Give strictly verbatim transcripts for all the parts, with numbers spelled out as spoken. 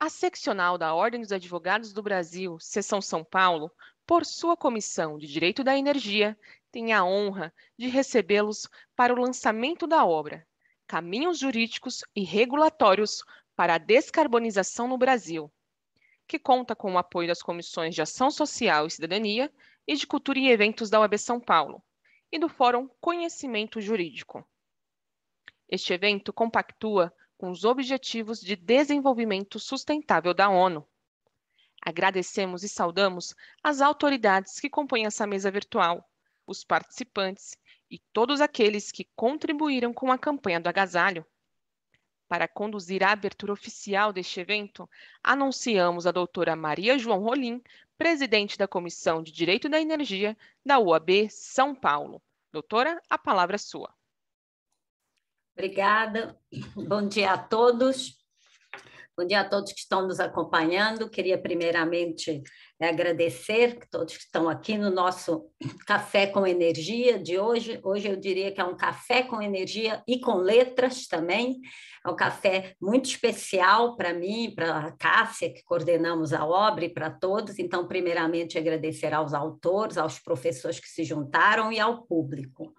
A seccional da Ordem dos Advogados do Brasil, Seção São Paulo, por sua Comissão de Direito da Energia, tem a honra de recebê-los para o lançamento da obra Caminhos Jurídicos e Regulatórios para a Descarbonização no Brasil, que conta com o apoio das Comissões de Ação Social e Cidadania e de Cultura e Eventos da U A B São Paulo e do Fórum Conhecimento Jurídico. Este evento compactua com os Objetivos de Desenvolvimento Sustentável da ONU. Agradecemos e saudamos as autoridades que compõem essa mesa virtual, os participantes e todos aqueles que contribuíram com a campanha do agasalho. Para conduzir a abertura oficial deste evento, anunciamos a doutora Maria João Rolim, presidente da Comissão de Direito da Energia da U A B São Paulo. Doutora, a palavra é sua. Obrigada. Bom dia a todos. Bom dia a todos que estão nos acompanhando. Queria primeiramente agradecer que todos que estão aqui no nosso Café com Energia de hoje. Hoje eu diria que é um café com energia e com letras também. É um café muito especial para mim, para a Cássia, que coordenamos a obra, e para todos. Então, primeiramente, agradecer aos autores, aos professores que se juntaram e ao público.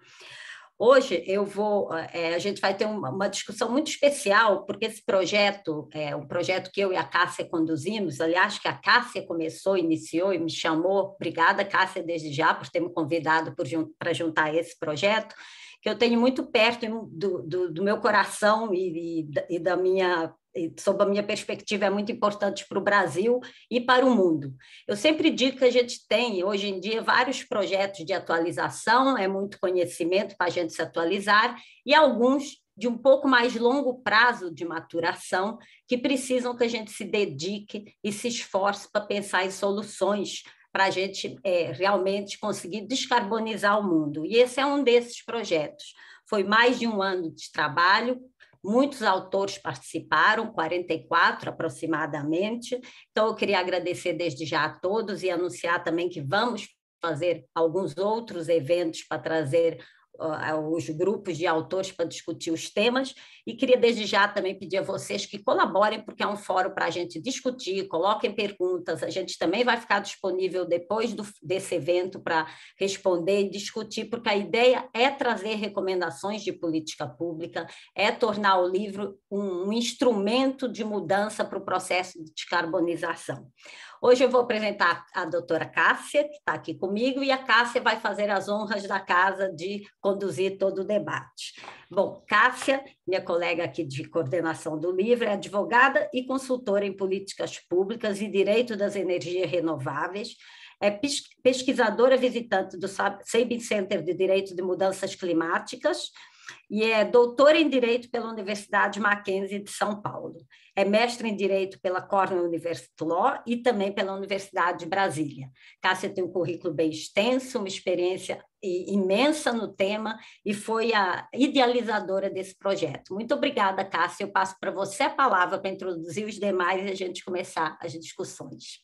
Hoje eu vou, é, a gente vai ter uma, uma discussão muito especial, porque esse projeto, é um projeto que eu e a Cássia conduzimos, aliás, que a Cássia começou, iniciou e me chamou. Obrigada, Cássia, desde já, por ter me convidado para juntar esse projeto, que eu tenho muito perto do, do, do meu coração e, e, e da minha... sob a minha perspectiva, é muito importante para o Brasil e para o mundo. Eu sempre digo que a gente tem, hoje em dia, vários projetos de atualização, é muito conhecimento para a gente se atualizar, e alguns de um pouco mais longo prazo de maturação, que precisam que a gente se dedique e se esforce para pensar em soluções para a gente é, realmente conseguir descarbonizar o mundo. E esse é um desses projetos. Foi mais de um ano de trabalho. Muitos autores participaram, quarenta e quatro aproximadamente. Então, eu queria agradecer desde já a todos e anunciar também que vamos fazer alguns outros eventos para trazer uh, os grupos de autores para discutir os temas. E queria desde já também pedir a vocês que colaborem, porque é um fórum para a gente discutir, coloquem perguntas. A gente também vai ficar disponível depois do, desse evento para responder e discutir, porque a ideia é trazer recomendações de política pública, é tornar o livro um, um instrumento de mudança para o processo de descarbonização. Hoje eu vou apresentar a doutora Cássia, que está aqui comigo, e a Cássia vai fazer as honras da casa de conduzir todo o debate. Bom, Cássia, minha colega aqui de coordenação do livro, é advogada e consultora em políticas públicas e direito das energias renováveis, é pesquisadora visitante do Sabin Center de Direito de Mudanças Climáticas e é doutora em Direito pela Universidade Mackenzie de São Paulo. É mestre em Direito pela Cornell University Law e também pela Universidade de Brasília. Cássia tem um currículo bem extenso, uma experiência imensa no tema e foi a idealizadora desse projeto. Muito obrigada, Cássia. Eu passo para você a palavra para introduzir os demais e a gente começar as discussões.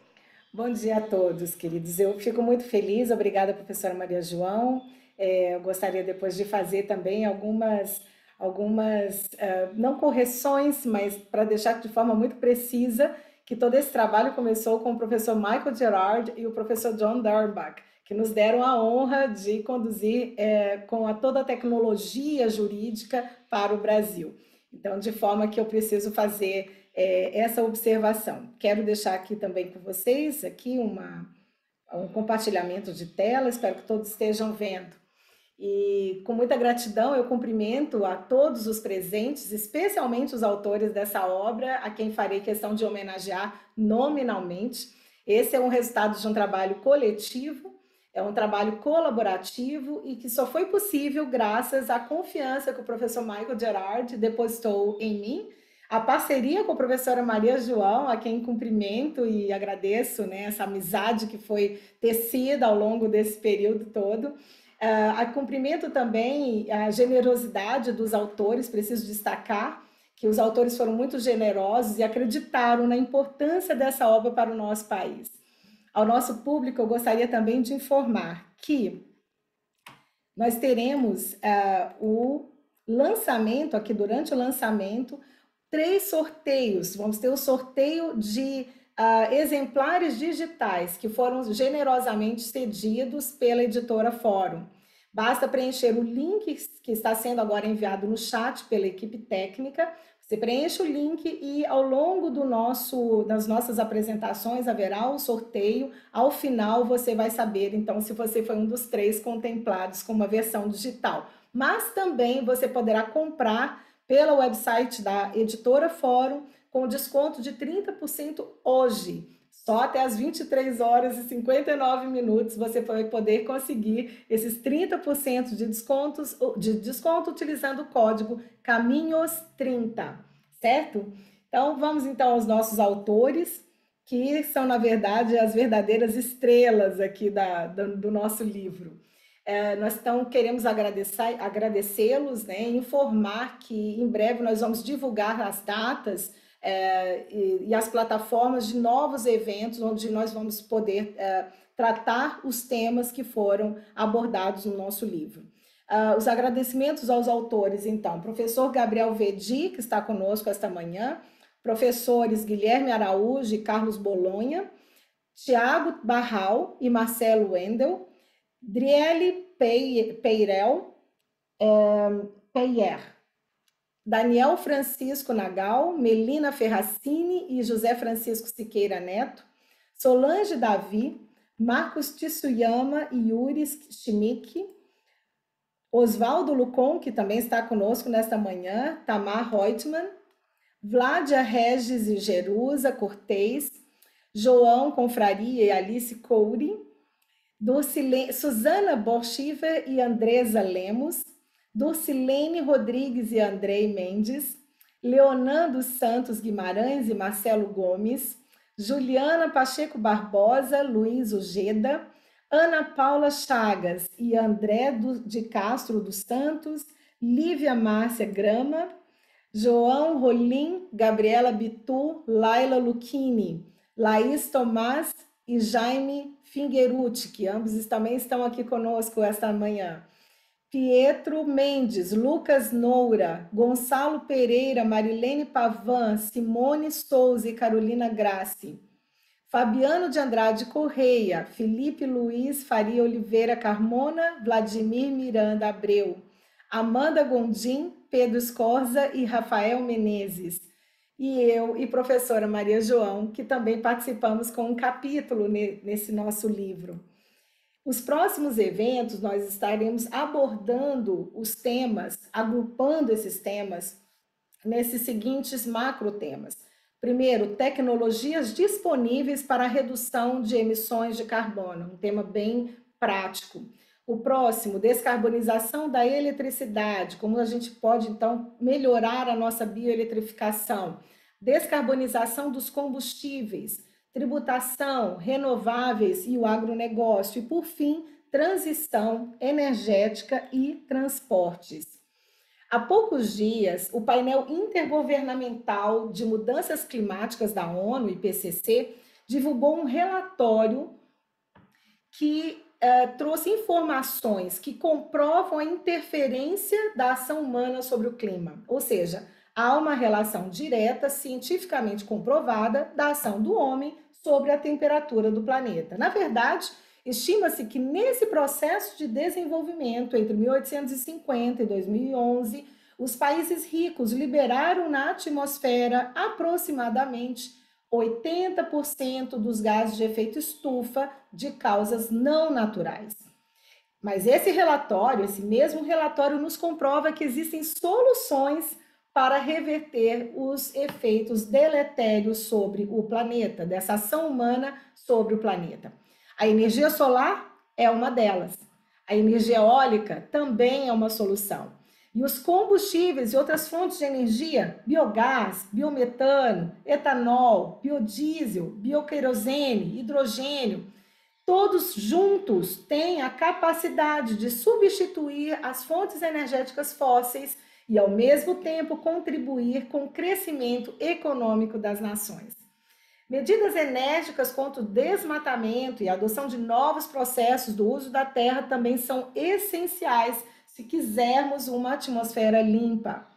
Bom dia a todos, queridos. Eu fico muito feliz. Obrigada, professora Maria João. É, eu gostaria depois de fazer também algumas, algumas uh, não correções, mas para deixar de forma muito precisa que todo esse trabalho começou com o professor Michael Gerard e o professor John Darbach, que nos deram a honra de conduzir é, com a, toda a tecnologia jurídica para o Brasil. Então, de forma que eu preciso fazer é, essa observação. Quero deixar aqui também com vocês aqui uma, um compartilhamento de tela, espero que todos estejam vendo. E com muita gratidão eu cumprimento a todos os presentes, especialmente os autores dessa obra, a quem farei questão de homenagear nominalmente. Esse é um resultado de um trabalho coletivo, é um trabalho colaborativo e que só foi possível graças à confiança que o professor Michael Gerard depositou em mim, a parceria com a professora Maria João, a quem cumprimento e agradeço, né, essa amizade que foi tecida ao longo desse período todo. Uh, a cumprimento também a generosidade dos autores, preciso destacar que os autores foram muito generosos e acreditaram na importância dessa obra para o nosso país. Ao nosso público, eu gostaria também de informar que nós teremos uh, o lançamento, aqui durante o lançamento, três sorteios. Vamos ter o sorteio de uh, exemplares digitais que foram generosamente cedidos pela editora Fórum. Basta preencher o link que está sendo agora enviado no chat pela equipe técnica. Você preenche o link e ao longo do nosso, das nossas apresentações haverá o sorteio. Ao final você vai saber, então, se você foi um dos três contemplados com uma versão digital. Mas também você poderá comprar pelo website da editora Fórum com desconto de trinta por cento hoje. Só até as vinte e três horas e cinquenta e nove minutos você vai poder conseguir esses trinta por cento de, descontos, de desconto utilizando o código caminhos trinta, certo? Então, vamos então aos nossos autores, que são, na verdade, as verdadeiras estrelas aqui da, do, do nosso livro. É, nós então queremos agradecer, agradecê-los, né, e informar que em breve nós vamos divulgar as datas É, e, e as plataformas de novos eventos onde nós vamos poder é, tratar os temas que foram abordados no nosso livro. Uh, os agradecimentos aos autores, então, professor Gabriel Vedi, que está conosco esta manhã, professores Guilherme Araújo e Carlos Bolonha, Tiago Barral e Marcelo Wendel, Driele Peirel, é, Peyer, Daniel Francisco Nagal, Melina Ferracini e José Francisco Siqueira Neto, Solange Davi, Marcos Tsuyama e Yuri Schmick, Oswaldo Lucon, que também está conosco nesta manhã, Tamar Reutemann, Vládia Regis e Jerusa Cortez, João Confraria e Alice Couri, Durcilene, Suzana Borchiver e Andresa Lemos, Durcilene Rodrigues e Andrei Mendes, Leonando Santos Guimarães e Marcelo Gomes, Juliana Pacheco Barbosa, Luiz Ojeda, Ana Paula Chagas e André do, de Castro dos Santos, Lívia Márcia Grama, João Rolim, Gabriela Bitu, Laila Lucchini, Laís Tomás e Jaime Fingerucci, que ambos também estão aqui conosco esta manhã. Pietro Mendes, Lucas Noura, Gonçalo Pereira, Marilene Pavan, Simone Souza e Carolina Grassi, Fabiano de Andrade Correia, Felipe Luiz Faria Oliveira Carmona, Vladimir Miranda Abreu, Amanda Gondim, Pedro Scorza e Rafael Menezes, e eu e professora Maria João, que também participamos com um capítulo nesse nosso livro. Os próximos eventos, nós estaremos abordando os temas, agrupando esses temas nesses seguintes macro temas. Primeiro, tecnologias disponíveis para a redução de emissões de carbono, um tema bem prático. O próximo, descarbonização da eletricidade, como a gente pode, então, melhorar a nossa bioeletrificação. Descarbonização dos combustíveis, tributação, renováveis e o agronegócio. E, por fim, transição energética e transportes. Há poucos dias, o painel intergovernamental de mudanças climáticas da ONU, I P C C, divulgou um relatório que uh, trouxe informações que comprovam a interferência da ação humana sobre o clima. Ou seja, há uma relação direta, cientificamente comprovada, da ação do homem sobre a temperatura do planeta. Na verdade, estima-se que nesse processo de desenvolvimento entre mil oitocentos e cinquenta e dois mil e onze, os países ricos liberaram na atmosfera aproximadamente oitenta por cento dos gases de efeito estufa de causas não naturais. Mas esse relatório, esse mesmo relatório, nos comprova que existem soluções para reverter os efeitos deletérios sobre o planeta, dessa ação humana sobre o planeta. A energia solar é uma delas. A energia eólica também é uma solução. E os combustíveis e outras fontes de energia, biogás, biometano, etanol, biodiesel, bioquerosene, hidrogênio, todos juntos têm a capacidade de substituir as fontes energéticas fósseis e, ao mesmo tempo, contribuir com o crescimento econômico das nações. Medidas enérgicas contra o desmatamento e a adoção de novos processos do uso da terra também são essenciais se quisermos uma atmosfera limpa.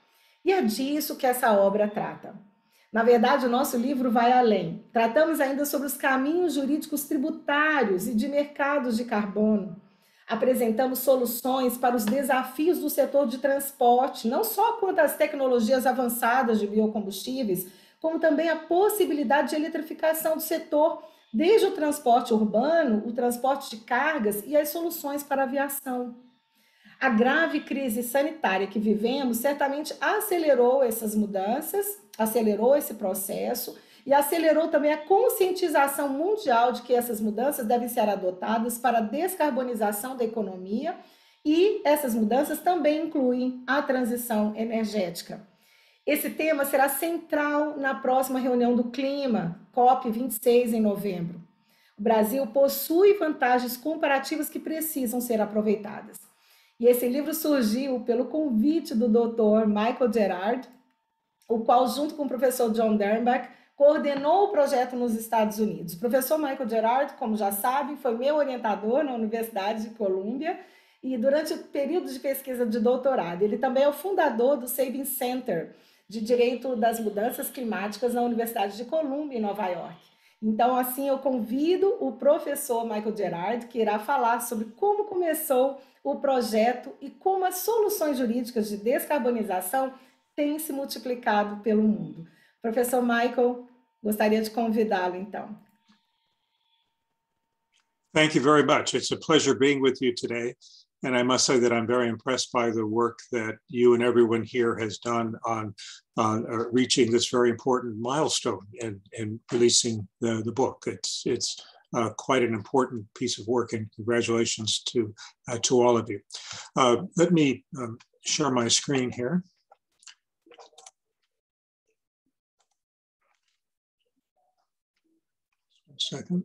E é disso que essa obra trata. Na verdade, o nosso livro vai além. Tratamos ainda sobre os caminhos jurídicos tributários e de mercados de carbono. Apresentamos soluções para os desafios do setor de transporte, não só quanto às tecnologias avançadas de biocombustíveis, como também a possibilidade de eletrificação do setor, desde o transporte urbano, o transporte de cargas e as soluções para a aviação. A grave crise sanitária que vivemos certamente acelerou essas mudanças, acelerou esse processo e acelerou também a conscientização mundial de que essas mudanças devem ser adotadas para a descarbonização da economia, e essas mudanças também incluem a transição energética. Esse tema será central na próxima reunião do clima, COP vinte e seis, em novembro. O Brasil possui vantagens comparativas que precisam ser aproveitadas. E esse livro surgiu pelo convite do doutor Michael Gerard, o qual, junto com o professor John Dernbach, coordenou o projeto nos Estados Unidos. O professor Michael Gerard, como já sabem, foi meu orientador na Universidade de Colômbia e durante o período de pesquisa de doutorado. Ele também é o fundador do Sabin Center de Direito das Mudanças Climáticas na Universidade de Colômbia, em Nova York. Então, assim, eu convido o professor Michael Gerard, que irá falar sobre como começou o projeto e como as soluções jurídicas de descarbonização têm se multiplicado pelo mundo. Professor Michael, gostaria de convidá-lo, então. Thank you very much. It's a pleasure being with you today. And I must say that I'm very impressed by the work that you and everyone here has done on uh, reaching this very important milestone in, in releasing the, the book. It's, it's uh, quite an important piece of work, and congratulations to, uh, to all of you. Uh, let me um, share my screen here. One second.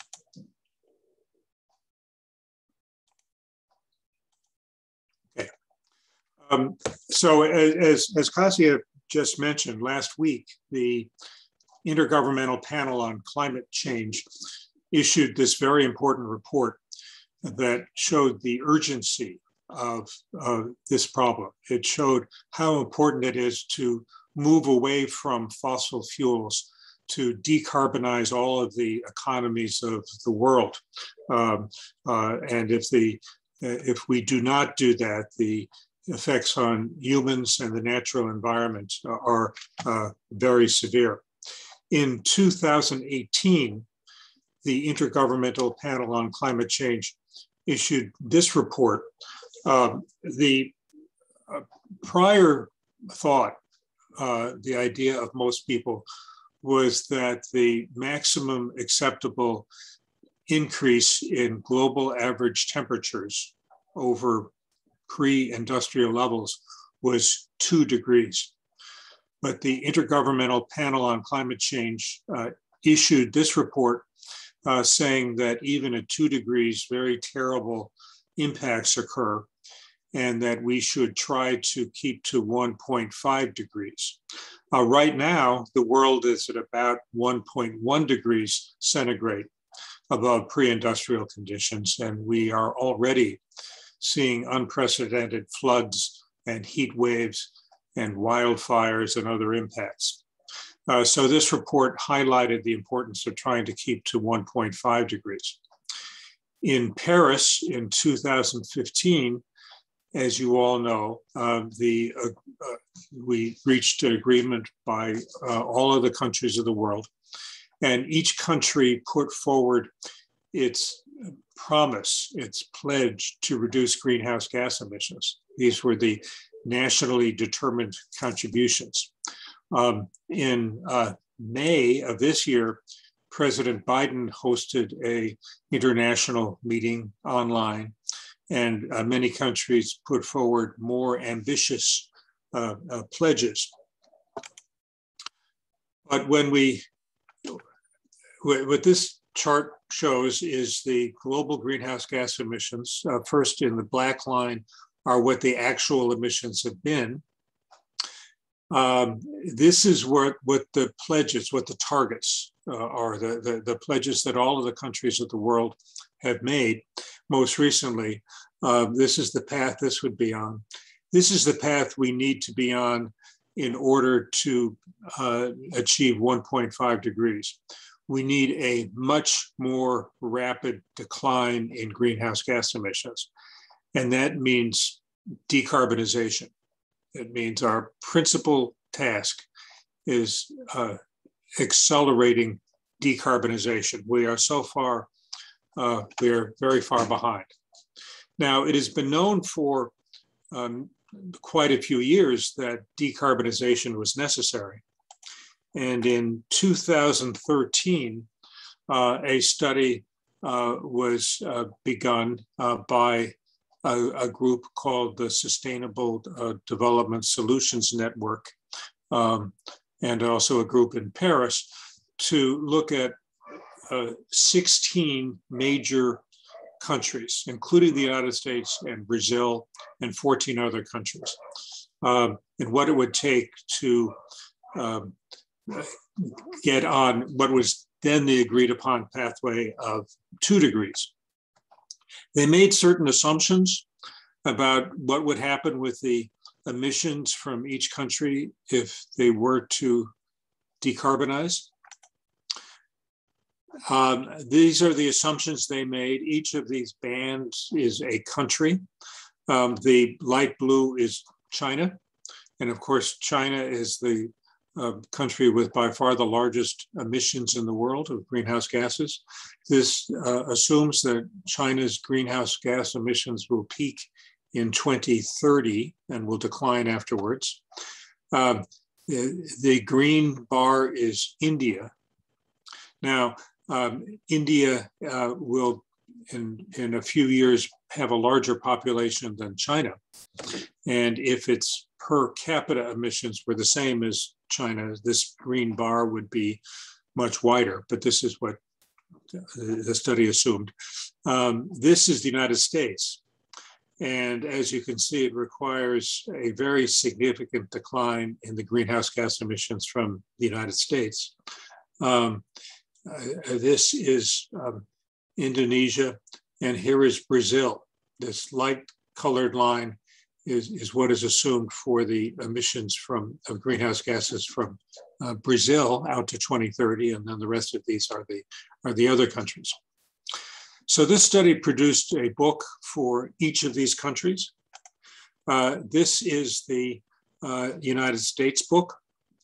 Um, so as, as Kasia just mentioned, last week, the Intergovernmental Panel on Climate Change issued this very important report that showed the urgency of uh, this problem. It showed how important it is to move away from fossil fuels to decarbonize all of the economies of the world. Um, uh, and if, the, if we do not do that, the effects on humans and the natural environment are uh, very severe. In two thousand eighteen, the Intergovernmental Panel on Climate Change issued this report. Uh, the uh, prior thought, uh, the idea of most people, was that the maximum acceptable increase in global average temperatures over pre-industrial levels was two degrees. But the Intergovernmental Panel on Climate Change uh, issued this report uh, saying that even at two degrees, very terrible impacts occur, and that we should try to keep to one point five degrees. Uh, right now, the world is at about one point one degrees centigrade above pre-industrial conditions, and we are already seeing unprecedented floods and heat waves and wildfires and other impacts. Uh, so this report highlighted the importance of trying to keep to one point five degrees. In Paris in two thousand fifteen, as you all know, uh, the, uh, uh, we reached an agreement by uh, all of the countries of the world, and each country put forward its promise, its pledge to reduce greenhouse gas emissions. These were the nationally determined contributions. Um, in uh, May of this year, President Biden hosted an international meeting online, and uh, many countries put forward more ambitious uh, uh, pledges. But when we, what this chart shows is the global greenhouse gas emissions. Uh, first, in the black line are what the actual emissions have been. Um, this is what, what the pledges, what the targets uh, are, the, the, the pledges that all of the countries of the world have made. Most recently, uh, this is the path this would be on. This is the path we need to be on in order to uh, achieve one point five degrees. We need a much more rapid decline in greenhouse gas emissions. And that means decarbonization. It means our principal task is uh, accelerating decarbonization. We are so far, uh, we are very far behind. Now, it has been known for um, quite a few years that decarbonization was necessary. And in two thousand thirteen, uh, a study uh, was uh, begun uh, by a, a group called the Sustainable uh, Development Solutions Network, um, and also a group in Paris, to look at uh, sixteen major countries, including the United States and Brazil and fourteen other countries, um, and what it would take to um, get on what was then the agreed upon pathway of two degrees. They made certain assumptions about what would happen with the emissions from each country if they were to decarbonize. Um, these are the assumptions they made. Each of these bands is a country. Um, the light blue is China. And of course, China is the uh, country with by far the largest emissions in the world of greenhouse gases. This uh, assumes that China's greenhouse gas emissions will peak in twenty thirty and will decline afterwards. Um, the, the green bar is India. Now, Um, India uh, will, in, in a few years, have a larger population than China. And if its per capita emissions were the same as China, this green bar would be much wider, but this is what the study assumed. Um, this is the United States. And as you can see, it requires a very significant decline in the greenhouse gas emissions from the United States. Um, Uh, this is um, Indonesia, and here is Brazil. This light colored line is, is what is assumed for the emissions from of greenhouse gases from uh, Brazil out to twenty thirty, and then the rest of these are the, are the other countries. So this study produced a book for each of these countries. Uh, this is the uh, United States book,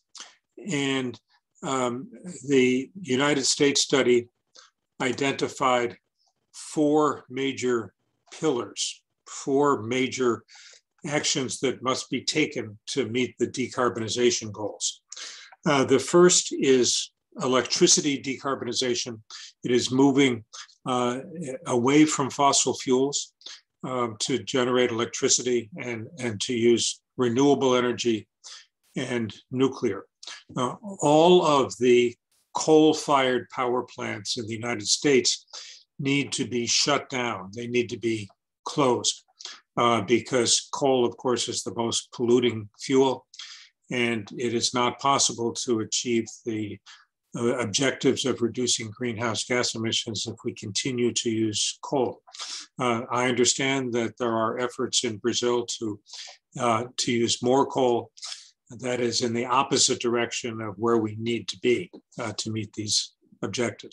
and Um, the United States study identified four major pillars, four major actions that must be taken to meet the decarbonization goals. Uh, the first is electricity decarbonization. It is moving uh, away from fossil fuels um, to generate electricity and, and to use renewable energy and nuclear. Uh, all of the coal-fired power plants in the United States need to be shut down. They need to be closed uh, because coal, of course, is the most polluting fuel, and it is not possible to achieve the uh, objectives of reducing greenhouse gas emissions if we continue to use coal. Uh, I understand that there are efforts in Brazil to, uh, to use more coal. That is in the opposite direction of where we need to be uh, to meet these objectives.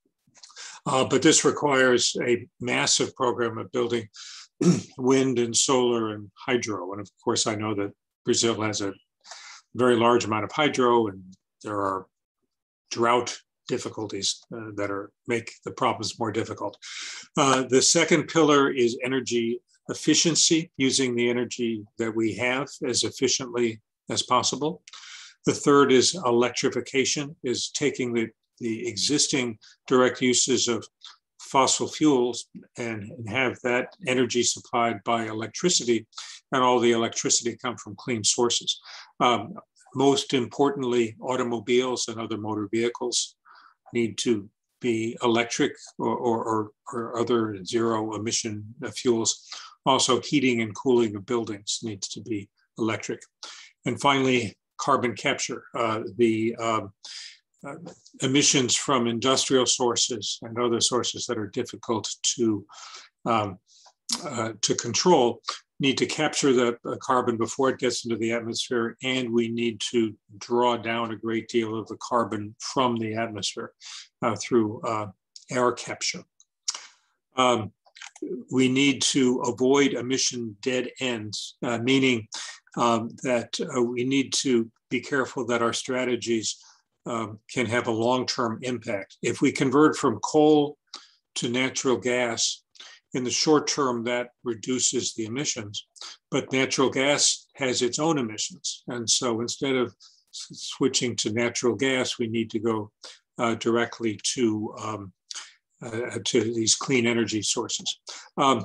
Uh, but this requires a massive program of building wind and solar and hydro. And of course, I know that Brazil has a very large amount of hydro, and there are drought difficulties uh, that are make the problems more difficult. Uh, the second pillar is energy efficiency, using the energy that we have as efficiently as possible. The third is electrification, is taking the, the existing direct uses of fossil fuels and, and have that energy supplied by electricity, and all the electricity come from clean sources. Um, most importantly, automobiles and other motor vehicles need to be electric or, or, or, or other zero emission fuels. Also, heating and cooling of buildings needs to be electric. And finally, carbon capture. Uh, the um, uh, emissions from industrial sources and other sources that are difficult to, um, uh, to control need to capture the uh, carbon before it gets into the atmosphere, and we need to draw down a great deal of the carbon from the atmosphere uh, through uh, air capture. Um, we need to avoid emission dead ends, uh, meaning um, that uh, we need to be careful that our strategies um, can have a long-term impact. If we convert from coal to natural gas, in the short term, that reduces the emissions, but natural gas has its own emissions. And so instead of switching to natural gas, we need to go uh, directly to, um, uh, to these clean energy sources. Um,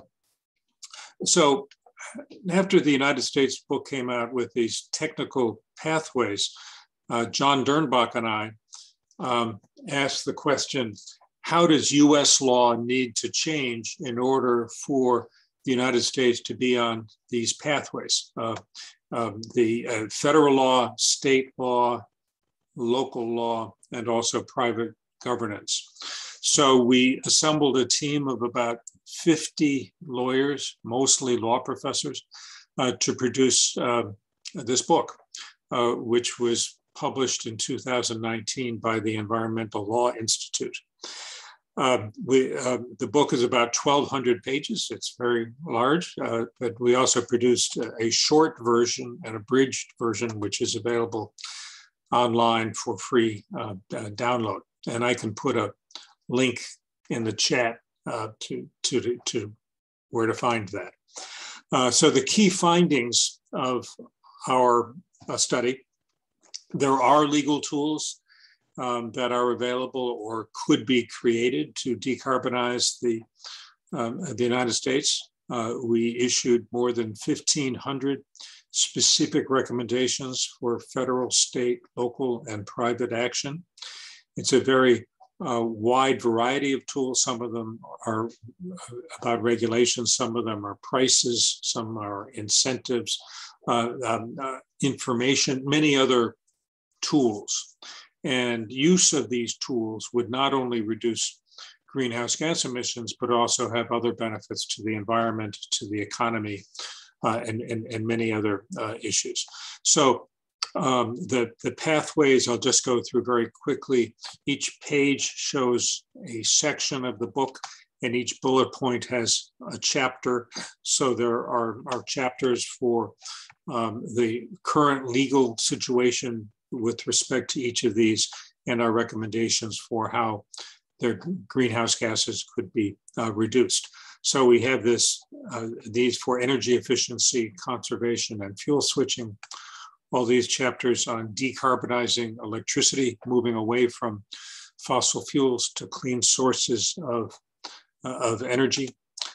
so after the United States book came out with these technical pathways, uh, John Dernbach and I um, asked the question, how does U S law need to change in order for the United States to be on these pathways? Uh, um, the uh, federal law, state law, local law, and also private governance. So we assembled a team of about fifty lawyers, mostly law professors, uh, to produce uh, this book, uh, which was published in two thousand nineteen by the Environmental Law Institute. Uh, we, uh, the book is about twelve hundred pages. It's very large, uh, but we also produced a short version and a abridged version, which is available online for free uh, uh, download. And I can put a link in the chat uh, to, to, to where to find that. Uh, so the key findings of our uh, study, there are legal tools Um, that are available or could be created to decarbonize the, um, the United States. Uh, we issued more than fifteen hundred specific recommendations for federal, state, local, and private action. It's a very uh, wide variety of tools. Some of them are about regulations, some of them are prices, some are incentives, uh, um, uh, information, many other tools. And use of these tools would not only reduce greenhouse gas emissions, but also have other benefits to the environment, to the economy, uh, and, and, and many other uh, issues. So um, the, the pathways, I'll just go through very quickly. Each page shows a section of the book, and each bullet point has a chapter. So there are, are chapters for um, the current legal situation with respect to each of these, and our recommendations for how their greenhouse gases could be uh, reduced. So we have this, uh, these for energy efficiency, conservation, and fuel switching. All these chapters on decarbonizing electricity, moving away from fossil fuels to clean sources of, uh, of energy.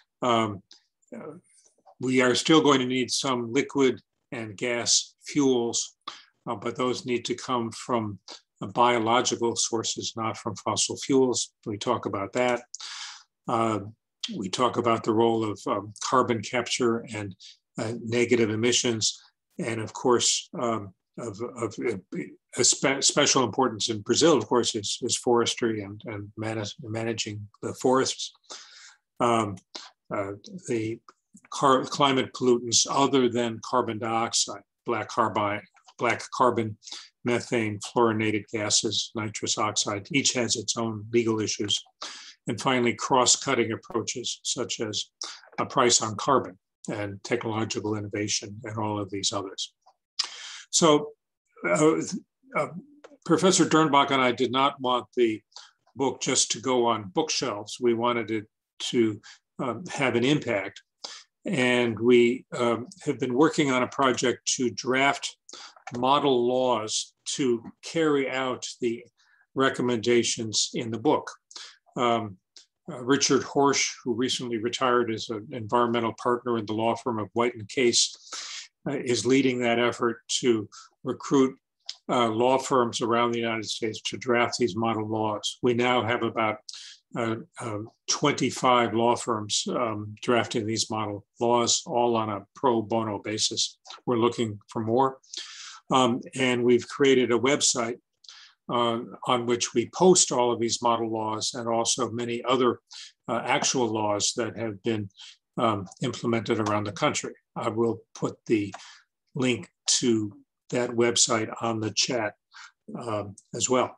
Um, uh, we are still going to need some liquid and gas fuels, Uh, but those need to come from uh, biological sources, not from fossil fuels. We talk about that. Uh, we talk about the role of um, carbon capture and uh, negative emissions. And of course, um, of, of uh, a spe special importance in Brazil, of course, is, is forestry and, and manage, managing the forests. Um, uh, the car climate pollutants other than carbon dioxide, black carbide, black carbon, methane, fluorinated gases, nitrous oxide, each has its own legal issues. And finally, cross-cutting approaches such as a price on carbon and technological innovation and all of these others. So uh, uh, Professor Dernbach and I did not want the book just to go on bookshelves. We wanted it to um, have an impact. And we um, have been working on a project to draft model laws to carry out the recommendations in the book. Um, uh, Richard Horsch, who recently retired as an environmental partner in the law firm of White and Case, uh, is leading that effort to recruit uh, law firms around the United States to draft these model laws. We now have about uh, uh, twenty-five law firms um, drafting these model laws, all on a pro bono basis. We're looking for more. Um, and we've created a website uh, on which we post all of these model laws and also many other uh, actual laws that have been um, implemented around the country. I will put the link to that website on the chat um, as well.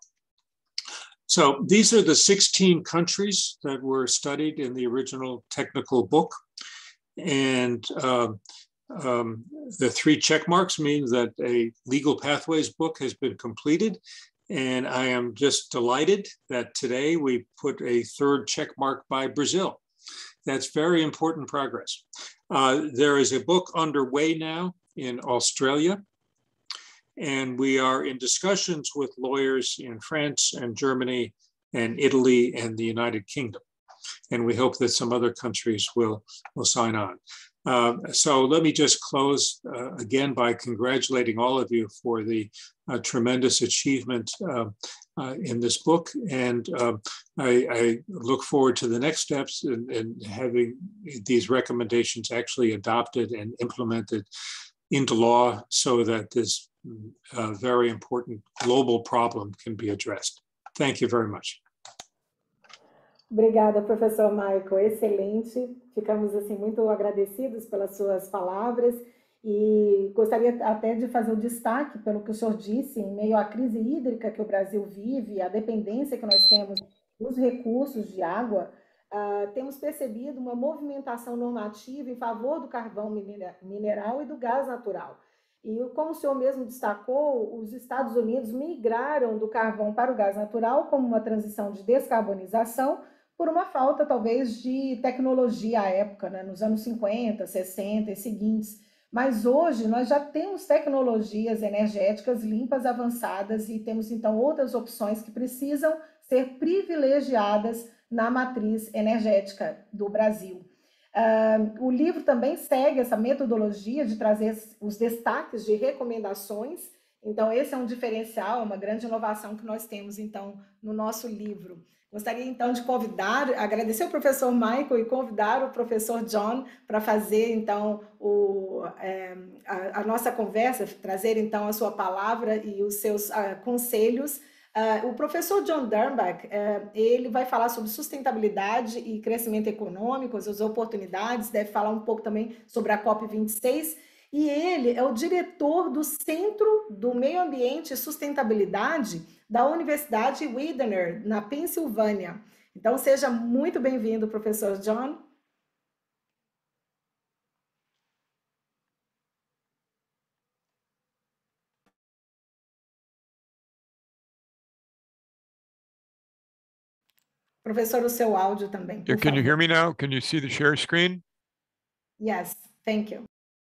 So these are the sixteen countries that were studied in the original technical book. And um, um, the three check marks means that a Legal Pathways book has been completed. And I am just delighted that today we put a third check mark by Brazil. That's very important progress. Uh, there is a book underway now in Australia, and we are in discussions with lawyers in France and Germany and Italy and the United Kingdom. And we hope that some other countries will, will sign on. Uh, so let me just close uh, again by congratulating all of you for the uh, tremendous achievement uh, uh, in this book. And uh, I, I look forward to the next steps in, in having these recommendations actually adopted and implemented into law so that this uh, very important global problem can be addressed. Thank you very much. Obrigada, professor Michael, excelente. Ficamos assim muito agradecidos pelas suas palavras e gostaria até de fazer o destaque pelo que o senhor disse, em meio à crise hídrica que o Brasil vive, a dependência que nós temos dos recursos de água, uh, temos percebido uma movimentação normativa em favor do carvão mineral e do gás natural. E como o senhor mesmo destacou, os Estados Unidos migraram do carvão para o gás natural como uma transição de descarbonização, por uma falta, talvez, de tecnologia à época, né? Nos anos cinquenta, sessenta e seguintes. Mas hoje nós já temos tecnologias energéticas limpas, avançadas, e temos, então, outras opções que precisam ser privilegiadas na matriz energética do Brasil. Uh, o livro também segue essa metodologia de trazer os destaques de recomendações. Então, esse é um diferencial, uma grande inovação que nós temos, então, no nosso livro. Gostaria, então, de convidar, agradecer o professor Michael e convidar o professor John para fazer, então, o, é, a, a nossa conversa, trazer, então, a sua palavra e os seus uh, conselhos. Uh, o professor John Dernbach, uh, ele vai falar sobre sustentabilidade e crescimento econômico, as oportunidades, deve falar um pouco também sobre a COP vinte e seis, e ele é o diretor do Centro do Meio Ambiente e Sustentabilidade da Universidade Widener, na Pensilvânia. Então, seja muito bem-vindo, professor John. Professor, o seu áudio também. Can favor. You hear me now? Can you see the share screen? Yes, thank you.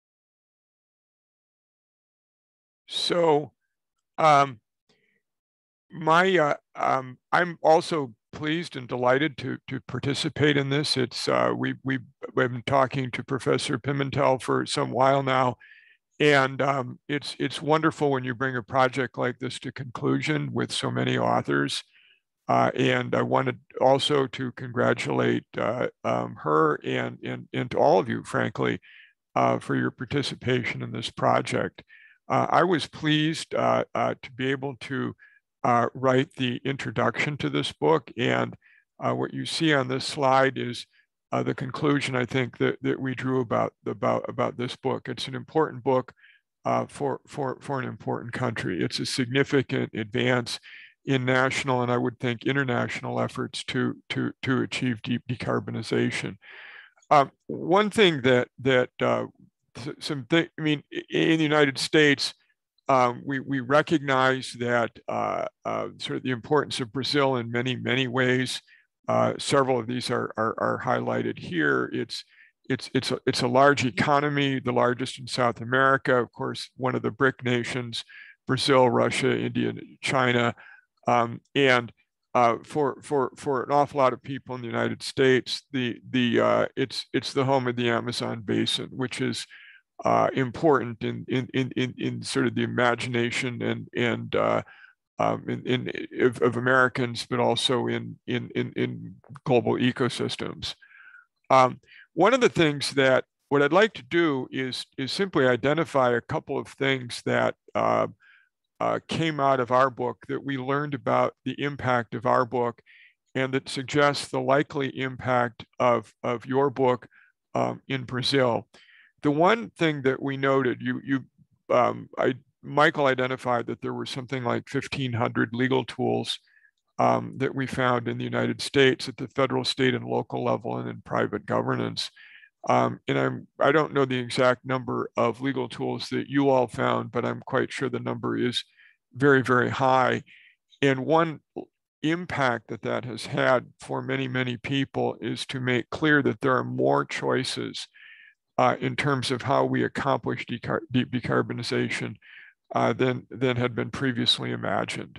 So, um, my, uh, um, I'm also pleased and delighted to to participate in this. It's uh, we we we've been talking to Professor Pimentel for some while now, and um, it's it's wonderful when you bring a project like this to conclusion with so many authors. Uh, and I wanted also to congratulate uh, um, her and, and, and to all of you, frankly, uh, for your participation in this project. Uh, I was pleased uh, uh, to be able to uh, write the introduction to this book. And uh, what you see on this slide is uh, the conclusion, I think, that, that we drew about, about, about this book. It's an important book uh, for, for, for an important country. It's a significant advance in national and I would think international efforts to to to achieve deep decarbonization. Um, one thing that that uh, some th I mean in the United States um, we we recognize that uh, uh, sort of the importance of Brazil in many many ways. Uh, several of these are, are are highlighted here. It's it's it's a, it's a large economy, the largest in South America, of course, one of the BRIC nations: Brazil, Russia, India, China. Um, and uh, for for for an awful lot of people in the United States, the the uh, it's it's the home of the Amazon basin, which is uh, important in, in in in in sort of the imagination and and uh, um, in, in of, of Americans, but also in in in, in global ecosystems. Um, one of the things that what I'd like to do is is simply identify a couple of things that. Uh, Uh, came out of our book that we learned about the impact of our book and that suggests the likely impact of, of your book um, in Brazil. The one thing that we noted, you, you, um, I, Michael identified that there were something like fifteen hundred legal tools um, that we found in the United States at the federal, state, and local level and in private governance. Um, and I'm, I don't know the exact number of legal tools that you all found, but I'm quite sure the number is very, very high. And one impact that that has had for many, many people is to make clear that there are more choices uh, in terms of how we accomplish decar deep decarbonization uh, than, than had been previously imagined.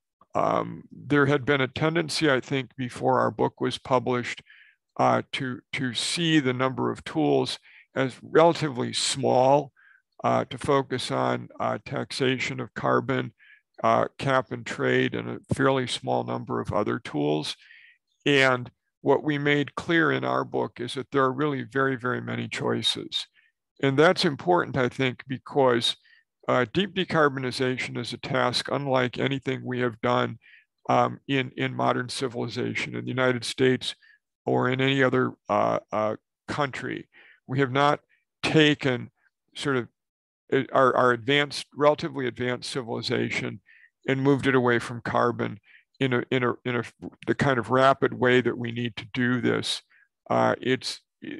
Um, there had been a tendency, I think, before our book was published, uh, to, to see the number of tools as relatively small, uh, to focus on uh, taxation of carbon, uh, cap and trade, and a fairly small number of other tools. And what we made clear in our book is that there are really very, very many choices. And that's important, I think, because uh, deep decarbonization is a task unlike anything we have done um, in, in modern civilization in the United States or in any other uh, uh, country. We have not taken sort of our, our advanced, relatively advanced civilization and moved it away from carbon in a, in a, in a, the kind of rapid way that we need to do this. Uh, it's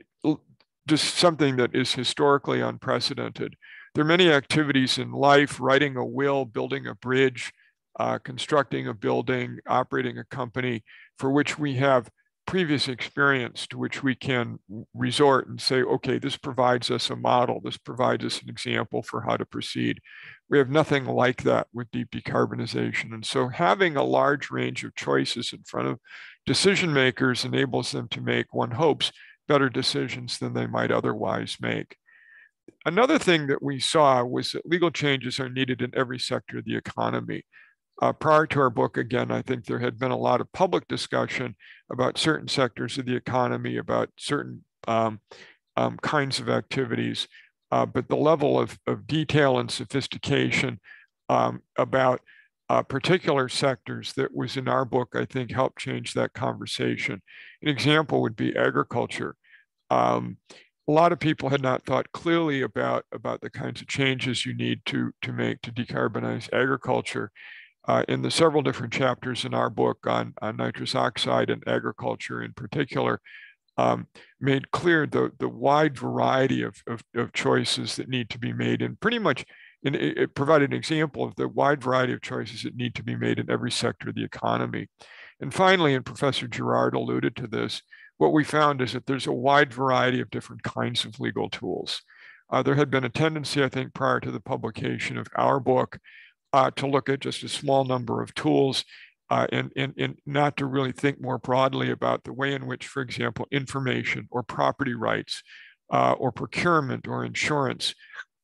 just something that is historically unprecedented. There are many activities in life, writing a will, building a bridge, uh, constructing a building, operating a company, for which we have previous experience to which we can resort and say, okay, this provides us a model, this provides us an example for how to proceed. We have nothing like that with deep decarbonization. And so having a large range of choices in front of decision makers enables them to make, one hopes, better decisions than they might otherwise make. Another thing that we saw was that legal changes are needed in every sector of the economy. Uh, prior to our book, again, I think there had been a lot of public discussion about certain sectors of the economy, about certain um, um, kinds of activities, uh, but the level of, of detail and sophistication um, about uh, particular sectors that was in our book, I think, helped change that conversation. An example would be agriculture. Um, a lot of people had not thought clearly about, about the kinds of changes you need to, to make to decarbonize agriculture. Uh, in the several different chapters in our book on, on nitrous oxide and agriculture in particular, um, made clear the, the wide variety of, of, of choices that need to be made, and pretty much and it, it provided an example of the wide variety of choices that need to be made in every sector of the economy. And finally, and Professor Girard alluded to this, what we found is that there's a wide variety of different kinds of legal tools. Uh, there had been a tendency, I think, prior to the publication of our book, Uh, to look at just a small number of tools uh, and, and, and not to really think more broadly about the way in which, for example, information or property rights uh, or procurement or insurance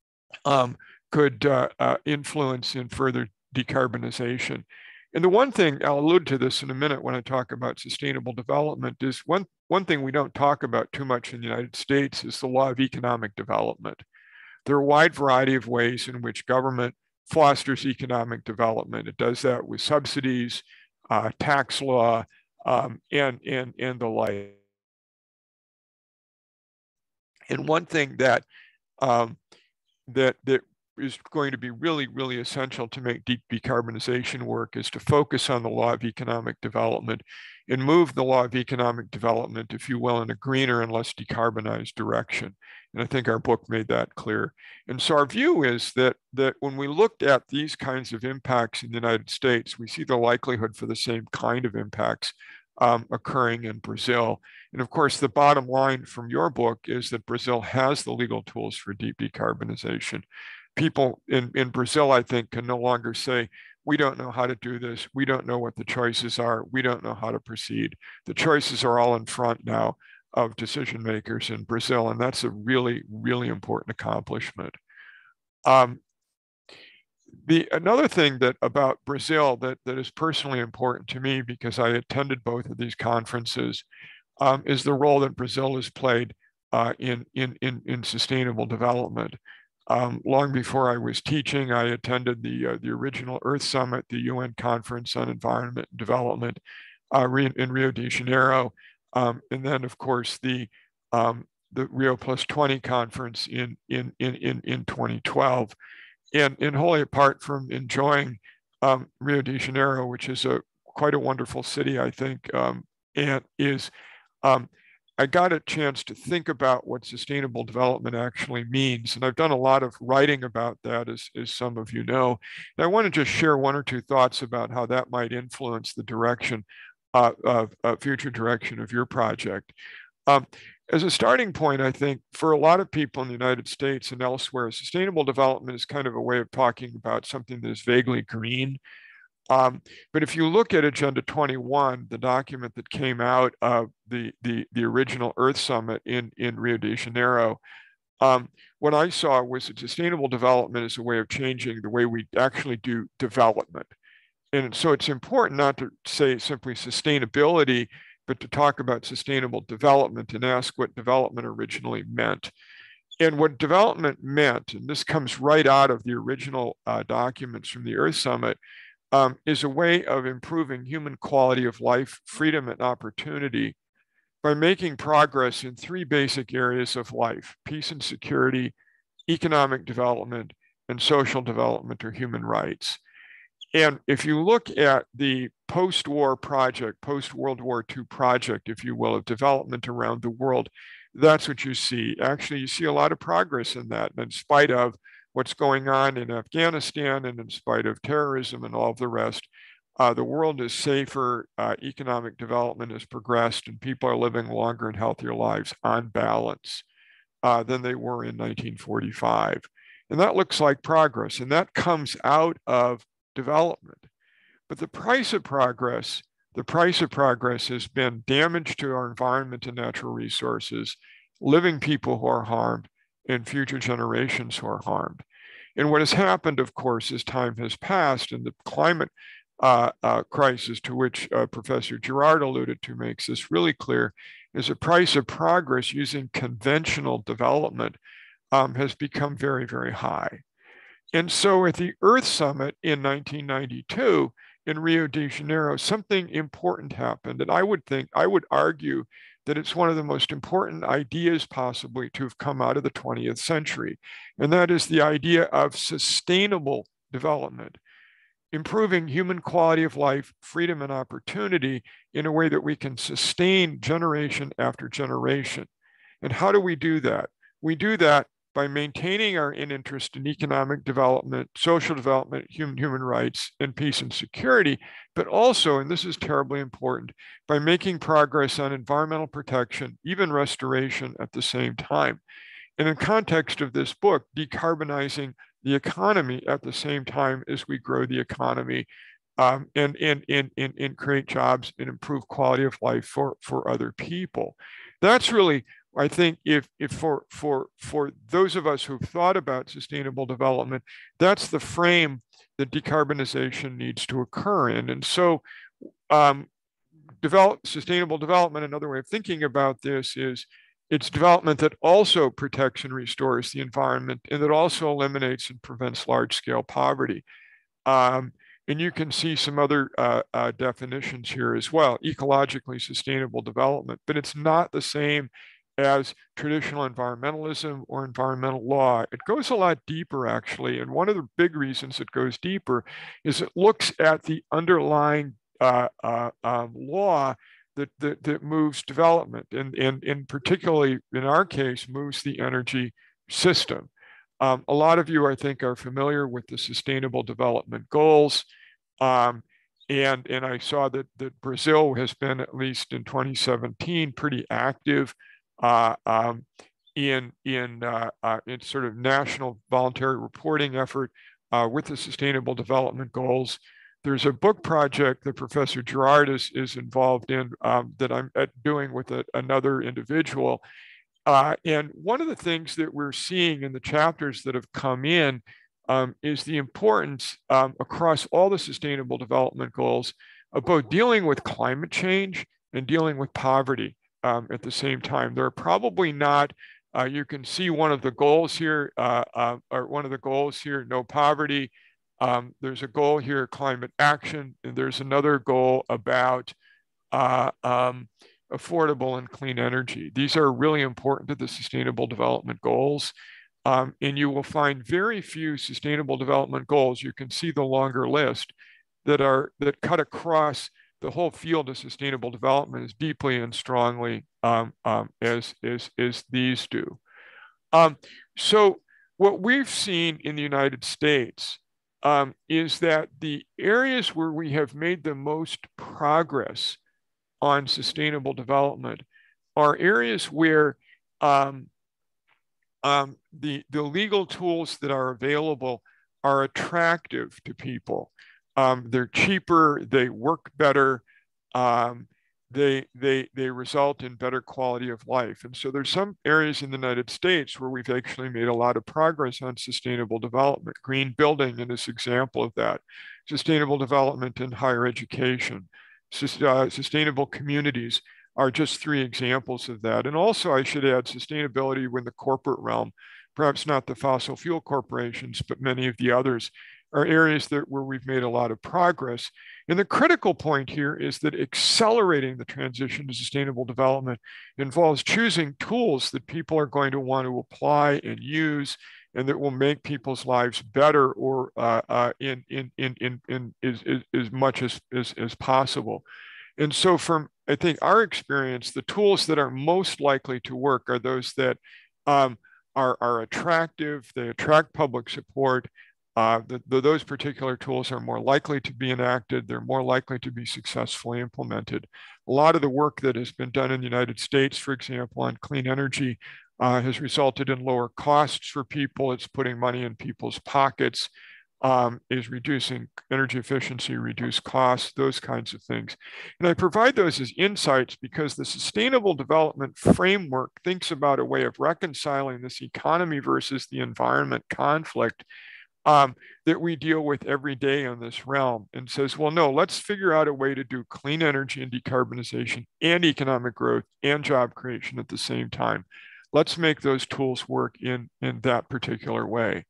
um, could uh, uh, influence in further decarbonization. And the one thing, I'll allude to this in a minute when I talk about sustainable development, is one, one thing we don't talk about too much in the United States is the law of economic development. There are a wide variety of ways in which government fosters economic development. It does that with subsidies, uh, tax law, um, and, and, and the like. And one thing that, um, that, that is going to be really, really essential to make deep decarbonization work is to focus on the law of economic development and move the law of economic development, if you will, in a greener and less decarbonized direction. And I think our book made that clear. And so our view is that, that when we looked at these kinds of impacts in the United States, we see the likelihood for the same kind of impacts um, occurring in Brazil. And of course, the bottom line from your book is that Brazil has the legal tools for deep decarbonization. People in, in Brazil, I think, can no longer say, we don't know how to do this. We don't know what the choices are. We don't know how to proceed. The choices are all in front now of decision makers in Brazil, and that's a really, really important accomplishment. Um, the another thing that about Brazil that, that is personally important to me, because I attended both of these conferences, um, is the role that Brazil has played uh, in, in, in, in sustainable development. Um, long before I was teaching, I attended the, uh, the original Earth Summit, the U N Conference on Environment and Development uh, in Rio de Janeiro. Um, and then, of course, the um, the Rio Plus twenty conference in, in, in, in, in twenty twelve. And, and wholly apart from enjoying um, Rio de Janeiro, which is a quite a wonderful city, I think, um, and is, um, I got a chance to think about what sustainable development actually means. And I've done a lot of writing about that, as, as some of you know. And I want to just share one or two thoughts about how that might influence the direction, uh, of uh, future direction of your project. Um, as a starting point, I think for a lot of people in the United States and elsewhere, sustainable development is kind of a way of talking about something that is vaguely green. Um, but if you look at Agenda twenty-one, the document that came out of the, the, the original Earth Summit in, in Rio de Janeiro, um, what I saw was that sustainable development is a way of changing the way we actually do development. And so it's important not to say simply sustainability, but to talk about sustainable development and ask what development originally meant. And what development meant, and this comes right out of the original uh, documents from the Earth Summit, um, is a way of improving human quality of life, freedom, and opportunity by making progress in three basic areas of life: peace and security, economic development, and social development or human rights. And if you look at the post-war project, post-World War Two project, if you will, of development around the world, that's what you see. Actually, you see a lot of progress in that, in spite of what's going on in Afghanistan and in spite of terrorism and all of the rest. Uh, the world is safer, uh, economic development has progressed, and people are living longer and healthier lives on balance uh, than they were in nineteen forty-five. And that looks like progress, and that comes out of development. But the price of progress, the price of progress has been damage to our environment and natural resources, living people who are harmed, and future generations who are harmed. And what has happened, of course, as time has passed, and the climate uh, uh, crisis to which uh, Professor Girard alluded to makes this really clear, is the price of progress using conventional development um, has become very, very high. And so at the Earth Summit in nineteen ninety-two in Rio de Janeiro, something important happened. And I would think, I would argue that it's one of the most important ideas possibly to have come out of the twentieth century. And that is the idea of sustainable development, improving human quality of life, freedom, and opportunity in a way that we can sustain generation after generation. And how do we do that? We do that by maintaining our interest in economic development, social development, human, human rights, and peace and security, but also, and this is terribly important, by making progress on environmental protection, even restoration at the same time. And in context of this book, decarbonizing the economy at the same time as we grow the economy um, and, and, and, and, and create jobs and improve quality of life for, for other people. That's really, I think, if, if for, for, for those of us who've thought about sustainable development, that's the frame that decarbonization needs to occur in. And so um, develop, sustainable development, another way of thinking about this is it's development that also protects and restores the environment and that also eliminates and prevents large-scale poverty. Um, and you can see some other uh, uh, definitions here as well, ecologically sustainable development, but it's not the same as traditional environmentalism or environmental law. It goes a lot deeper, actually. And one of the big reasons it goes deeper is it looks at the underlying uh, uh, um, law that, that, that moves development, and, and, and particularly in our case, moves the energy system. Um, a lot of you, I think, are familiar with the Sustainable Development Goals. Um, and, and I saw that, that Brazil has been, at least in twenty seventeen, pretty active Uh, um, in in uh, uh, in sort of national voluntary reporting effort uh, with the Sustainable Development Goals. There's a book project that Professor Girard is, is involved in um, that I'm doing with a, another individual. Uh, and one of the things that we're seeing in the chapters that have come in um, is the importance um, across all the Sustainable Development Goals of both dealing with climate change and dealing with poverty. Um, at the same time. There are probably not, uh, you can see one of the goals here, uh, uh, or one of the goals here, no poverty. Um, there's a goal here, climate action, and there's another goal about uh, um, affordable, and clean energy. These are really important to the Sustainable Development Goals. Um, and you will find very few Sustainable Development Goals, you can see the longer list, that are that cut across the whole field of sustainable development as deeply and strongly um, um, as, as, as these do. Um, so what we've seen in the United States um, is that the areas where we have made the most progress on sustainable development are areas where um, um, the, the legal tools that are available are attractive to people. Um, they're cheaper, they work better, um, they, they, they result in better quality of life. And so there's some areas in the United States where we've actually made a lot of progress on sustainable development. Green building is an example of that. Sustainable development in higher education, Sus uh, sustainable communities are just three examples of that. And also I should add sustainability in the corporate realm, perhaps not the fossil fuel corporations, but many of the others are areas that where we've made a lot of progress. And the critical point here is that accelerating the transition to sustainable development involves choosing tools that people are going to want to apply and use, and that will make people's lives better or uh, uh, in, in, in, in, in as, as, as much as, as, as possible. And so from, I think, our experience, the tools that are most likely to work are those that um, are, are attractive, they attract public support. Uh, the, the, those particular tools are more likely to be enacted. They're more likely to be successfully implemented. A lot of the work that has been done in the United States, for example, on clean energy uh, has resulted in lower costs for people. It's putting money in people's pockets, um, is reducing energy efficiency, reduce costs, those kinds of things. And I provide those as insights because the Sustainable Development Framework thinks about a way of reconciling this economy versus the environment conflict Um, that we deal with every day in this realm, and says, well, no, let's figure out a way to do clean energy and decarbonization and economic growth and job creation at the same time. Let's make those tools work in, in that particular way.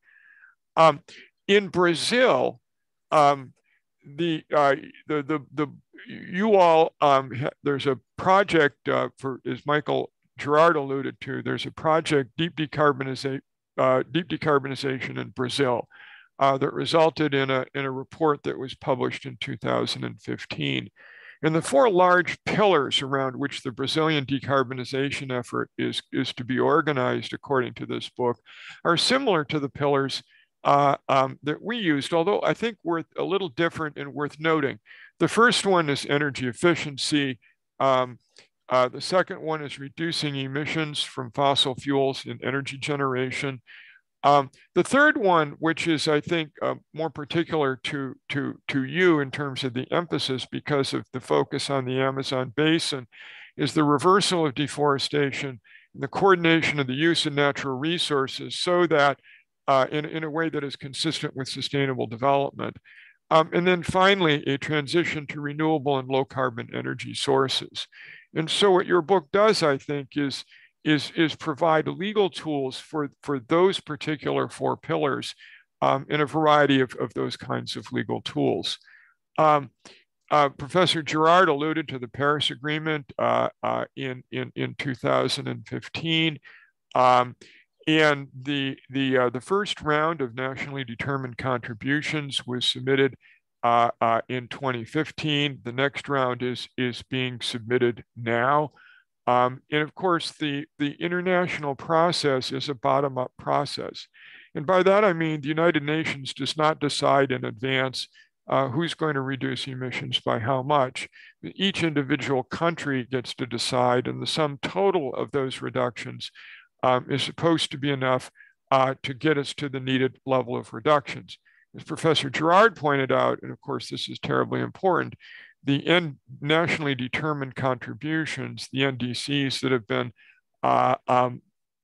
Um, in Brazil, um, the, uh, the, the, the, you all, um, there's a project uh, for, as Michael Girard alluded to, there's a project, Deep Decarbonization, Uh, deep decarbonization in Brazil uh, that resulted in a, in a report that was published in two thousand fifteen. And the four large pillars around which the Brazilian decarbonization effort is, is to be organized, according to this book, are similar to the pillars uh, um, that we used, although I think worth a little different and worth noting. The first one is energy efficiency. Um, Uh, the second one is reducing emissions from fossil fuels in energy generation. Um, the third one, which is, I think, uh, more particular to, to, to you in terms of the emphasis because of the focus on the Amazon basin, is the reversal of deforestation and the coordination of the use of natural resources so that uh, in, in a way that is consistent with sustainable development. Um, and then finally, a transition to renewable and low carbon energy sources. And so what your book does, I think, is, is, is provide legal tools for, for those particular four pillars um, in a variety of, of those kinds of legal tools. Um, uh, Professor Girard alluded to the Paris Agreement uh, uh, in, in, in two thousand fifteen. Um, and the, the, uh, the first round of nationally determined contributions was submitted Uh, uh, in twenty fifteen. The next round is, is being submitted now. Um, and of course, the, the international process is a bottom-up process. And by that, I mean the United Nations does not decide in advance uh, who's going to reduce emissions by how much. Each individual country gets to decide, and the sum total of those reductions um, is supposed to be enough uh, to get us to the needed level of reductions. As Professor Girard pointed out, and of course this is terribly important, the N nationally determined contributions, the N D Cs that have been uh, um,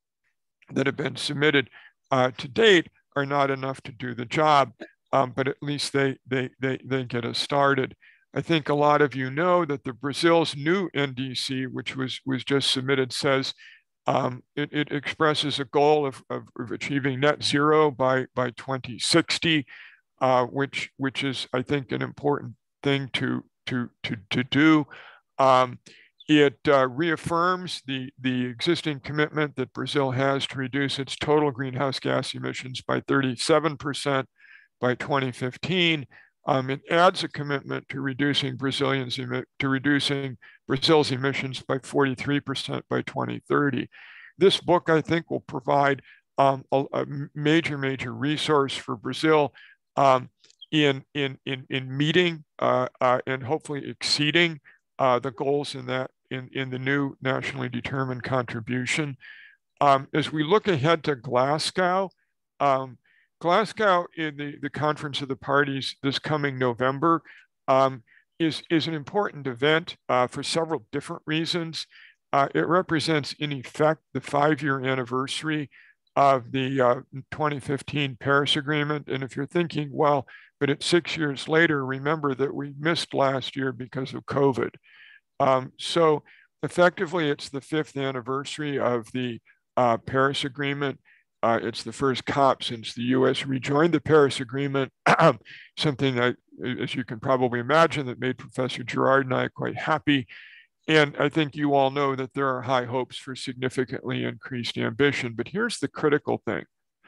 that have been submitted uh, to date, are not enough to do the job, um, but at least they they they they get us started. I think a lot of you know that the Brazil's new N D C, which was was just submitted, says Um, it, it expresses a goal of, of, of achieving net zero by, by twenty sixty, uh, which, which is, I think, an important thing to, to, to, to do. Um, it uh, reaffirms the, the existing commitment that Brazil has to reduce its total greenhouse gas emissions by thirty-seven percent by twenty fifteen. Um, it adds a commitment to reducing Brazilians to reducing Brazil's emissions by forty-three percent by twenty thirty. This book, I think, will provide um, a, a major, major resource for Brazil um, in, in, in, in meeting uh, uh, and hopefully exceeding uh, the goals in that in, in the new nationally determined contribution. Um, as we look ahead to Glasgow, um, Glasgow in the, the Conference of the Parties this coming November um, is, is an important event uh, for several different reasons. Uh, it represents, in effect, the five-year anniversary of the uh, twenty fifteen Paris Agreement. And if you're thinking, well, but it's six years later, remember that we missed last year because of COVID. Um, so effectively, it's the fifth anniversary of the uh, Paris Agreement. Uh, it's the first COP since the U S rejoined the Paris Agreement, something that, as you can probably imagine, that made Professor Girard and I quite happy. And I think you all know that there are high hopes for significantly increased ambition. But here's the critical thing.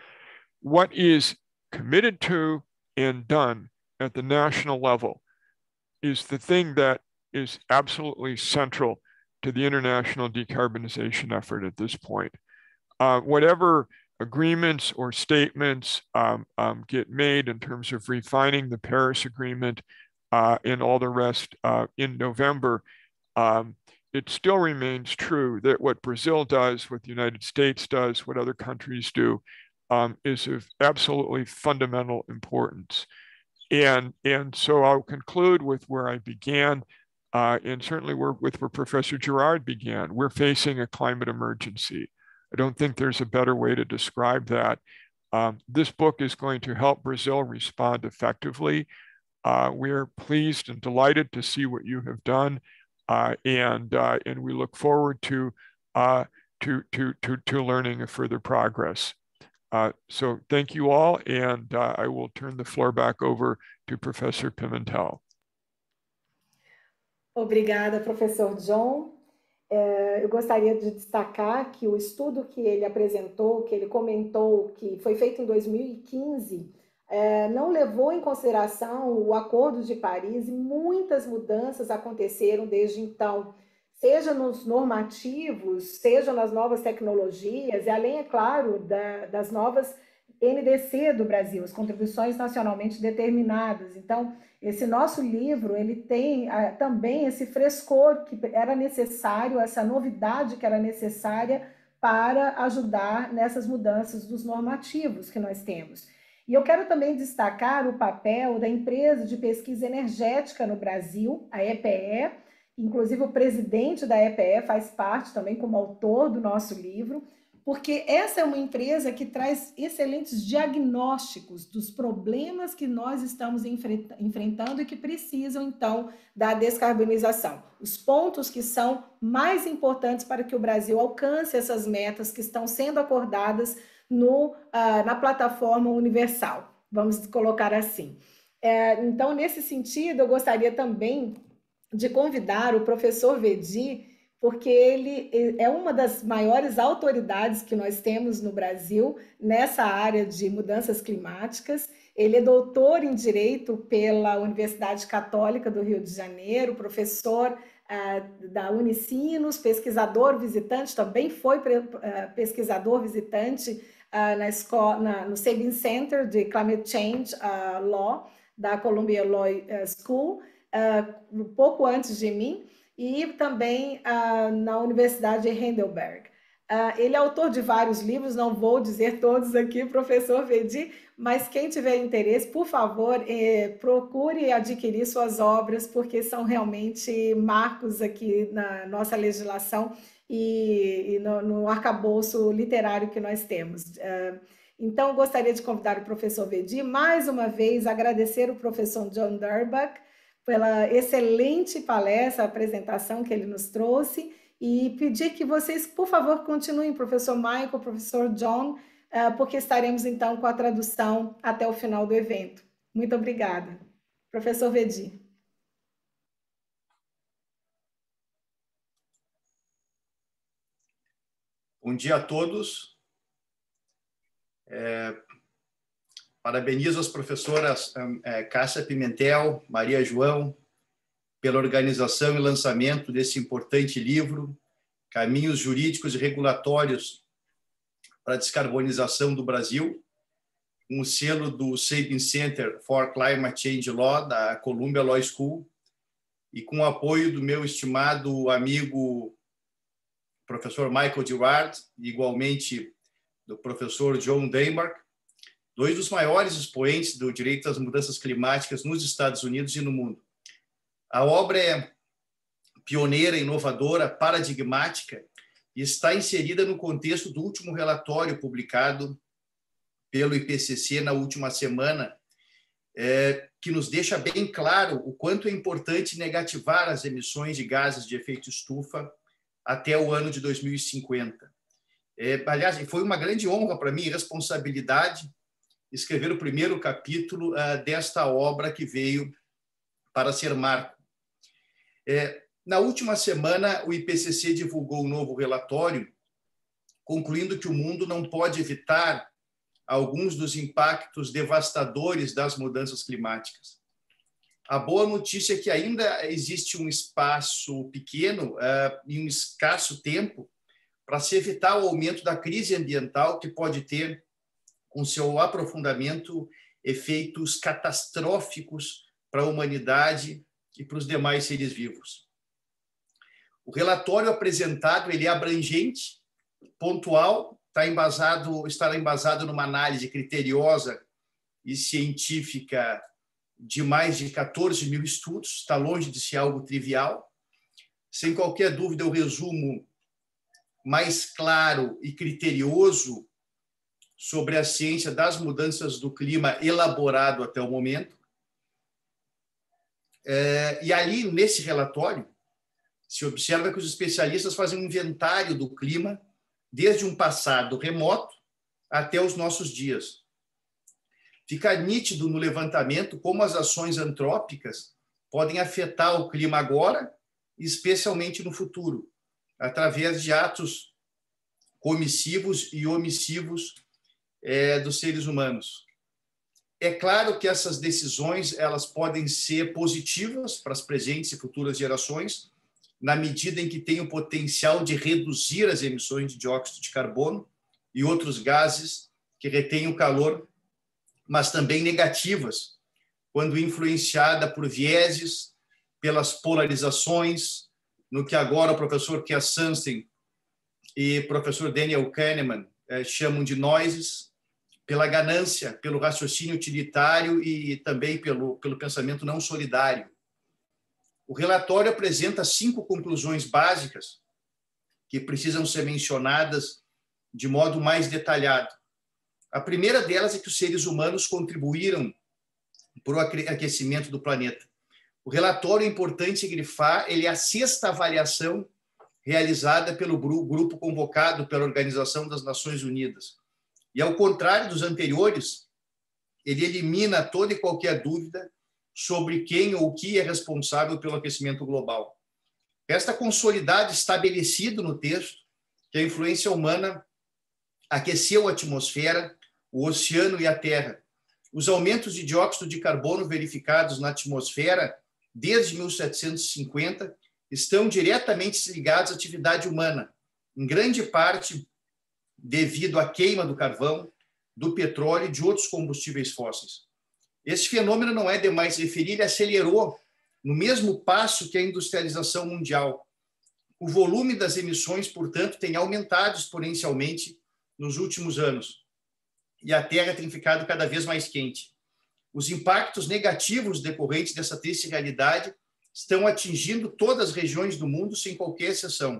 What is committed to and done at the national level is the thing that is absolutely central to the international decarbonization effort at this point. Uh, whatever agreements or statements um, um, get made in terms of refining the Paris Agreement uh, and all the rest uh, in November, um, it still remains true that what Brazil does, what the United States does, what other countries do, um, is of absolutely fundamental importance. And, and so I'll conclude with where I began, uh, and certainly we're, with where Professor Girard began. We're facing a climate emergency. I don't think there's a better way to describe that. Um, this book is going to help Brazil respond effectively. Uh, we're pleased and delighted to see what you have done, uh, and uh, and we look forward to uh, to to to to learning of further progress. Uh, so thank you all, and uh, I will turn the floor back over to Professor Pimentel. Obrigada, professor John. É, eu gostaria de destacar que o estudo que ele apresentou, que ele comentou, que foi feito em dois mil e quinze, é, não levou em consideração o Acordo de Paris, e muitas mudanças aconteceram desde então, seja nos normativos, seja nas novas tecnologias, e além, é claro, da, das novas N D C do Brasil, as contribuições nacionalmente determinadas. Então, esse nosso livro, ele tem ah, também esse frescor que era necessário, essa novidade que era necessária para ajudar nessas mudanças dos normativos que nós temos. E eu quero também destacar o papel da empresa de pesquisa energética no Brasil, a E P E, inclusive o presidente da E P E faz parte também como autor do nosso livro, porque essa é uma empresa que traz excelentes diagnósticos dos problemas que nós estamos enfrentando e que precisam, então, da descarbonização. Os pontos que são mais importantes para que o Brasil alcance essas metas que estão sendo acordadas no, uh, na plataforma universal, vamos colocar assim. É, então, nesse sentido, eu gostaria também de convidar o professor Vedi, porque ele é uma das maiores autoridades que nós temos no Brasil nessa área de mudanças climáticas. Ele é doutor em Direito pela Universidade Católica do Rio de Janeiro, professor uh, da Unicinos, pesquisador visitante, também foi uh, pesquisador visitante uh, na escola, na, no Sabin Center de Climate Change uh, Law, da Columbia Law School, uh, um pouco antes de mim, e também uh, na Universidade de Heidelberg. Uh, ele é autor de vários livros, não vou dizer todos aqui, professor Vedi, mas quem tiver interesse, por favor, eh, procure adquirir suas obras, porque são realmente marcos aqui na nossa legislação e, e no, no arcabouço literário que nós temos. Uh, então, gostaria de convidar o professor Vedi, mais uma vez, agradecer o professor John Durbach, pela excelente palestra, apresentação que ele nos trouxe, e pedir que vocês, por favor, continuem, professor Michael, professor John, porque estaremos, então, com a tradução até o final do evento. Muito obrigada. Professor Vedi. Bom dia a todos. É, parabenizo as professoras é, Cássia Pimentel, Maria João, pela organização e lançamento desse importante livro, Caminhos Jurídicos e Regulatórios para a Descarbonização do Brasil, um selo do Sabin Center for Climate Change Law, da Columbia Law School, e com o apoio do meu estimado amigo professor Michael Deward, igualmente do professor John Denmark, dois dos maiores expoentes do direito às mudanças climáticas nos Estados Unidos e no mundo. A obra é pioneira, inovadora, paradigmática e está inserida no contexto do último relatório publicado pelo I P C C na última semana, é, que nos deixa bem claro o quanto é importante negativar as emissões de gases de efeito estufa até o ano de dois mil e cinquenta. É, aliás, foi uma grande honra para mim e responsabilidade escrever o primeiro capítulo uh, desta obra que veio para ser marco. É, na última semana, o I P C C divulgou um novo relatório, concluindo que o mundo não pode evitar alguns dos impactos devastadores das mudanças climáticas. A boa notícia é que ainda existe um espaço pequeno uh, e um escasso tempo para se evitar o aumento da crise ambiental que pode ter, com seu aprofundamento, efeitos catastróficos para a humanidade e para os demais seres vivos. O relatório apresentado ele é abrangente, pontual, está embasado, estará embasado numa análise criteriosa e científica de mais de quatorze mil estudos, está longe de ser algo trivial. Sem qualquer dúvida, o resumo mais claro e criterioso sobre a ciência das mudanças do clima elaborado até o momento. É, e ali, nesse relatório, se observa que os especialistas fazem um inventário do clima desde um passado remoto até os nossos dias. Fica nítido no levantamento como as ações antrópicas podem afetar o clima agora, especialmente no futuro, através de atos comissivos e omissivos é, dos seres humanos. É claro que essas decisões elas podem ser positivas para as presentes e futuras gerações, na medida em que têm o potencial de reduzir as emissões de dióxido de carbono e outros gases que retêm o calor, mas também negativas, quando influenciada por vieses, pelas polarizações, no que agora o professor Keith Sunstein e o professor Daniel Kahneman eh, chamam de noises, pela ganância, pelo raciocínio utilitário e também pelo, pelo pensamento não solidário. O relatório apresenta cinco conclusões básicas que precisam ser mencionadas de modo mais detalhado. A primeira delas é que os seres humanos contribuíram para o aquecimento do planeta. O relatório é importante grifar, ele é a sexta avaliação realizada pelo grupo convocado pela Organização das Nações Unidas. E, ao contrário dos anteriores, ele elimina toda e qualquer dúvida sobre quem ou o que é responsável pelo aquecimento global. Esta consolidade estabelecida no texto que a influência humana aqueceu a atmosfera, o oceano e a terra. Os aumentos de dióxido de carbono verificados na atmosfera desde mil setecentos e cinquenta estão diretamente ligados à atividade humana, em grande parte devido à queima do carvão, do petróleo e de outros combustíveis fósseis. Esse fenômeno não é demais referir, ele acelerou no mesmo passo que a industrialização mundial. O volume das emissões, portanto, tem aumentado exponencialmente nos últimos anos. E a Terra tem ficado cada vez mais quente. Os impactos negativos decorrentes dessa triste realidade estão atingindo todas as regiões do mundo, sem qualquer exceção.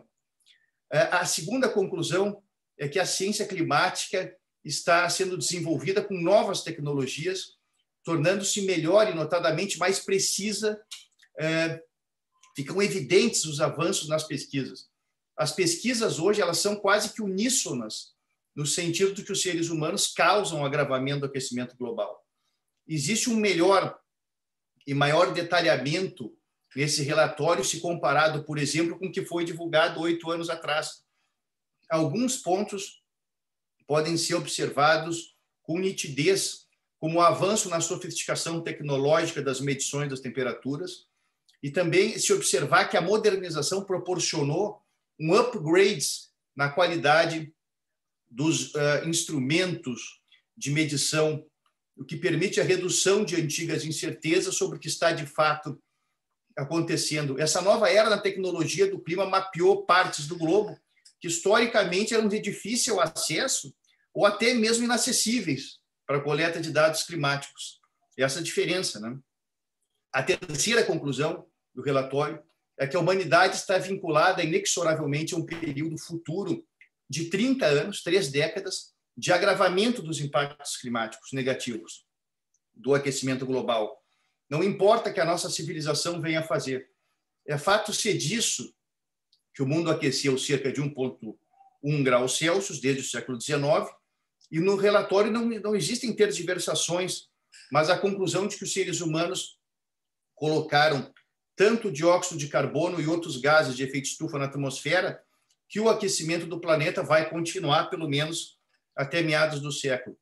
A segunda conclusão é que a ciência climática está sendo desenvolvida com novas tecnologias, tornando-se melhor e notadamente mais precisa. É, ficam evidentes os avanços nas pesquisas. As pesquisas hoje elas são quase que uníssonas, no sentido de que os seres humanos causam o agravamento do aquecimento global. Existe um melhor e maior detalhamento nesse relatório se comparado, por exemplo, com o que foi divulgado oito anos atrás. alguns pontos podem ser observados com nitidez, como o avanço na sofisticação tecnológica das medições das temperaturas, e também se observar que a modernização proporcionou um upgrade na qualidade dos uh, instrumentos de medição, o que permite a redução de antigas incertezas sobre o que está de fato acontecendo. Essa nova era na tecnologia do clima mapeou partes do globo que historicamente eram de difícil acesso ou até mesmo inacessíveis para a coleta de dados climáticos. Essa diferença, né? A terceira conclusão do relatório é que a humanidade está vinculada inexoravelmente a um período futuro de trinta anos, três décadas, de agravamento dos impactos climáticos negativos do aquecimento global. Não importa que a nossa civilização venha a fazer. É fato ser disso que o mundo aqueceu cerca de um vírgula um graus Celsius desde o século dezenove, e no relatório não, não existem tergiversações, mas a conclusão de que os seres humanos colocaram tanto dióxido de carbono e outros gases de efeito estufa na atmosfera, que o aquecimento do planeta vai continuar pelo menos até meados do século,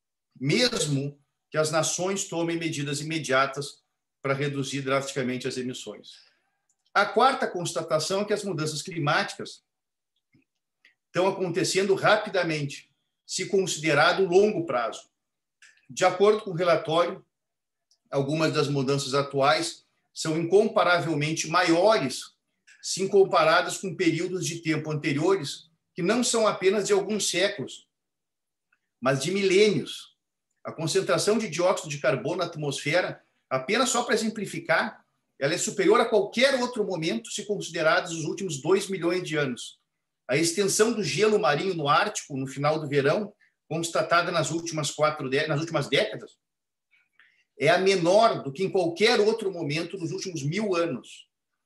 mesmo que as nações tomem medidas imediatas para reduzir drasticamente as emissões. A quarta constatação é que as mudanças climáticas estão acontecendo rapidamente, se considerado longo prazo. De acordo com o relatório, algumas das mudanças atuais são incomparavelmente maiores se comparadas com períodos de tempo anteriores, que não são apenas de alguns séculos, mas de milênios. A concentração de dióxido de carbono na atmosfera, apenas só para exemplificar, ela é superior a qualquer outro momento se considerados os últimos dois milhões de anos. A extensão do gelo marinho no Ártico, no final do verão, constatada nas últimas, quatro, nas últimas décadas, é a menor do que em qualquer outro momento nos últimos mil anos.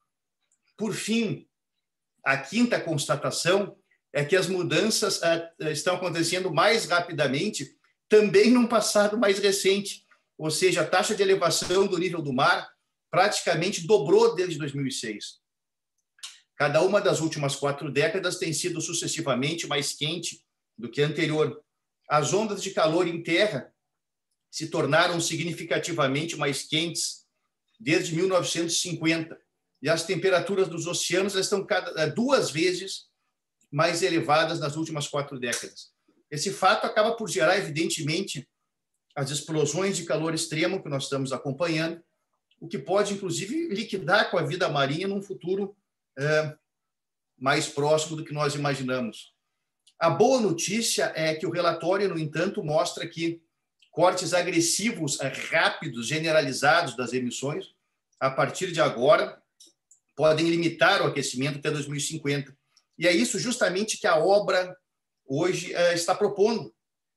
Por fim, a quinta constatação é que as mudanças uh, estão acontecendo mais rapidamente, também num passado mais recente, ou seja, a taxa de elevação do nível do mar praticamente dobrou desde dois mil e seis. Cada uma das últimas quatro décadas tem sido sucessivamente mais quente do que a anterior. As ondas de calor em terra se tornaram significativamente mais quentes desde mil novecentos e cinquenta, e as temperaturas dos oceanos estão cada, duas vezes mais elevadas nas últimas quatro décadas. Esse fato acaba por gerar, evidentemente, as explosões de calor extremo que nós estamos acompanhando, o que pode, inclusive, liquidar com a vida marinha num futuro é, mais próximo do que nós imaginamos. A boa notícia é que o relatório, no entanto, mostra que cortes agressivos, rápidos, generalizados das emissões, a partir de agora, podem limitar o aquecimento até dois mil e cinquenta. E é isso justamente que a obra hoje é, está propondo,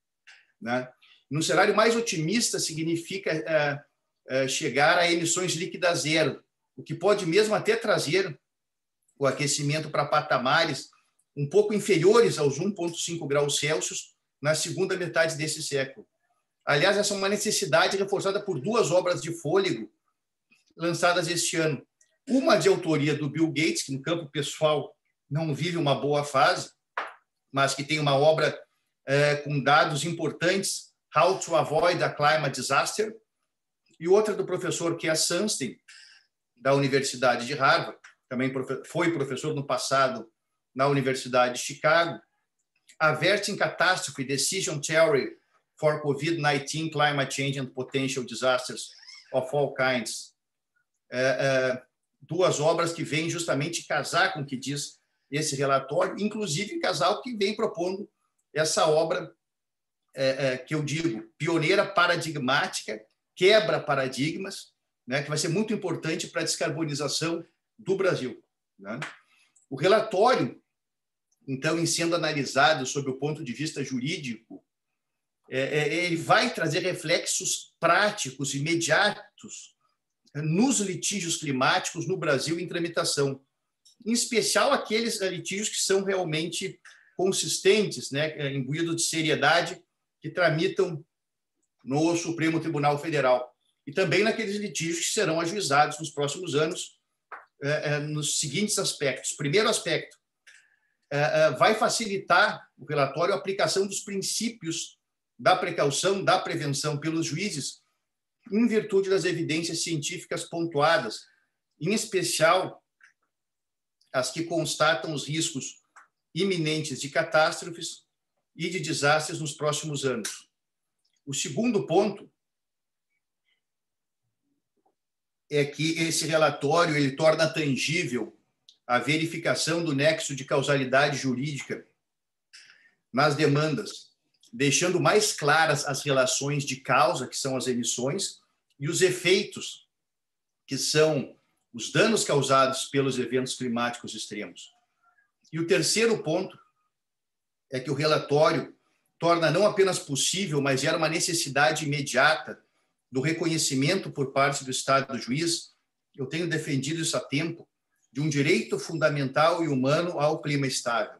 né? Num cenário mais otimista, significa é, é, chegar a emissões líquidas zero, o que pode mesmo até trazer o aquecimento para patamares um pouco inferiores aos um vírgula cinco graus Celsius na segunda metade desse século. Aliás, essa é uma necessidade reforçada por duas obras de fôlego lançadas este ano. Uma de autoria do Bill Gates, que no campo pessoal não vive uma boa fase, mas que tem uma obra é, com dados importantes, How to Avoid a Climate Disaster, e outra do professor Keith Sunstein, da Universidade de Harvard, também foi professor no passado na Universidade de Chicago, Averting Catastrophe, Decision Theory for COVID nineteen, Climate Change and Potential Disasters of All Kinds. É, é, duas obras que vêm justamente casar com o que diz esse relatório, inclusive casar o que vem propondo essa obra é, é, que eu digo, pioneira, paradigmática, quebra paradigmas, né, que vai ser muito importante para a descarbonização do Brasil, né? O relatório, então, em sendo analisado sob o ponto de vista jurídico, é, é, ele vai trazer reflexos práticos, imediatos, nos litígios climáticos no Brasil em tramitação, em especial aqueles litígios que são realmente consistentes, né, imbuídos de seriedade, que tramitam no Supremo Tribunal Federal, e também naqueles litígios que serão ajuizados nos próximos anos, é, é, nos seguintes aspectos. Primeiro aspecto, vai facilitar o relatório a aplicação dos princípios da precaução, da prevenção pelos juízes, em virtude das evidências científicas pontuadas, em especial as que constatam os riscos iminentes de catástrofes e de desastres nos próximos anos. O segundo ponto é que esse relatório ele torna tangível a verificação do nexo de causalidade jurídica nas demandas, deixando mais claras as relações de causa, que são as emissões, e os efeitos, que são os danos causados pelos eventos climáticos extremos. E o terceiro ponto é que o relatório torna não apenas possível, mas gera uma necessidade imediata do reconhecimento por parte do Estado do juiz, eu tenho defendido isso há tempo, de um direito fundamental e humano ao clima estável.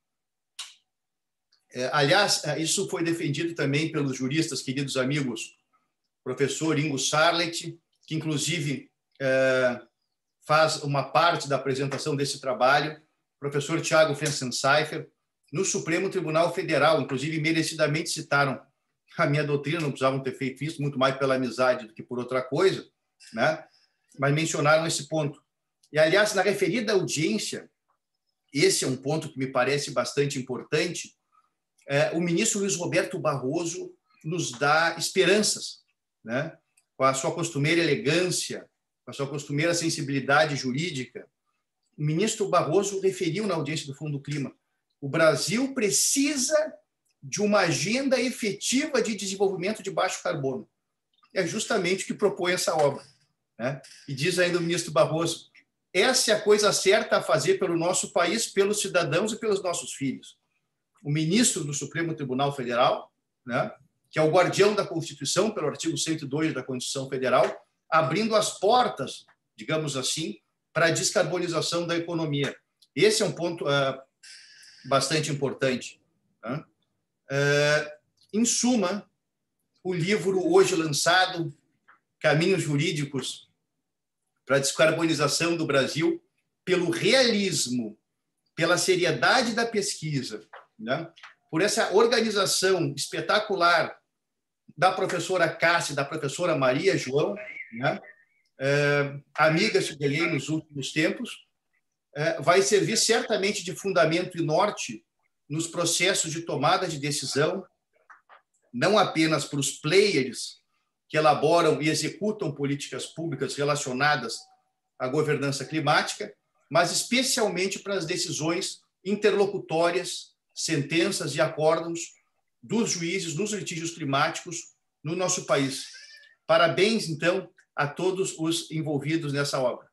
É, aliás, isso foi defendido também pelos juristas, queridos amigos, professor Ingo Sarlet, que inclusive é, faz uma parte da apresentação desse trabalho, professor Tiago Fensencyfer, no Supremo Tribunal Federal, inclusive merecidamente citaram a minha doutrina, não precisavam ter feito isso, muito mais pela amizade do que por outra coisa, né? Mas mencionaram esse ponto. E, aliás, na referida audiência, esse é um ponto que me parece bastante importante, é, o ministro Luiz Roberto Barroso nos dá esperanças, né? Com a sua costumeira elegância, com a sua costumeira sensibilidade jurídica. O ministro Barroso referiu na audiência do Fundo do Clima, o Brasil precisa de uma agenda efetiva de desenvolvimento de baixo carbono. É justamente o que propõe essa obra, né? E diz ainda o ministro Barroso, essa é a coisa certa a fazer pelo nosso país, pelos cidadãos e pelos nossos filhos. O ministro do Supremo Tribunal Federal, né, que é o guardião da Constituição, pelo artigo cento e dois da Constituição Federal, abrindo as portas, digamos assim, para a descarbonização da economia. Esse é um ponto uh, bastante importante, né? Uh, em suma, o livro hoje lançado, Caminhos Jurídicos para a Descarbonização do Brasil, pelo realismo, pela seriedade da pesquisa, né? Por essa organização espetacular da professora Cássia, da professora Maria João, né? É, amigas que ganhei nos últimos tempos, é, vai servir certamente de fundamento e norte nos processos de tomada de decisão, não apenas para os players que elaboram e executam políticas públicas relacionadas à governança climática, mas especialmente para as decisões interlocutórias, sentenças e acórdãos dos juízes nos litígios climáticos no nosso país. Parabéns, então, a todos os envolvidos nessa obra.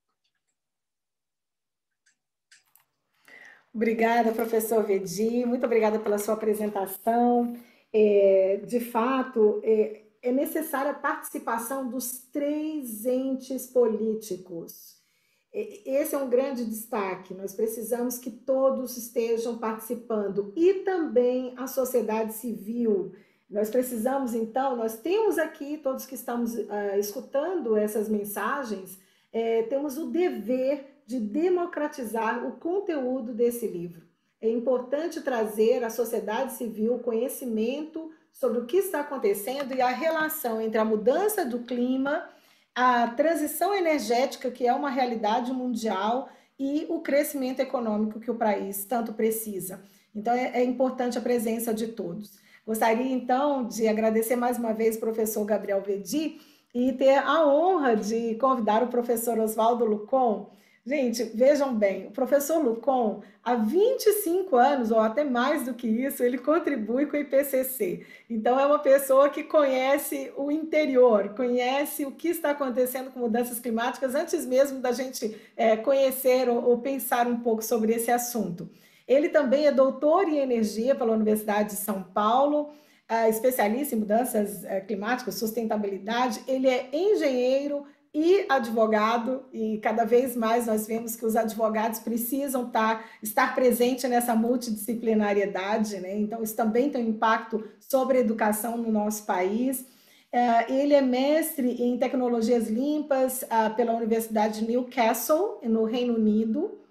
Obrigada, professor Vedi, muito obrigada pela sua apresentação. É, de fato, é, é necessária a participação dos três entes políticos. Esse é um grande destaque, nós precisamos que todos estejam participando e também a sociedade civil. Nós precisamos, então, nós temos aqui, todos que estamos uh, escutando essas mensagens, é, temos o dever de democratizar o conteúdo desse livro. É importante trazer à sociedade civil conhecimento sobre o que está acontecendo e a relação entre a mudança do clima, a transição energética, que é uma realidade mundial, e o crescimento econômico que o país tanto precisa. Então, é, é importante a presença de todos. Gostaria, então, de agradecer mais uma vez o professor Gabriel Vedi e ter a honra de convidar o professor Oswaldo Lucon. Gente, vejam bem, o professor Lucon, há vinte e cinco anos, ou até mais do que isso, ele contribui com o I P C C. Então, é uma pessoa que conhece o interior, conhece o que está acontecendo com mudanças climáticas, antes mesmo da gente é, conhecer ou, ou pensar um pouco sobre esse assunto. Ele também é doutor em energia pela Universidade de São Paulo, é, especialista em mudanças é, climáticas, sustentabilidade. Ele é engenheiro e advogado, e cada vez mais nós vemos que os advogados precisam estar, estar presentes nessa multidisciplinariedade, né? Então, isso também tem um impacto sobre a educação no nosso país. Ele é mestre em tecnologias limpas pela Universidade de Newcastle, no Reino Unido.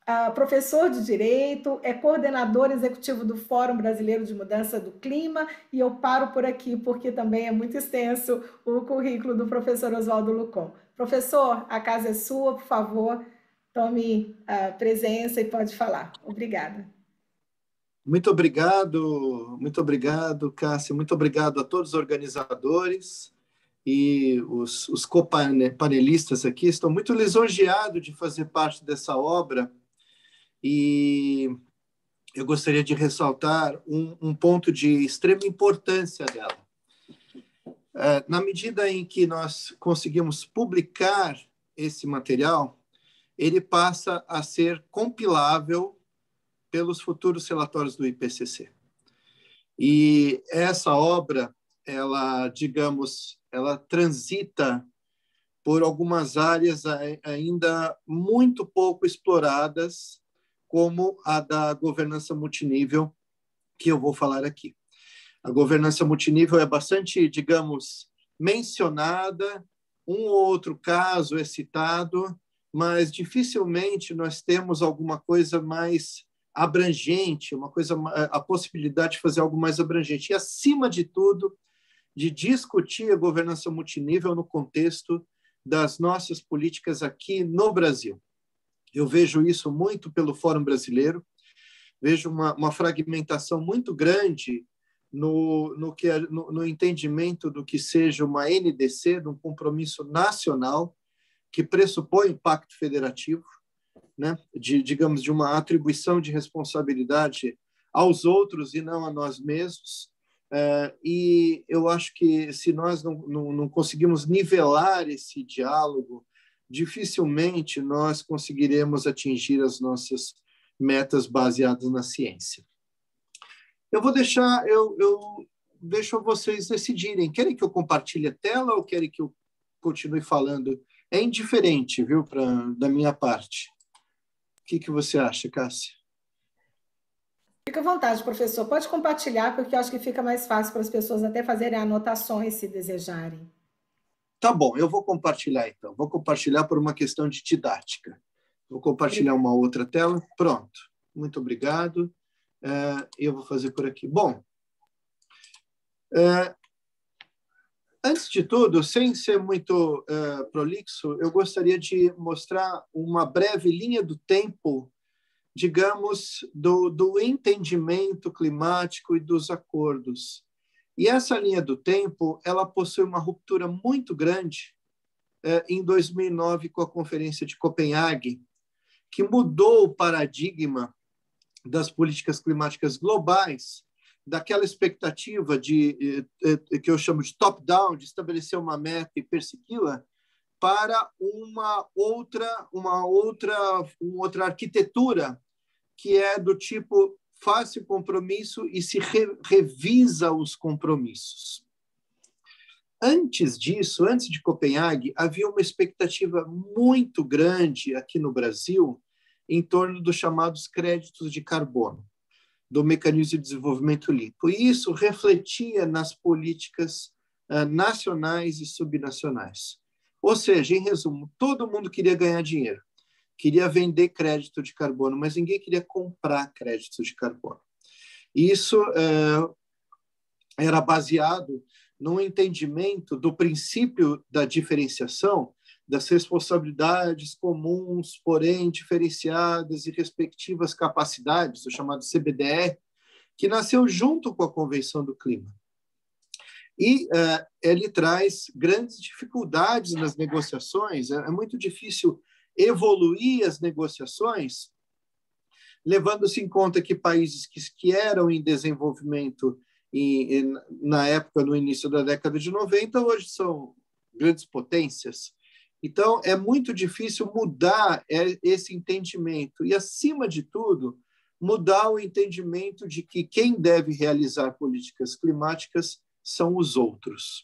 uh, professor de Direito, é coordenador executivo do Fórum Brasileiro de Mudança do Clima, e eu paro por aqui porque também é muito extenso o currículo do professor Oswaldo Lucon. Professor, a casa é sua, por favor, tome a presença e pode falar. Obrigada. Muito obrigado, muito obrigado, Cássia, muito obrigado a todos os organizadores e os, os copanelistas aqui. Estou muito lisonjeado de fazer parte dessa obra e eu gostaria de ressaltar um, um ponto de extrema importância dela. É, na medida em que nós conseguimos publicar esse material, ele passa a ser compilável pelos futuros relatórios do I P C C. E essa obra, ela, digamos, ela transita por algumas áreas ainda muito pouco exploradas, como a da governança multinível, que eu vou falar aqui. A governança multinível é bastante, digamos, mencionada, um ou outro caso é citado, mas dificilmente nós temos alguma coisa mais abrangente, uma coisa, a possibilidade de fazer algo mais abrangente. E, acima de tudo, de discutir a governança multinível no contexto das nossas políticas aqui no Brasil. Eu vejo isso muito pelo Fórum Brasileiro, vejo uma, uma fragmentação muito grande no, no, que, no, no entendimento do que seja uma N D C, de um compromisso nacional que pressupõe pacto federativo, né, de, digamos, de uma atribuição de responsabilidade aos outros e não a nós mesmos. É, e eu acho que se nós não, não, não conseguimos nivelar esse diálogo, dificilmente nós conseguiremos atingir as nossas metas baseadas na ciência. Eu vou deixar, eu, eu deixo vocês decidirem. Querem que eu compartilhe a tela ou querem que eu continue falando? É indiferente, viu, pra, da minha parte. O que, que você acha, Cássia? Fica à vontade, professor. Pode compartilhar, porque eu acho que fica mais fácil para as pessoas até fazerem anotações, se desejarem. Tá bom, eu vou compartilhar, então. Vou compartilhar por uma questão de didática. Vou compartilhar Obrigada. Uma outra tela. Pronto. Muito obrigado. É, eu vou fazer por aqui. Bom, é, antes de tudo, sem ser muito é, prolixo, eu gostaria de mostrar uma breve linha do tempo, digamos, do, do entendimento climático e dos acordos. E essa linha do tempo, ela possui uma ruptura muito grande eh, em dois mil e nove com a Conferência de Copenhague, que mudou o paradigma das políticas climáticas globais, daquela expectativa de eh, eh, que eu chamo de top-down, de estabelecer uma meta e persegui-la, para uma outra, uma outra, uma outra arquitetura que é do tipo faz-se compromisso e se re, revisa os compromissos. Antes disso, antes de Copenhague, havia uma expectativa muito grande aqui no Brasil em torno dos chamados créditos de carbono, do mecanismo de desenvolvimento limpo. E isso refletia nas políticas uh, nacionais e subnacionais. Ou seja, em resumo, todo mundo queria ganhar dinheiro, queria vender crédito de carbono, mas ninguém queria comprar crédito de carbono. Isso é, era baseado no entendimento do princípio da diferenciação das responsabilidades comuns, porém diferenciadas e respectivas capacidades, o chamado C B D R, que nasceu junto com a Convenção do Clima. E uh, ele traz grandes dificuldades nas negociações, é, é muito difícil evoluir as negociações, levando-se em conta que países que, que eram em desenvolvimento em, em, na época, no início da década de noventa, hoje são grandes potências. Então, é muito difícil mudar esse entendimento e, acima de tudo, mudar o entendimento de que quem deve realizar políticas climáticas são os outros.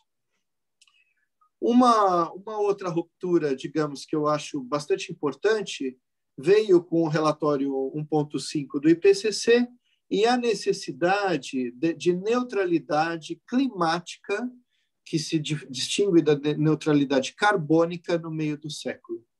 Uma, uma outra ruptura, digamos, que eu acho bastante importante, veio com o relatório um ponto cinco do I P C C e a necessidade de, de neutralidade climática, que se distingue da neutralidade carbônica no meio do século.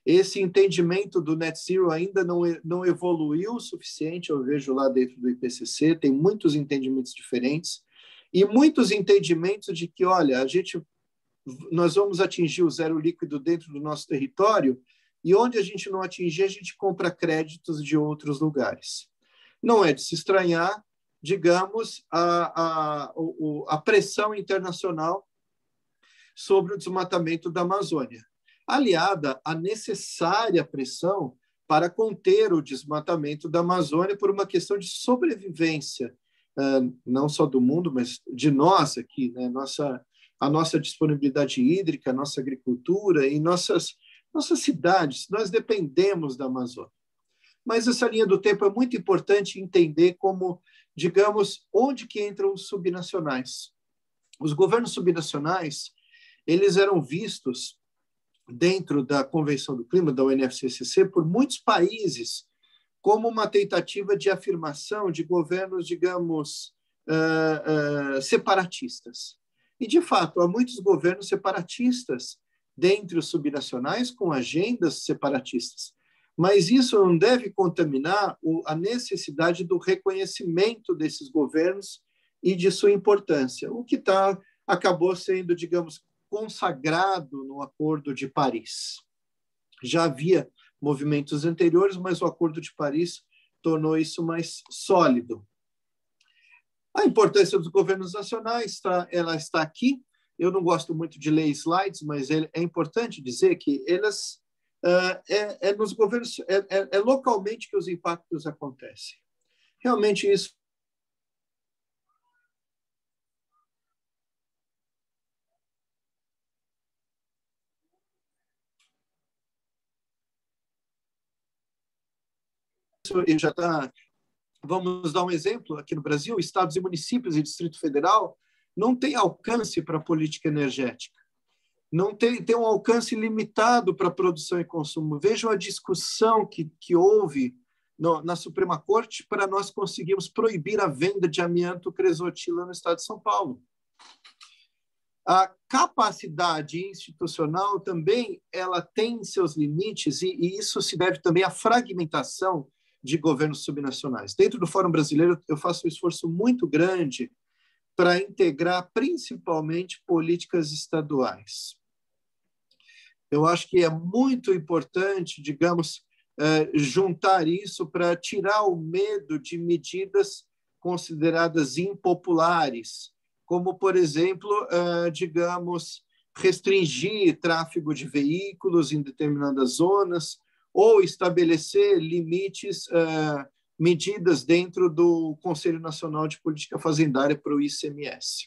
Esse entendimento do net zero ainda não, não evoluiu o suficiente, eu vejo lá dentro do I P C C, tem muitos entendimentos diferentes, e muitos entendimentos de que, olha, a gente, nós vamos atingir o zero líquido dentro do nosso território, e onde a gente não atingir, a gente compra créditos de outros lugares. Não é de se estranhar, digamos, a, a, a pressão internacional sobre o desmatamento da Amazônia, aliada à necessária pressão para conter o desmatamento da Amazônia por uma questão de sobrevivência, não só do mundo, mas de nós aqui, né? Nossa, a nossa disponibilidade hídrica, a nossa agricultura e nossas, nossas cidades, nós dependemos da Amazônia. Mas essa linha do tempo é muito importante entender como, digamos, onde que entram os subnacionais. Os governos subnacionais, eles eram vistos dentro da Convenção do Clima, da U N F C C C, por muitos países, como uma tentativa de afirmação de governos, digamos, uh, uh, separatistas. E, de fato, há muitos governos separatistas dentre os subnacionais com agendas separatistas. Mas isso não deve contaminar o, a necessidade do reconhecimento desses governos e de sua importância, o que tá, acabou sendo, digamos, consagrado no Acordo de Paris. Já havia movimentos anteriores, mas o Acordo de Paris tornou isso mais sólido. A importância dos governos nacionais, tá, ela está aqui. Eu não gosto muito de ler slides, mas é importante dizer que elas uh, é, é nos governos, é, é, é localmente que os impactos acontecem. Realmente isso e já está. Vamos dar um exemplo aqui no Brasil: estados e municípios e Distrito Federal não têm alcance para a política energética, não tem, tem um alcance limitado para produção e consumo. Vejam a discussão que, que houve no, na Suprema Corte para nós conseguirmos proibir a venda de amianto cresotila no estado de São Paulo. A capacidade institucional também ela tem seus limites, e, e isso se deve também à fragmentação de governos subnacionais. Dentro do Fórum Brasileiro, eu faço um esforço muito grande para integrar principalmente políticas estaduais. Eu acho que é muito importante, digamos, juntar isso para tirar o medo de medidas consideradas impopulares, como, por exemplo, digamos, restringir tráfego de veículos em determinadas zonas, ou estabelecer limites, uh, medidas dentro do Conselho Nacional de Política Fazendária para o I C M S.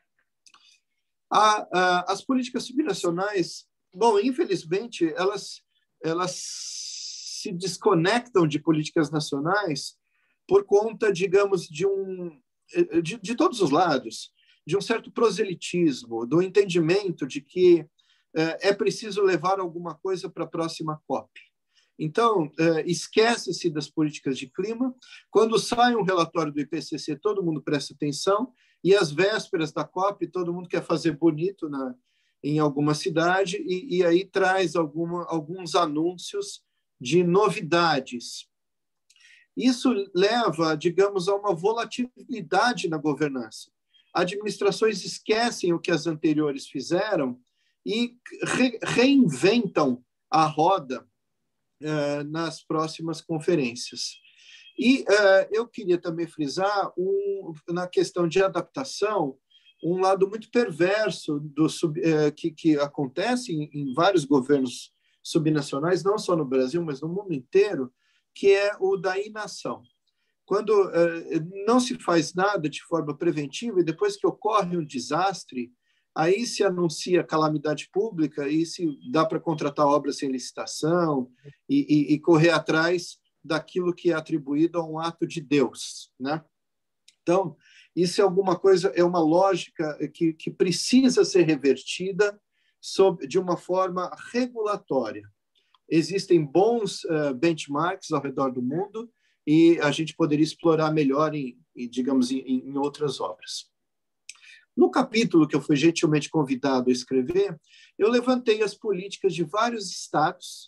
A, a, as políticas subnacionais, bom, infelizmente, elas, elas se desconectam de políticas nacionais por conta, digamos, de, um, de, de todos os lados, de um certo proselitismo, do entendimento de que uh, é preciso levar alguma coisa para a próxima COP. Então, esquece-se das políticas de clima. Quando sai um relatório do I P C C, todo mundo presta atenção, e às vésperas da COP, todo mundo quer fazer bonito na, em alguma cidade, e, e aí traz alguma, alguns anúncios de novidades. Isso leva, digamos, a uma volatilidade na governança. Administrações esquecem o que as anteriores fizeram e re, reinventam a roda nas próximas conferências. E uh, eu queria também frisar, um, na questão de adaptação, um lado muito perverso do sub, uh, que, que acontece em, em vários governos subnacionais, não só no Brasil, mas no mundo inteiro, que é o da inação. Quando uh, não se faz nada de forma preventiva e depois que ocorre um desastre, aí se anuncia calamidade pública e se dá para contratar obras sem licitação e, e, e correr atrás daquilo que é atribuído a um ato de Deus, né? Então, isso é alguma coisa, é uma lógica que, que precisa ser revertida sob, de uma forma regulatória. Existem bons uh, benchmarks ao redor do mundo e a gente poderia explorar melhor, em, em, digamos, em, em outras obras. No capítulo que eu fui gentilmente convidado a escrever, eu levantei as políticas de vários estados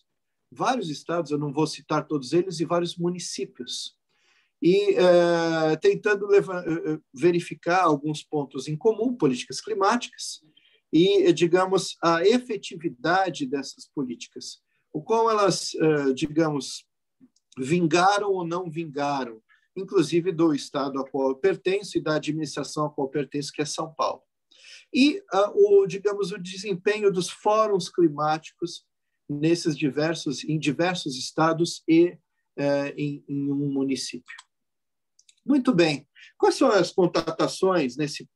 vários estados, eu não vou citar todos eles, e vários municípios. E é, tentando levar, verificar alguns pontos em comum, políticas climáticas, e, digamos, a efetividade dessas políticas. O qual elas, é, digamos, vingaram ou não vingaram, inclusive do estado a qual eu pertenço e da administração a qual eu pertenço, que é São Paulo. E, uh, o, digamos, o desempenho dos fóruns climáticos nesses diversos, em diversos estados e uh, em, em um município. Muito bem. Quais são as constatações nesse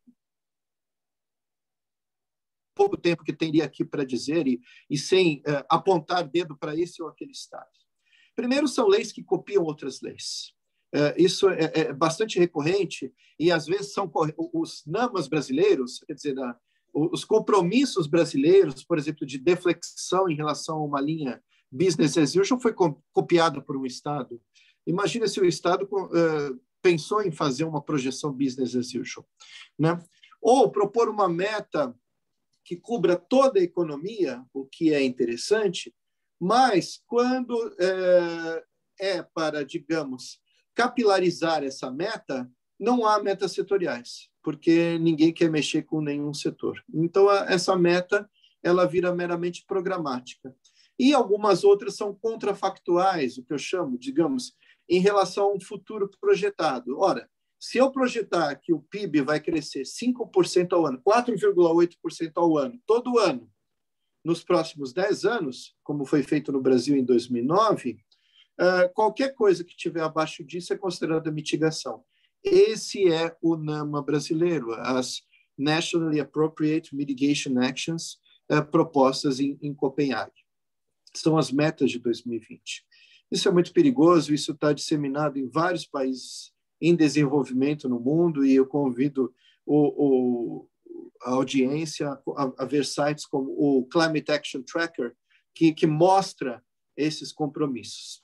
pouco tempo que teria aqui para dizer e, e sem uh, apontar dedo para esse ou aquele estado? Primeiro, são leis que copiam outras leis. Uh, isso é, é bastante recorrente e, às vezes, são os NAMAs brasileiros, quer dizer, a, os compromissos brasileiros, por exemplo, de deflexão em relação a uma linha business as usual, foi copiada por um Estado. Imagina se o Estado uh, pensou em fazer uma projeção business as usual, né? Ou propor uma meta que cubra toda a economia, o que é interessante, mas quando uh, é para, digamos, capilarizar essa meta, não há metas setoriais, porque ninguém quer mexer com nenhum setor. Então, essa meta ela vira meramente programática. E algumas outras são contrafactuais, o que eu chamo, digamos, em relação a um futuro projetado. Ora, se eu projetar que o P I B vai crescer cinco por cento ao ano, quatro vírgula oito por cento ao ano, todo ano, nos próximos dez anos, como foi feito no Brasil em dois mil e nove, Uh, qualquer coisa que estiver abaixo disso é considerada mitigação. Esse é o NAMA brasileiro, as Nationally Appropriate Mitigation Actions uh, propostas em, em Copenhague. São as metas de dois mil e vinte. Isso é muito perigoso, isso está disseminado em vários países em desenvolvimento no mundo e eu convido o, o, a audiência a, a ver sites como o Climate Action Tracker, que, que mostra esses compromissos.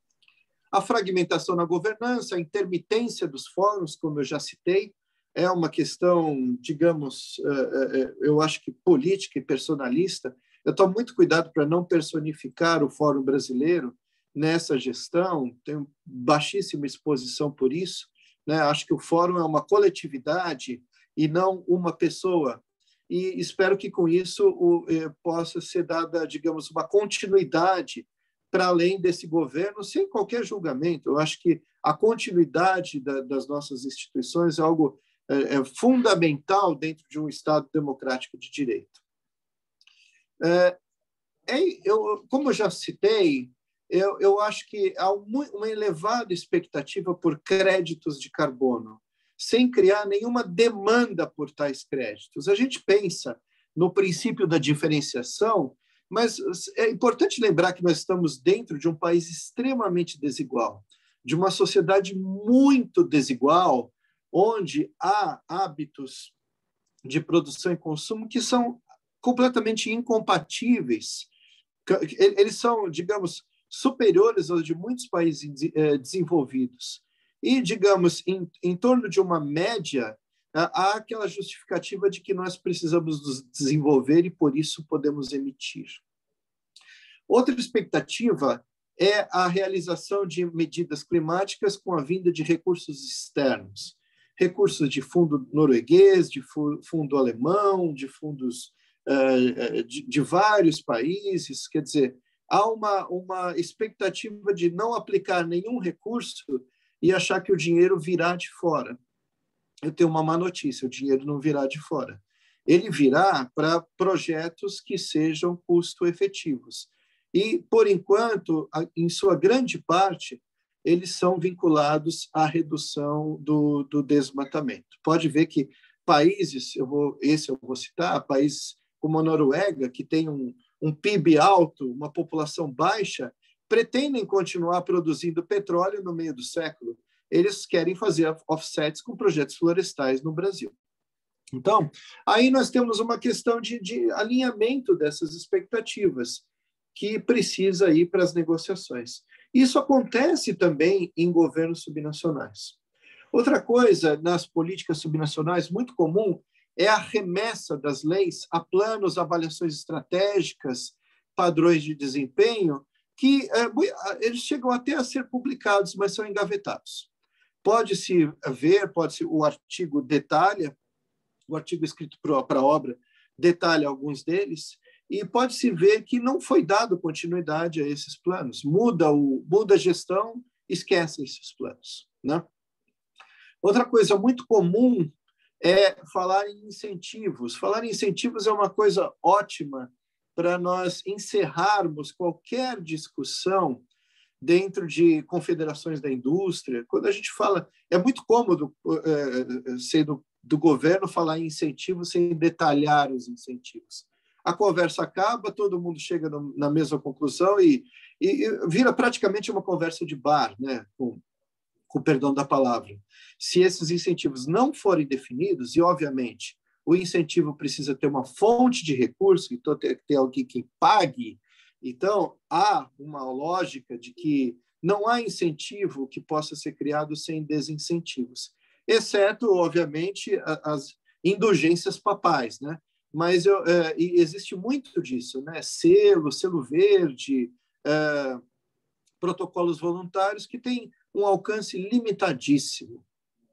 A fragmentação na governança, a intermitência dos fóruns, como eu já citei, é uma questão, digamos, eu acho que política e personalista. Eu tomo muito cuidado para não personificar o Fórum Brasileiro nessa gestão, tenho baixíssima exposição por isso, né? Acho que o Fórum é uma coletividade e não uma pessoa. E espero que, com isso, o, eh, possa ser dada, digamos, uma continuidade para além desse governo, sem qualquer julgamento. Eu acho que a continuidade da, das nossas instituições é algo é, é fundamental dentro de um Estado democrático de direito. É, é, eu, como eu já citei, eu, eu acho que há uma elevada expectativa por créditos de carbono, sem criar nenhuma demanda por tais créditos. A gente pensa no princípio da diferenciação, mas é importante lembrar que nós estamos dentro de um país extremamente desigual, de uma sociedade muito desigual, onde há hábitos de produção e consumo que são completamente incompatíveis. Eles são, digamos, superiores aos de muitos países desenvolvidos. E, digamos, em, em torno de uma média, há aquela justificativa de que nós precisamos nos desenvolver e, por isso, podemos emitir. Outra expectativa é a realização de medidas climáticas com a vinda de recursos externos, recursos de fundo norueguês, de fundo alemão, de fundos uh, de, de vários países. Quer dizer, há uma, uma expectativa de não aplicar nenhum recurso e achar que o dinheiro virá de fora. Eu tenho uma má notícia, o dinheiro não virá de fora. Ele virá para projetos que sejam custo-efetivos. E, por enquanto, em sua grande parte, eles são vinculados à redução do, do desmatamento. Pode ver que países, eu vou, esse eu vou citar, países como a Noruega, que tem um, um P I B alto, uma população baixa, pretendem continuar produzindo petróleo no meio do século. Eles querem fazer offsets com projetos florestais no Brasil. Então, aí nós temos uma questão de, de alinhamento dessas expectativas, que precisa ir para as negociações. Isso acontece também em governos subnacionais. Outra coisa, nas políticas subnacionais, muito comum, é a remessa das leis a planos, avaliações estratégicas, padrões de desempenho, que é, eles chegam até a ser publicados, mas são engavetados. Pode-se ver, pode-se, o artigo detalha, o artigo escrito para a obra detalha alguns deles, e pode-se ver que não foi dado continuidade a esses planos. Muda, o, muda a gestão, esquece esses planos, né? Outra coisa muito comum é falar em incentivos. Falar em incentivos é uma coisa ótima para nós encerrarmos qualquer discussão dentro de confederações da indústria. Quando a gente fala, é muito cômodo é, ser do, do governo falar em incentivos sem detalhar os incentivos. A conversa acaba, todo mundo chega no, na mesma conclusão e, e, e vira praticamente uma conversa de bar, né? com, com o perdão da palavra. Se esses incentivos não forem definidos, e obviamente o incentivo precisa ter uma fonte de recurso, então tem que ter alguém que pague. Então, há uma lógica de que não há incentivo que possa ser criado sem desincentivos, exceto, obviamente, as indulgências papais, né? Mas eu, é, existe muito disso, né? Selo, selo verde, é, protocolos voluntários que têm um alcance limitadíssimo.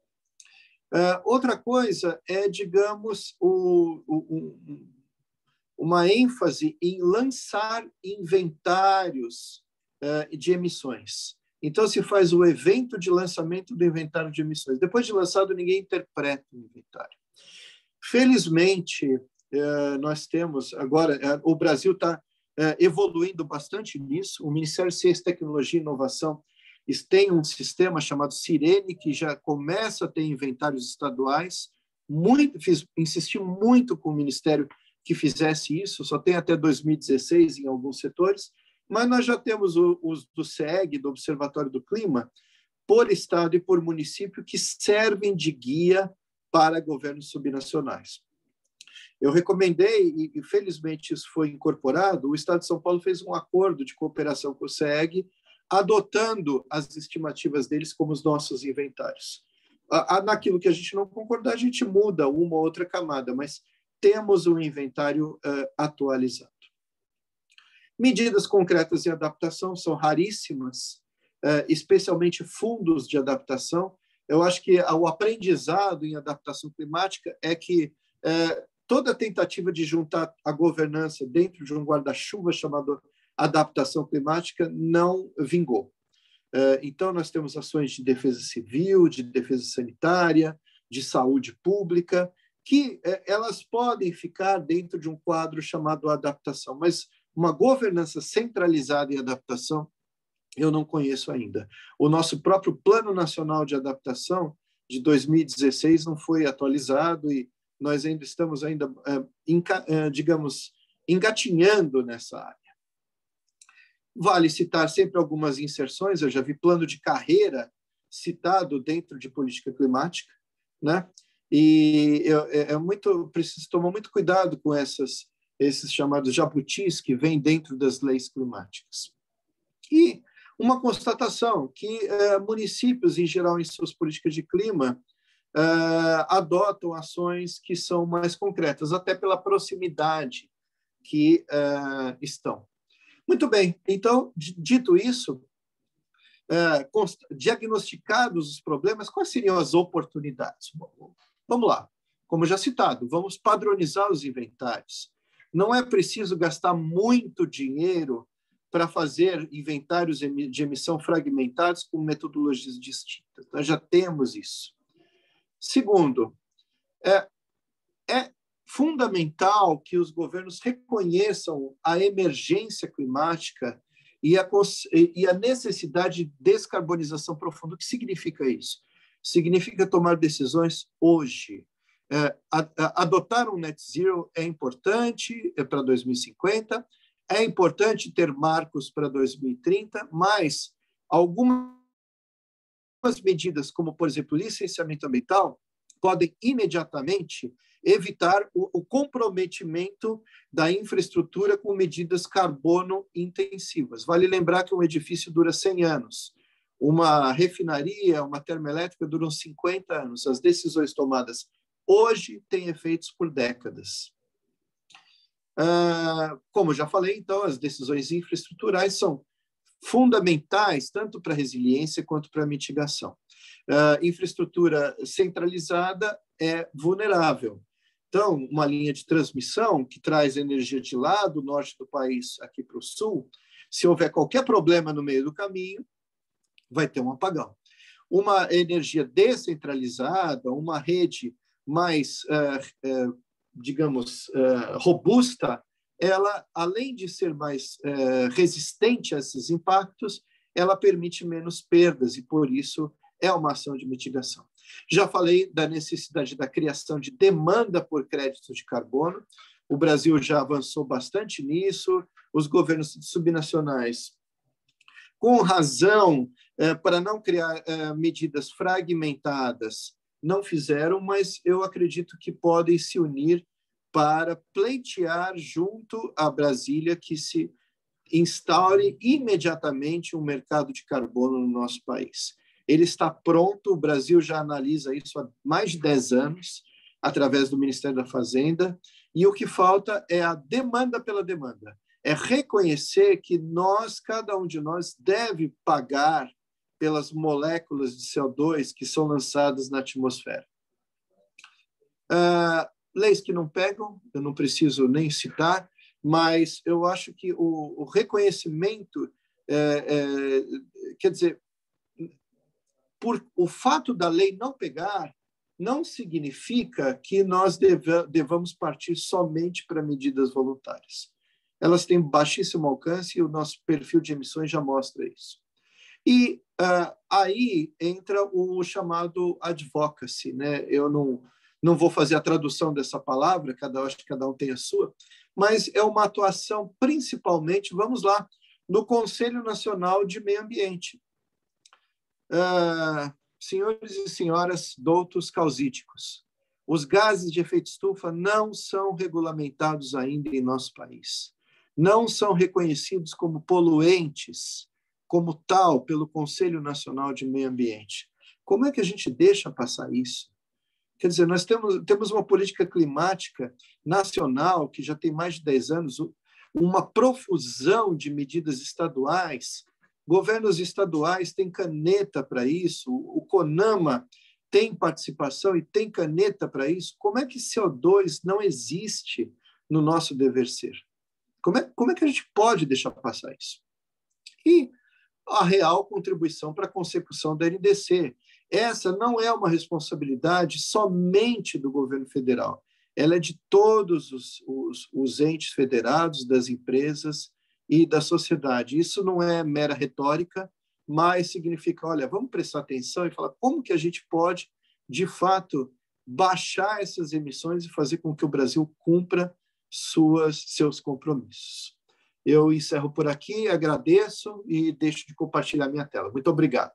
Uh, outra coisa é, digamos, o, o, um, uma ênfase em lançar inventários uh, de emissões. Então, se faz o evento de lançamento do inventário de emissões. Depois de lançado, ninguém interpreta o inventário. Felizmente, uh, nós temos agora, uh, o Brasil está uh, evoluindo bastante nisso. O Ministério de Ciência, Tecnologia e Inovação tem um sistema chamado Sirene, que já começa a ter inventários estaduais. Muito, fiz, insisti muito com o Ministério que fizesse isso, só tem até dois mil e dezesseis em alguns setores, mas nós já temos os do S E G, do Observatório do Clima, por estado e por município, que servem de guia para governos subnacionais. Eu recomendei, e felizmente isso foi incorporado, o Estado de São Paulo fez um acordo de cooperação com o S E G, adotando as estimativas deles como os nossos inventários. Naquilo que a gente não concordar, a gente muda uma ou outra camada, mas temos um inventário uh, atualizado. Medidas concretas de adaptação são raríssimas, uh, especialmente fundos de adaptação. Eu acho que o aprendizado em adaptação climática é que uh, toda tentativa de juntar a governança dentro de um guarda-chuva chamado adaptação climática não vingou. Então, nós temos ações de defesa civil, de defesa sanitária, de saúde pública, que elas podem ficar dentro de um quadro chamado adaptação, mas uma governança centralizada em adaptação eu não conheço ainda. O nosso próprio Plano Nacional de Adaptação de dois mil e dezesseis não foi atualizado e nós ainda estamos, ainda, digamos, engatinhando nessa área. Vale citar sempre algumas inserções, eu já vi plano de carreira citado dentro de política climática, né? E é, é muito, preciso tomar muito cuidado com essas, esses chamados jabutis que vêm dentro das leis climáticas. E uma constatação que é, municípios, em geral, em suas políticas de clima, é, adotam ações que são mais concretas, até pela proximidade que é, estão. Muito bem, então, dito isso, é, diagnosticados os problemas, quais seriam as oportunidades? Vamos lá, como já citado, vamos padronizar os inventários. Não é preciso gastar muito dinheiro para fazer inventários de emissão fragmentados com metodologias distintas. Nós já temos isso. Segundo, é, é fundamental que os governos reconheçam a emergência climática e a, e a necessidade de descarbonização profunda. O que significa isso? Significa tomar decisões hoje. É, adotar um net zero é importante é para dois mil e cinquenta, é importante ter marcos para dois mil e trinta, mas algumas medidas, como, por exemplo, licenciamento ambiental, podem imediatamente evitar o, o comprometimento da infraestrutura com medidas carbono intensivas. Vale lembrar que um edifício dura cem anos, uma refinaria, uma termoelétrica duram cinquenta anos. As decisões tomadas hoje têm efeitos por décadas. Ah, como já falei, então, as decisões infraestruturais são fundamentais, tanto para a resiliência quanto para a mitigação. Uh, infraestrutura centralizada é vulnerável. Então, uma linha de transmissão que traz energia de lá, do norte do país, aqui para o sul, se houver qualquer problema no meio do caminho, vai ter um apagão. Uma energia descentralizada, uma rede mais, uh, uh, digamos, uh, robusta, ela, além de ser mais uh, resistente a esses impactos, ela permite menos perdas e, por isso, é uma ação de mitigação. Já falei da necessidade da criação de demanda por crédito de carbono. O Brasil já avançou bastante nisso. Os governos subnacionais, com razão, eh, para não criar eh, medidas fragmentadas, não fizeram, mas eu acredito que podem se unir para pleitear junto a Brasília que se instaure imediatamente um mercado de carbono no nosso país. Ele está pronto, o Brasil já analisa isso há mais de dez anos, através do Ministério da Fazenda, e o que falta é a demanda pela demanda. É reconhecer que nós, cada um de nós, deve pagar pelas moléculas de C O dois que são lançadas na atmosfera. Uh, leis que não pegam, eu não preciso nem citar, mas eu acho que o, o reconhecimento, é, é, quer dizer, por o fato da lei não pegar, não significa que nós deva, devamos partir somente para medidas voluntárias. Elas têm baixíssimo alcance e o nosso perfil de emissões já mostra isso. E uh, aí entra o chamado advocacy, né? Eu não, não vou fazer a tradução dessa palavra, cada, acho que cada um tem a sua, mas é uma atuação principalmente, vamos lá, no Conselho Nacional de Meio Ambiente. Uh, senhores e senhoras doutos causíticos, os gases de efeito estufa não são regulamentados ainda em nosso país. Não são reconhecidos como poluentes, como tal, pelo Conselho Nacional de Meio Ambiente. Como é que a gente deixa passar isso? Quer dizer, nós temos, temos uma política climática nacional que já tem mais de dez anos, uma profusão de medidas estaduais. Governos estaduais têm caneta para isso, o CONAMA tem participação e tem caneta para isso. Como é que C O dois não existe no nosso dever ser? Como é, como é que a gente pode deixar passar isso? E a real contribuição para a consecução da N D C. Essa não é uma responsabilidade somente do governo federal, ela é de todos os, os, os entes federados, das empresas e da sociedade. Isso não é mera retórica, mas significa, olha, vamos prestar atenção e falar como que a gente pode, de fato, baixar essas emissões e fazer com que o Brasil cumpra suas, seus compromissos. Eu encerro por aqui, agradeço e deixo de compartilhar minha tela. Muito obrigado.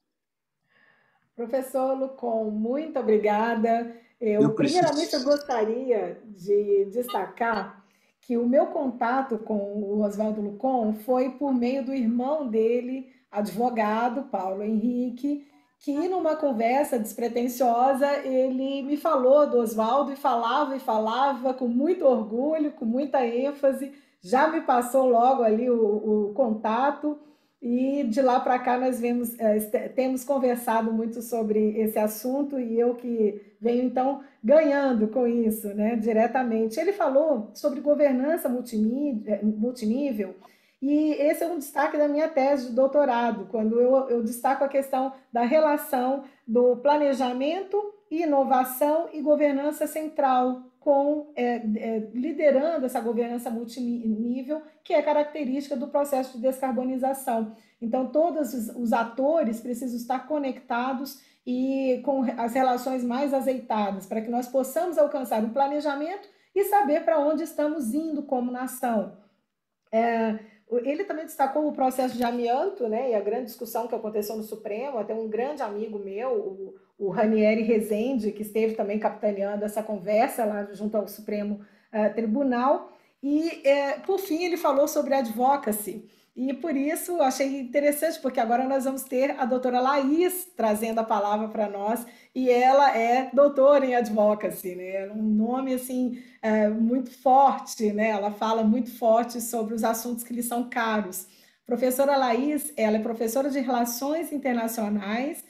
Professor Lucon, muito obrigada. Eu, eu primeiramente, eu gostaria de destacar que o meu contato com o Oswaldo Lucon foi por meio do irmão dele, advogado, Paulo Henrique, que numa conversa despretensiosa, ele me falou do Oswaldo e falava e falava com muito orgulho, com muita ênfase, já me passou logo ali o, o contato, e de lá para cá nós vemos, temos conversado muito sobre esse assunto e eu que venho então ganhando com isso, né, diretamente. Ele falou sobre governança multinível e esse é um destaque da minha tese de doutorado, quando eu, eu destaco a questão da relação do planejamento, inovação e governança central, com é, é, liderando essa governança multinível, que é característica do processo de descarbonização. Então, todos os, os atores precisam estar conectados e com as relações mais azeitadas, para que nós possamos alcançar um planejamento e saber para onde estamos indo como nação. É, ele também destacou o processo de amianto, né, e a grande discussão que aconteceu no Supremo. Até um grande amigo meu, o, o Ranieri Rezende, que esteve também capitaneando essa conversa lá junto ao Supremo uh, Tribunal. E, é, por fim, ele falou sobre advocacy. E por isso achei interessante, porque agora nós vamos ter a doutora Laís trazendo a palavra para nós, e ela é doutora em advocacy, né? Um nome assim, é, muito forte, né? Ela fala muito forte sobre os assuntos que lhe são caros. Professora Laís, ela é professora de Relações Internacionais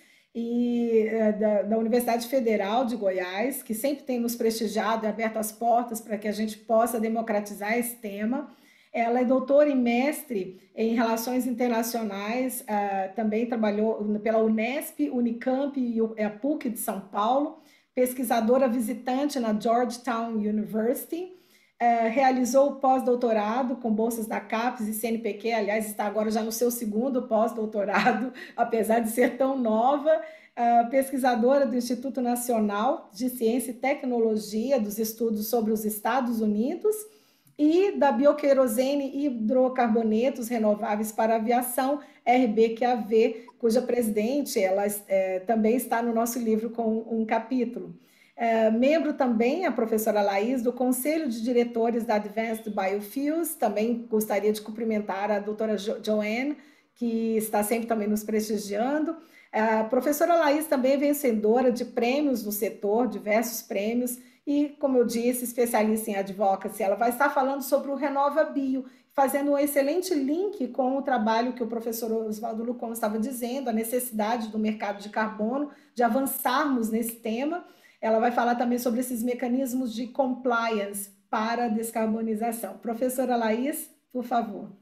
e da, da Universidade Federal de Goiás, que sempre tem nos prestigiado e aberto as portas para que a gente possa democratizar esse tema. Ela é doutora e mestre em Relações Internacionais, uh, também trabalhou pela Unesp, Unicamp e a PUC de São Paulo, pesquisadora visitante na Georgetown University, uh, realizou o pós-doutorado com bolsas da CAPES e C N P Q, aliás, está agora já no seu segundo pós-doutorado, apesar de ser tão nova, uh, pesquisadora do Instituto Nacional de Ciência e Tecnologia dos Estudos sobre os Estados Unidos, e da bioquerosene e hidrocarbonetos renováveis para a aviação, R B Q A V, cuja presidente ela, é, também está no nosso livro com um capítulo. É, membro também, a professora Laís, do Conselho de Diretores da Advanced Biofuels, também gostaria de cumprimentar a doutora jo Joanne, que está sempre também nos prestigiando. A professora Laís também é vencedora de prêmios no setor, diversos prêmios, e, como eu disse, especialista em advocacy. Ela vai estar falando sobre o Renova Bio, fazendo um excelente link com o trabalho que o professor Oswaldo Lucon estava dizendo, a necessidade do mercado de carbono, de avançarmos nesse tema. Ela vai falar também sobre esses mecanismos de compliance para a descarbonização. Professora Laís, por favor.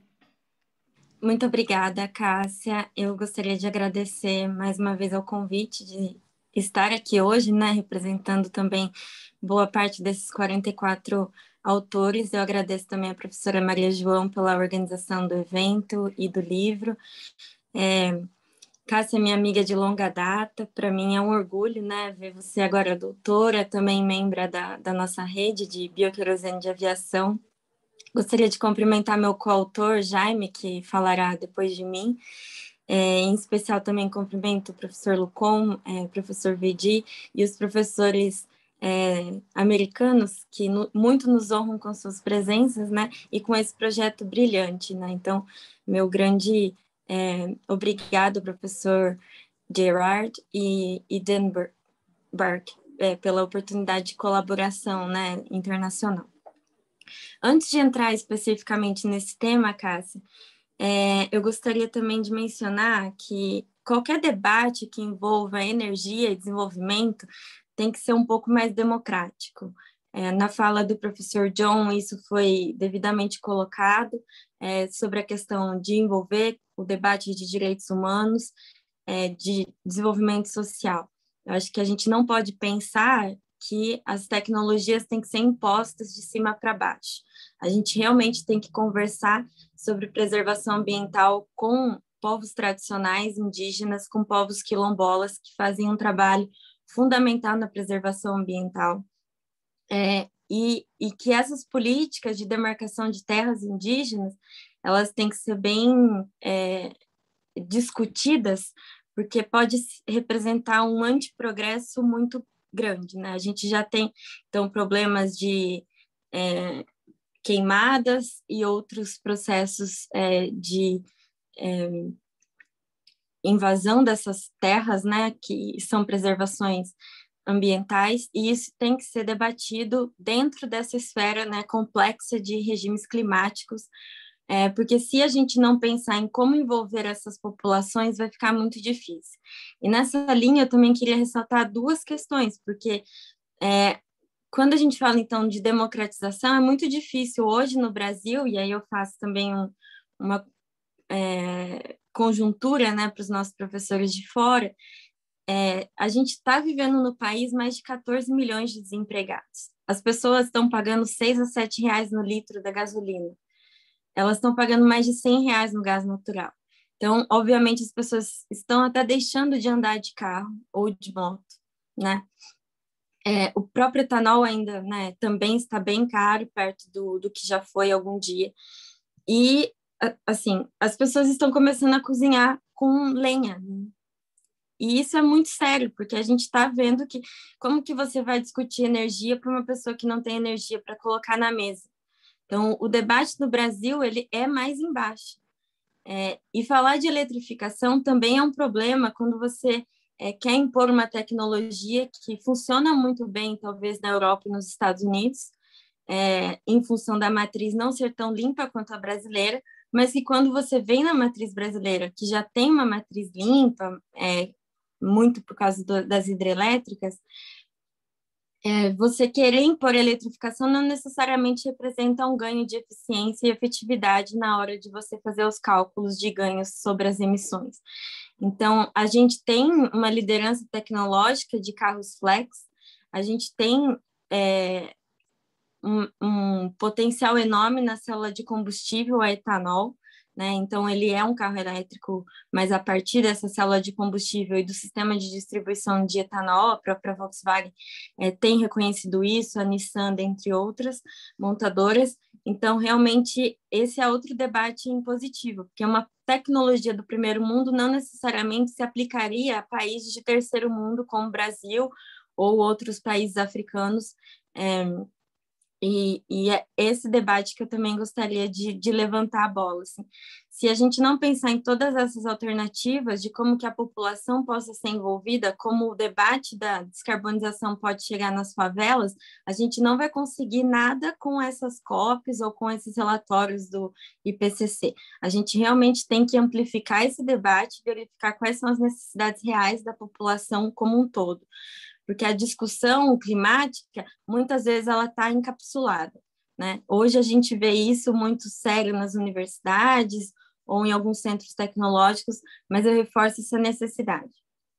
Muito obrigada, Cássia. Eu gostaria de agradecer mais uma vez ao convite de estar aqui hoje, né, representando também boa parte desses quarenta e quatro autores. Eu agradeço também a professora Maria João pela organização do evento e do livro. É, Cássia é minha amiga de longa data, para mim é um orgulho, né, ver você agora doutora, também membro da, da nossa rede de bioquerosene de aviação. Gostaria de cumprimentar meu coautor, Jaime, que falará depois de mim. É, em especial também cumprimento o professor Lucon, é, o professor Vedi e os professores é, americanos que no, muito nos honram com suas presenças, né, e com esse projeto brilhante, né. Então, meu grande é, obrigado, professor Gerard e, e Dan Burke, é, pela oportunidade de colaboração, né, internacional. Antes de entrar especificamente nesse tema, Cássia, É, eu gostaria também de mencionar que qualquer debate que envolva energia e desenvolvimento tem que ser um pouco mais democrático. É, na fala do professor John, isso foi devidamente colocado, é, sobre a questão de envolver o debate de direitos humanos, é, de desenvolvimento social. Eu acho que a gente não pode pensar que as tecnologias têm que ser impostas de cima para baixo. A gente realmente tem que conversar sobre preservação ambiental com povos tradicionais indígenas, com povos quilombolas, que fazem um trabalho fundamental na preservação ambiental. É, e, e que essas políticas de demarcação de terras indígenas, elas têm que ser bem é, discutidas, porque pode representar um antiprogresso muito grande, né? A gente já tem, então, problemas de é, queimadas e outros processos é, de é, invasão dessas terras, né, que são preservações ambientais, e isso tem que ser debatido dentro dessa esfera, né, complexa de regimes climáticos, é, porque se a gente não pensar em como envolver essas populações, vai ficar muito difícil. E nessa linha eu também queria ressaltar duas questões, porque é, quando a gente fala, então, de democratização, é muito difícil hoje no Brasil, e aí eu faço também um, uma é, conjuntura, né, para os nossos professores de fora, é, a gente está vivendo no país mais de quatorze milhões de desempregados. As pessoas estão pagando seis a sete reais no litro da gasolina. Elas estão pagando mais de cem reais no gás natural. Então, obviamente, as pessoas estão até deixando de andar de carro ou de moto, né? É, o próprio etanol ainda, né, também está bem caro, perto do, do que já foi algum dia. E, assim, as pessoas estão começando a cozinhar com lenha. Né? E isso é muito sério, porque a gente está vendo que como que você vai discutir energia para uma pessoa que não tem energia para colocar na mesa. Então, o debate no Brasil, ele é mais embaixo. É, e falar de eletrificação também é um problema quando você é, quer impor uma tecnologia que funciona muito bem, talvez, na Europa e nos Estados Unidos, é, em função da matriz não ser tão limpa quanto a brasileira, mas que quando você vem na matriz brasileira, que já tem uma matriz limpa, é, muito por causa do, das hidrelétricas, é, você querer impor eletrificação não necessariamente representa um ganho de eficiência e efetividade na hora de você fazer os cálculos de ganhos sobre as emissões. Então, a gente tem uma liderança tecnológica de carros flex, a gente tem é, um, um potencial enorme na célula de combustível a etanol, né? Então, ele é um carro elétrico, mas a partir dessa célula de combustível e do sistema de distribuição de etanol, a própria Volkswagen é, tem reconhecido isso, a Nissan, dentre outras montadoras. Então, realmente, esse é outro debate impositivo, porque uma tecnologia do primeiro mundo não necessariamente se aplicaria a países de terceiro mundo, como o Brasil ou outros países africanos, é, E, e é esse debate que eu também gostaria de, de levantar a bola. Assim. Se a gente não pensar em todas essas alternativas de como que a população possa ser envolvida, como o debate da descarbonização pode chegar nas favelas, a gente não vai conseguir nada com essas C O Ps ou com esses relatórios do I P C C. A gente realmente tem que amplificar esse debate, verificar quais são as necessidades reais da população como um todo. Porque a discussão climática, muitas vezes, ela está encapsulada, né? Hoje a gente vê isso muito sério nas universidades ou em alguns centros tecnológicos, mas eu reforço essa necessidade.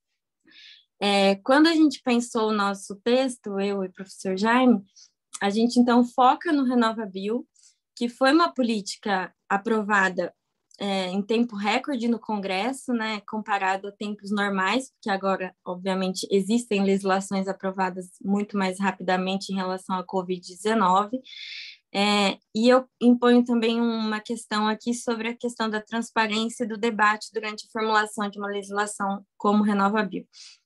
É, quando a gente pensou o nosso texto, eu e o professor Jaime, a gente, então, foca no RenovaBio, que foi uma política aprovada É, em tempo recorde no Congresso, né, comparado a tempos normais, porque agora, obviamente, existem legislações aprovadas muito mais rapidamente em relação à covid dezenove, é, e eu imponho também uma questão aqui sobre a questão da transparência do debate durante a formulação de uma legislação como RenovaBio.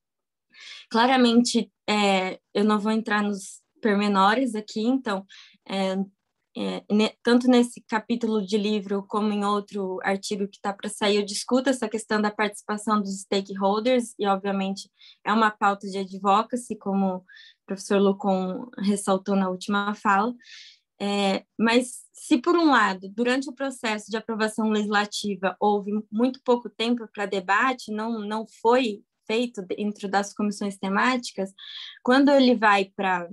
Claramente, é, eu não vou entrar nos pormenores aqui, então, é, É, ne, tanto nesse capítulo de livro como em outro artigo que está para sair, eu discuto essa questão da participação dos stakeholders e, obviamente, é uma pauta de advocacy, como o professor Lucon ressaltou na última fala, é, mas se, por um lado, durante o processo de aprovação legislativa houve muito pouco tempo para debate, não, não foi feito dentro das comissões temáticas, quando ele vai para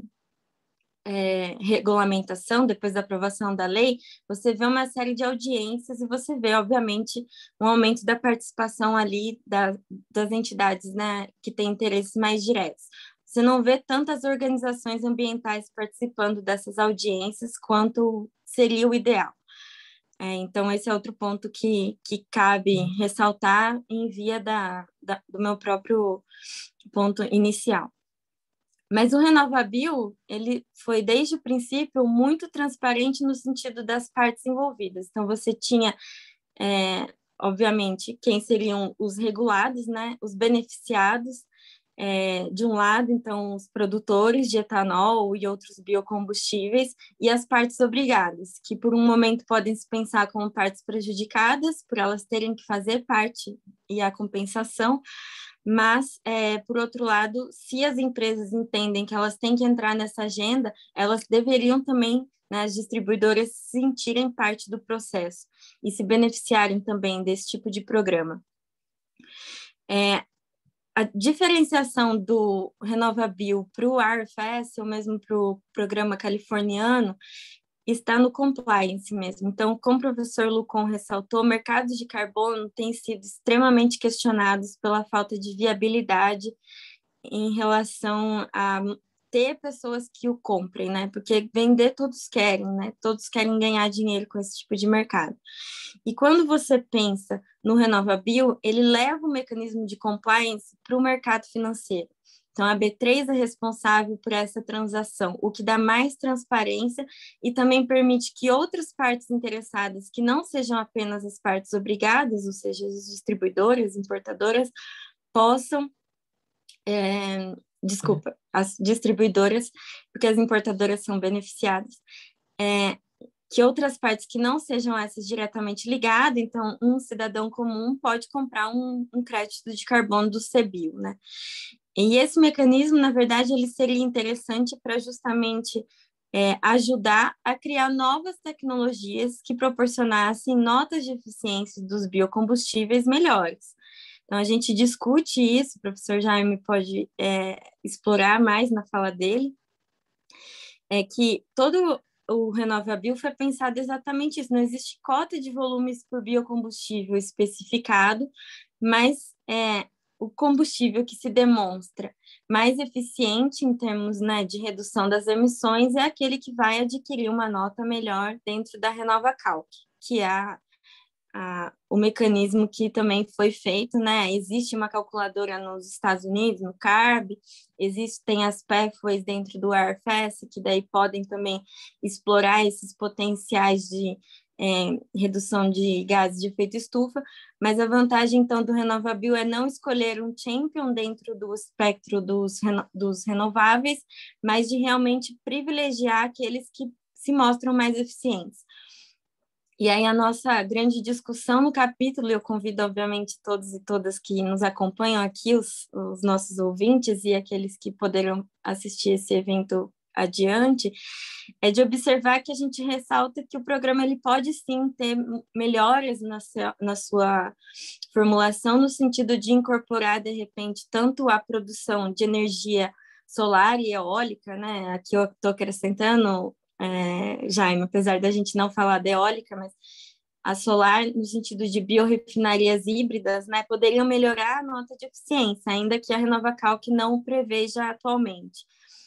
É, regulamentação, depois da aprovação da lei, você vê uma série de audiências e você vê, obviamente, um aumento da participação ali da, das entidades, né, que têm interesses mais diretos. Você não vê tantas organizações ambientais participando dessas audiências quanto seria o ideal. É, então, esse é outro ponto que, que cabe ressaltar em via da, da, do meu próprio ponto inicial. Mas o RenovaBio, ele foi desde o princípio muito transparente no sentido das partes envolvidas. Então, você tinha, é, obviamente, quem seriam os regulados, né? Os beneficiados, é, de um lado, então, os produtores de etanol e outros biocombustíveis, e as partes obrigadas, que por um momento podem se pensar como partes prejudicadas, por elas terem que fazer parte e a compensação, mas, é, por outro lado, se as empresas entendem que elas têm que entrar nessa agenda, elas deveriam também, né, as distribuidoras, se sentirem parte do processo e se beneficiarem também desse tipo de programa. É, a diferenciação do RenovaBio para o R F S, ou mesmo para o programa californiano, está no compliance mesmo. Então, como o professor Lucon ressaltou, mercados de carbono têm sido extremamente questionados pela falta de viabilidade em relação a ter pessoas que o comprem, né? Porque vender todos querem, né? Todos querem ganhar dinheiro com esse tipo de mercado. E quando você pensa no RenovaBio, ele leva o mecanismo de compliance para o mercado financeiro. Então, a B três é responsável por essa transação, o que dá mais transparência e também permite que outras partes interessadas, que não sejam apenas as partes obrigadas, ou seja, as distribuidoras, importadoras, possam, é, desculpa, as distribuidoras, porque as importadoras são beneficiadas, é, que outras partes que não sejam essas diretamente ligadas, então um cidadão comum pode comprar um, um crédito de carbono do CBio, né? E esse mecanismo, na verdade, ele seria interessante para justamente é, ajudar a criar novas tecnologias que proporcionassem notas de eficiência dos biocombustíveis melhores. Então, a gente discute isso, o professor Jaime pode é, explorar mais na fala dele, é que todo o RenovaBio foi pensado exatamente isso, não existe cota de volumes por biocombustível especificado, mas é, o combustível que se demonstra mais eficiente em termos, né, de redução das emissões é aquele que vai adquirir uma nota melhor dentro da RenovaCalc, que é a, a, o mecanismo que também foi feito, né? Existe uma calculadora nos Estados Unidos, no C A R B, existem as pathways dentro do R F S, que daí podem também explorar esses potenciais de É, redução de gases de efeito estufa, mas a vantagem, então, do RenovaBio é não escolher um champion dentro do espectro dos, dos renováveis, mas de realmente privilegiar aqueles que se mostram mais eficientes. E aí a nossa grande discussão no capítulo, eu convido, obviamente, todos e todas que nos acompanham aqui, os, os nossos ouvintes e aqueles que poderão assistir esse evento adiante, é de observar que a gente ressalta que o programa ele pode sim ter melhoras na sua, na sua formulação, no sentido de incorporar, de repente, tanto a produção de energia solar e eólica, né? Aqui eu estou acrescentando, é, Jaime, apesar da gente não falar de eólica, mas a solar, no sentido de biorrefinarias híbridas, né, poderiam melhorar a nota de eficiência, ainda que a RenovaCalc não o preveja atualmente.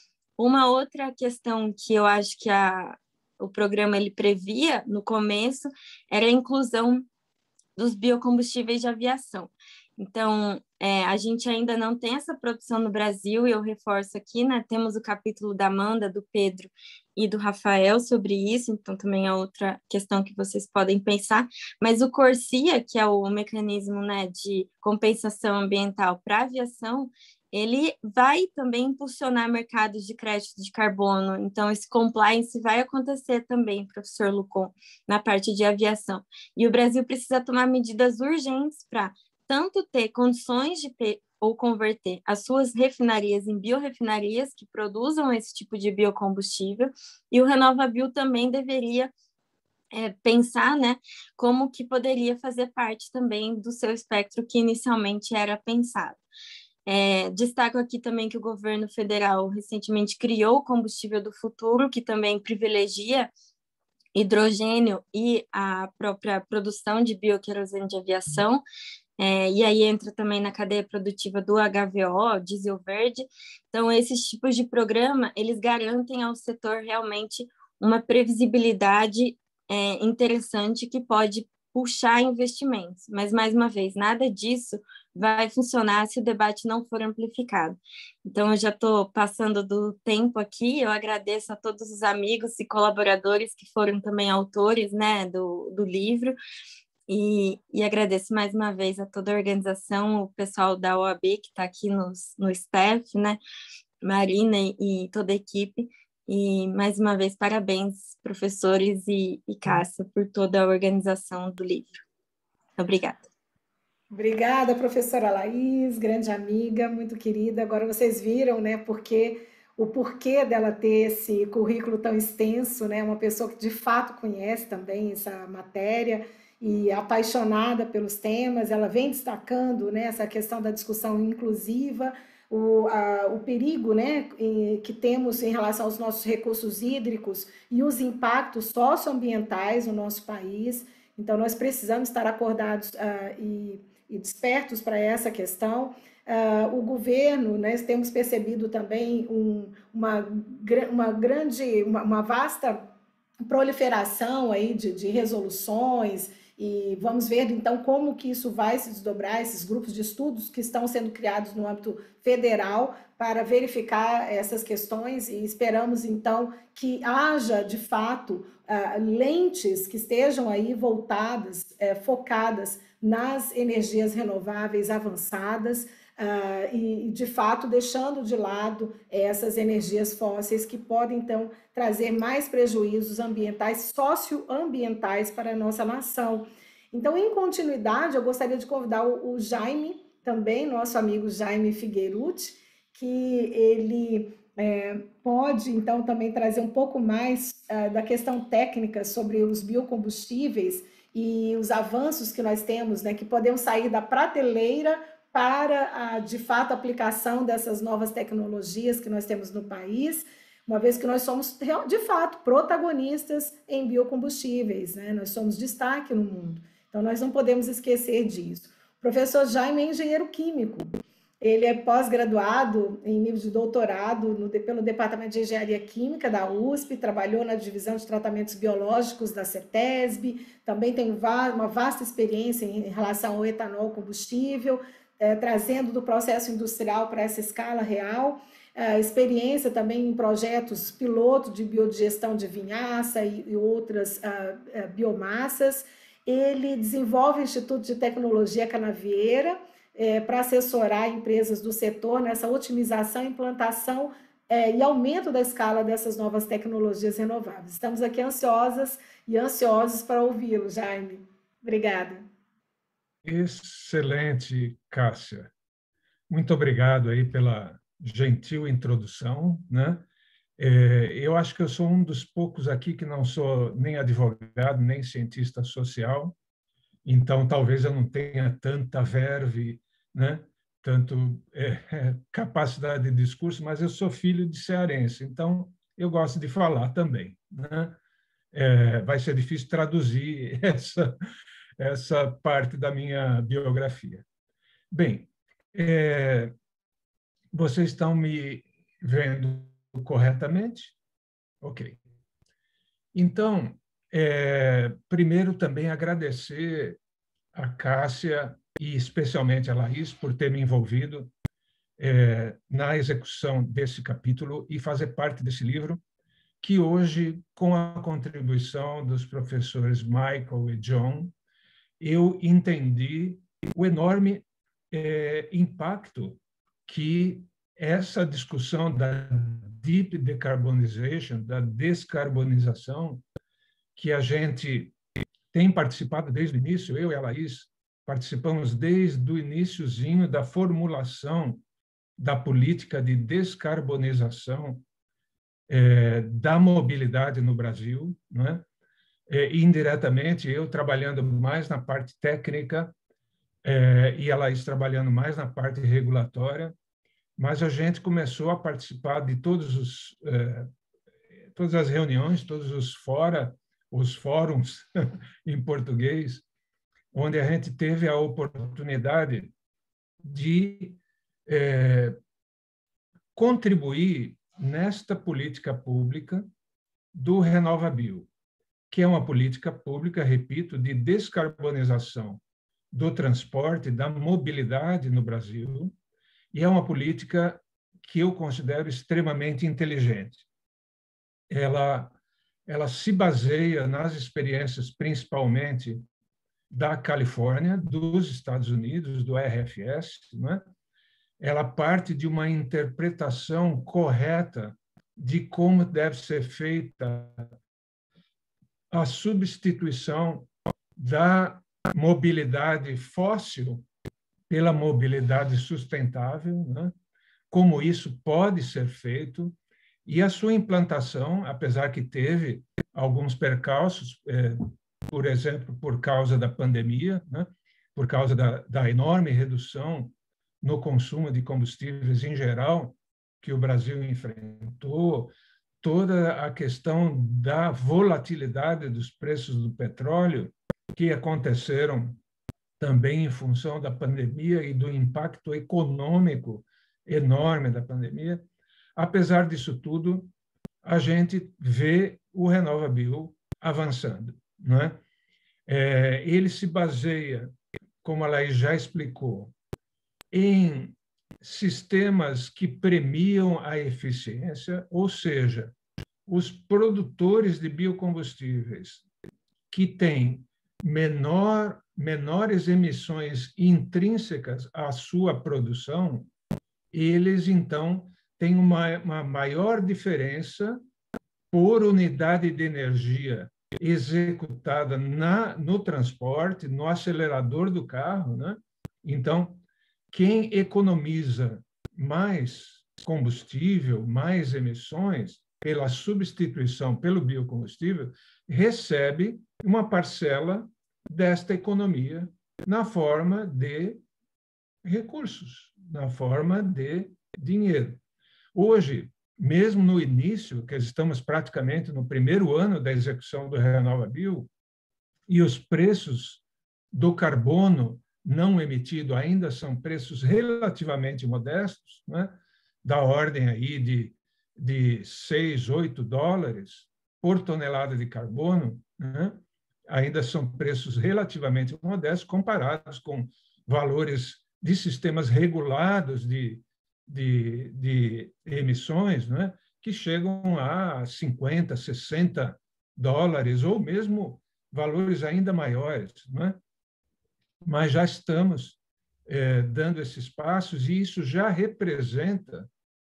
Uma outra questão que eu acho que a, o programa ele previa no começo era a inclusão dos biocombustíveis de aviação. Então, é, a gente ainda não tem essa produção no Brasil, e eu reforço aqui, né, temos o capítulo da Amanda, do Pedro e do Rafael sobre isso, então também é outra questão que vocês podem pensar, mas o CORSIA, que é o mecanismo, né, de compensação ambiental para a aviação, ele vai também impulsionar mercados de crédito de carbono. Então, esse compliance vai acontecer também, professor Lucon, na parte de aviação. E o Brasil precisa tomar medidas urgentes para tanto ter condições de ter, ou converter as suas refinarias em biorrefinarias que produzam esse tipo de biocombustível, e o RenovaBio também deveria é, pensar, né, como que poderia fazer parte também do seu espectro que inicialmente era pensado. É, destaco aqui também que o governo federal recentemente criou o combustível do futuro, que também privilegia hidrogênio e a própria produção de bioquerosene de aviação, é, e aí entra também na cadeia produtiva do H V O, diesel verde. Então, esses tipos de programa, eles garantem ao setor realmente uma previsibilidade é, interessante que pode puxar investimentos, mas, mais uma vez, nada disso vai funcionar se o debate não for amplificado. Então, eu já estou passando do tempo aqui, eu agradeço a todos os amigos e colaboradores que foram também autores, né, do, do livro, e, e agradeço mais uma vez a toda a organização, o pessoal da O A B que está aqui nos, no staff, né, Marina e, e toda a equipe. E, mais uma vez, parabéns, professores e, e Cássia, por toda a organização do livro. Obrigada. Obrigada, professora Laís, grande amiga, muito querida. Agora vocês viram, né, porque, o porquê dela ter esse currículo tão extenso, né, uma pessoa que de fato conhece também essa matéria e apaixonada pelos temas. Ela vem destacando, né, essa questão da discussão inclusiva, O, a, o perigo, né, que temos em relação aos nossos recursos hídricos e os impactos socioambientais no nosso país. Então, nós precisamos estar acordados uh, e, e despertos para essa questão. Uh, o governo, nós temos percebido também um, uma, uma grande, uma, uma vasta proliferação aí de, de resoluções, e vamos ver, então, como que isso vai se desdobrar, esses grupos de estudos que estão sendo criados no âmbito federal para verificar essas questões, e esperamos, então, que haja, de fato, lentes que estejam aí voltadas, focadas nas energias renováveis avançadas, Uh, e, de fato, deixando de lado essas energias fósseis que podem, então, trazer mais prejuízos ambientais, socioambientais para a nossa nação. Então, em continuidade, eu gostaria de convidar o, o Jaime, também, nosso amigo Jaime Figueirucci, que ele é, pode, então, também trazer um pouco mais uh, da questão técnica sobre os biocombustíveis e os avanços que nós temos, né, que podemos sair da prateleira para a, de fato, a aplicação dessas novas tecnologias que nós temos no país, uma vez que nós somos, de fato, protagonistas em biocombustíveis, né? Nós somos destaque no mundo. Então, nós não podemos esquecer disso. O professor Jaime é engenheiro químico. Ele é pós-graduado em nível de doutorado no, pelo Departamento de Engenharia Química da U S P, trabalhou na Divisão de Tratamentos Biológicos da CETESB, também tem uma vasta experiência em relação ao etanol combustível, é, trazendo do processo industrial para essa escala real, é, experiência também em projetos piloto de biodigestão de vinhaça e, e outras uh, uh, biomassas. Ele desenvolve o Instituto de Tecnologia Canavieira, É, para assessorar empresas do setor nessa otimização, implantação é, e aumento da escala dessas novas tecnologias renováveis. Estamos aqui ansiosas e ansiosos para ouvi-lo, Jaime. Obrigada. Excelente, Cássia. Muito obrigado aí pela gentil introdução, né? É, eu acho que eu sou um dos poucos aqui que não sou nem advogado, nem cientista social, então talvez eu não tenha tanta verve, né? Tanto é, capacidade de discurso, mas eu sou filho de cearense, então eu gosto de falar também, né? É, vai ser difícil traduzir essa, essa parte da minha biografia. Bem, é, vocês estão me vendo corretamente? Ok. Então, é, primeiro também agradecer a Cássia e especialmente a Laís por ter me envolvido é, na execução desse capítulo e fazer parte desse livro, que hoje, com a contribuição dos professores Michael e John, eu entendi o enorme é, impacto que essa discussão da deep decarbonization, da descarbonização, que a gente tem participado desde o início, eu e a Laís, participamos desde o iniciozinho da formulação da política de descarbonização é, da mobilidade no Brasil, né? É, indiretamente, eu trabalhando mais na parte técnica é, e a Laís trabalhando mais na parte regulatória, mas a gente começou a participar de todos os, é, todas as reuniões, todos os fora, os fóruns em português, onde a gente teve a oportunidade de é, contribuir nesta política pública do RenovaBio, que é uma política pública, repito, de descarbonização do transporte, da mobilidade no Brasil, e é uma política que eu considero extremamente inteligente. Ela, ela se baseia nas experiências, principalmente, da Califórnia, dos Estados Unidos, do R F S, né? Ela parte de uma interpretação correta de como deve ser feita a substituição da mobilidade fóssil pela mobilidade sustentável, né? Como isso pode ser feito, e a sua implantação, apesar que teve alguns percalços, é, por exemplo, por causa da pandemia, né? Por causa da, da enorme redução no consumo de combustíveis em geral que o Brasil enfrentou, toda a questão da volatilidade dos preços do petróleo, que aconteceram também em função da pandemia e do impacto econômico enorme da pandemia. Apesar disso tudo, a gente vê o RenovaBio avançando, não é? É, ele se baseia, como a Laís já explicou, em sistemas que premiam a eficiência, ou seja, os produtores de biocombustíveis que têm menor, menores emissões intrínsecas à sua produção, eles, então, têm uma, uma maior diferença por unidade de energia executada na, no transporte, no acelerador do carro, né? Então, quem economiza mais combustível mais emissões pela substituição pelo biocombustível recebe uma parcela desta economia na forma de recursos, na forma de dinheiro. Hoje, mesmo no início, que estamos praticamente no primeiro ano da execução do RenovaBio, e os preços do carbono não emitido ainda são preços relativamente modestos, né? Da ordem aí de, de seis, oito dólares por tonelada de carbono, né? Ainda são preços relativamente modestos comparados com valores de sistemas regulados de, de, de emissões, né? Que chegam a cinquenta, sessenta dólares, ou mesmo valores ainda maiores, né? Mas já estamos é, dando esses passos, e isso já representa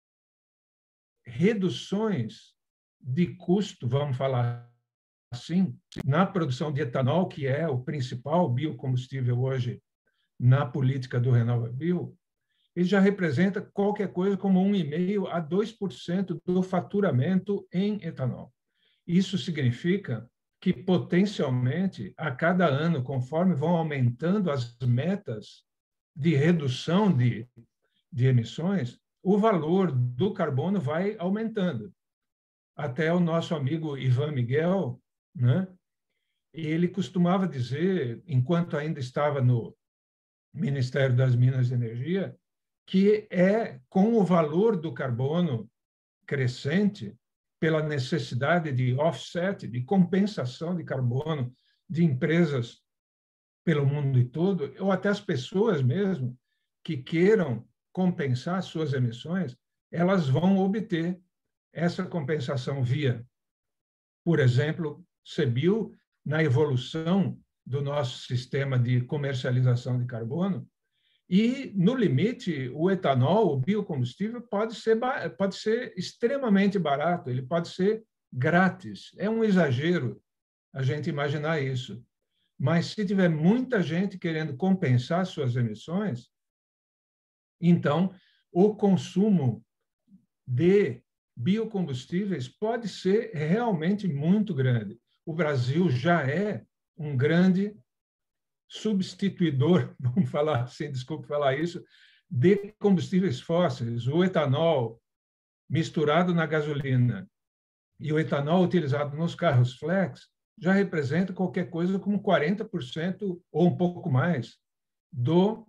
reduções de custo, vamos falar assim, na produção de etanol, que é o principal biocombustível hoje na política do RenovaBio. Ele já representa qualquer coisa como um vírgula cinco por cento a dois por cento do faturamento em etanol. Isso significa que, potencialmente, a cada ano, conforme vão aumentando as metas de redução de, de emissões, o valor do carbono vai aumentando. Até o nosso amigo Ivan Miguel, né, ele costumava dizer, enquanto ainda estava no Ministério das Minas e Energia, que é com o valor do carbono crescente, pela necessidade de offset, de compensação de carbono de empresas pelo mundo todo, ou até as pessoas mesmo que queiram compensar suas emissões, elas vão obter essa compensação via, por exemplo, você viu na evolução do nosso sistema de comercialização de carbono, e, no limite, o etanol, o biocombustível, pode ser, pode ser extremamente barato, ele pode ser grátis. É um exagero a gente imaginar isso. Mas, se tiver muita gente querendo compensar suas emissões, então, o consumo de biocombustíveis pode ser realmente muito grande. O Brasil já é um grande substituidor, vamos falar assim, desculpe falar isso, de combustíveis fósseis. O etanol misturado na gasolina e o etanol utilizado nos carros flex já representa qualquer coisa como quarenta por cento ou um pouco mais do,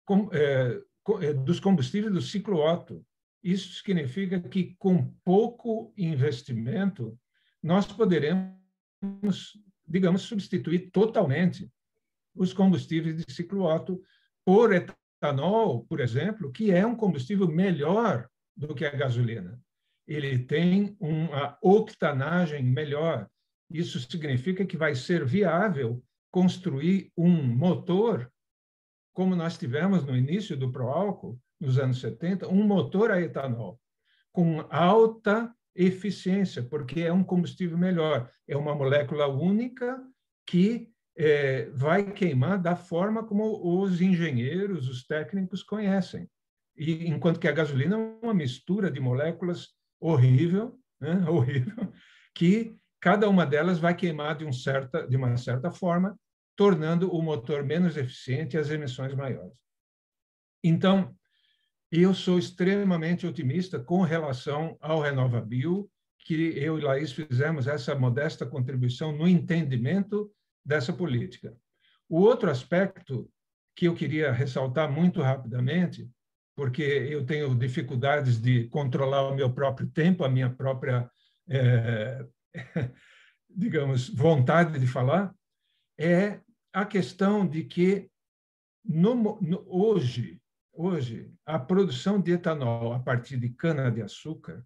é, dos combustíveis do ciclo Otto. Isso significa que, com pouco investimento, nós poderemos, digamos, substituir totalmente os combustíveis de ciclo Otto por etanol, por exemplo, que é um combustível melhor do que a gasolina. Ele tem uma octanagem melhor. Isso significa que vai ser viável construir um motor, como nós tivemos no início do pró-álcool, nos anos setenta, um motor a etanol, com alta eficiência, porque é um combustível melhor. É uma molécula única que É, vai queimar da forma como os engenheiros, os técnicos conhecem. E, enquanto que a gasolina é uma mistura de moléculas horrível, né? horrível, que cada uma delas vai queimar de, um certa, de uma certa forma, tornando o motor menos eficiente e as emissões maiores. Então, eu sou extremamente otimista com relação ao RenovaBio, que eu e Laís fizemos essa modesta contribuição no entendimento dessa política. O outro aspecto que eu queria ressaltar muito rapidamente, porque eu tenho dificuldades de controlar o meu próprio tempo, a minha própria, é, digamos, vontade de falar, é a questão de que no, no, hoje, hoje a produção de etanol a partir de cana-de-açúcar,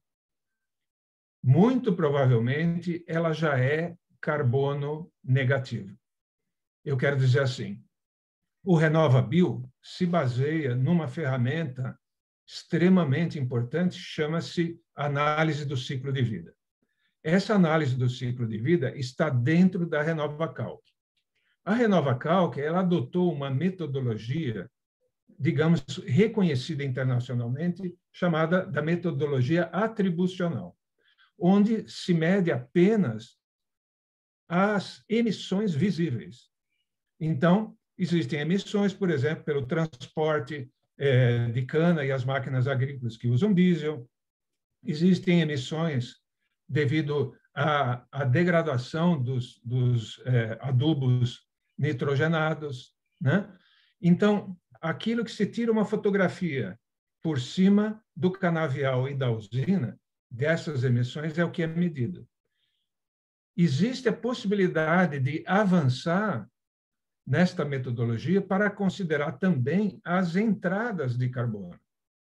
muito provavelmente ela já é carbono negativo. Eu quero dizer assim, o RenovaBio se baseia numa ferramenta extremamente importante, chama-se análise do ciclo de vida. Essa análise do ciclo de vida está dentro da RenovaCalc. A RenovaCalc, ela adotou uma metodologia digamos, reconhecida internacionalmente, chamada da metodologia atribucional, onde se mede apenas as emissões visíveis. Então, existem emissões, por exemplo, pelo transporte eh, de cana e as máquinas agrícolas que usam diesel. Existem emissões devido à, à degradação dos, dos eh, adubos nitrogenados, né? Então, aquilo que se tira uma fotografia por cima do canavial e da usina, dessas emissões é o que é medido. Existe a possibilidade de avançar nesta metodologia para considerar também as entradas de carbono.